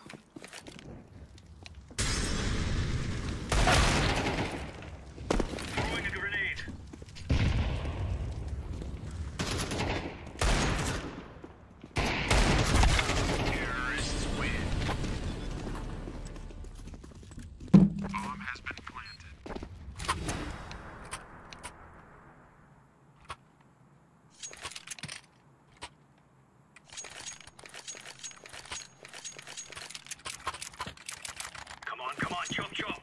Come on, come on, chop chop.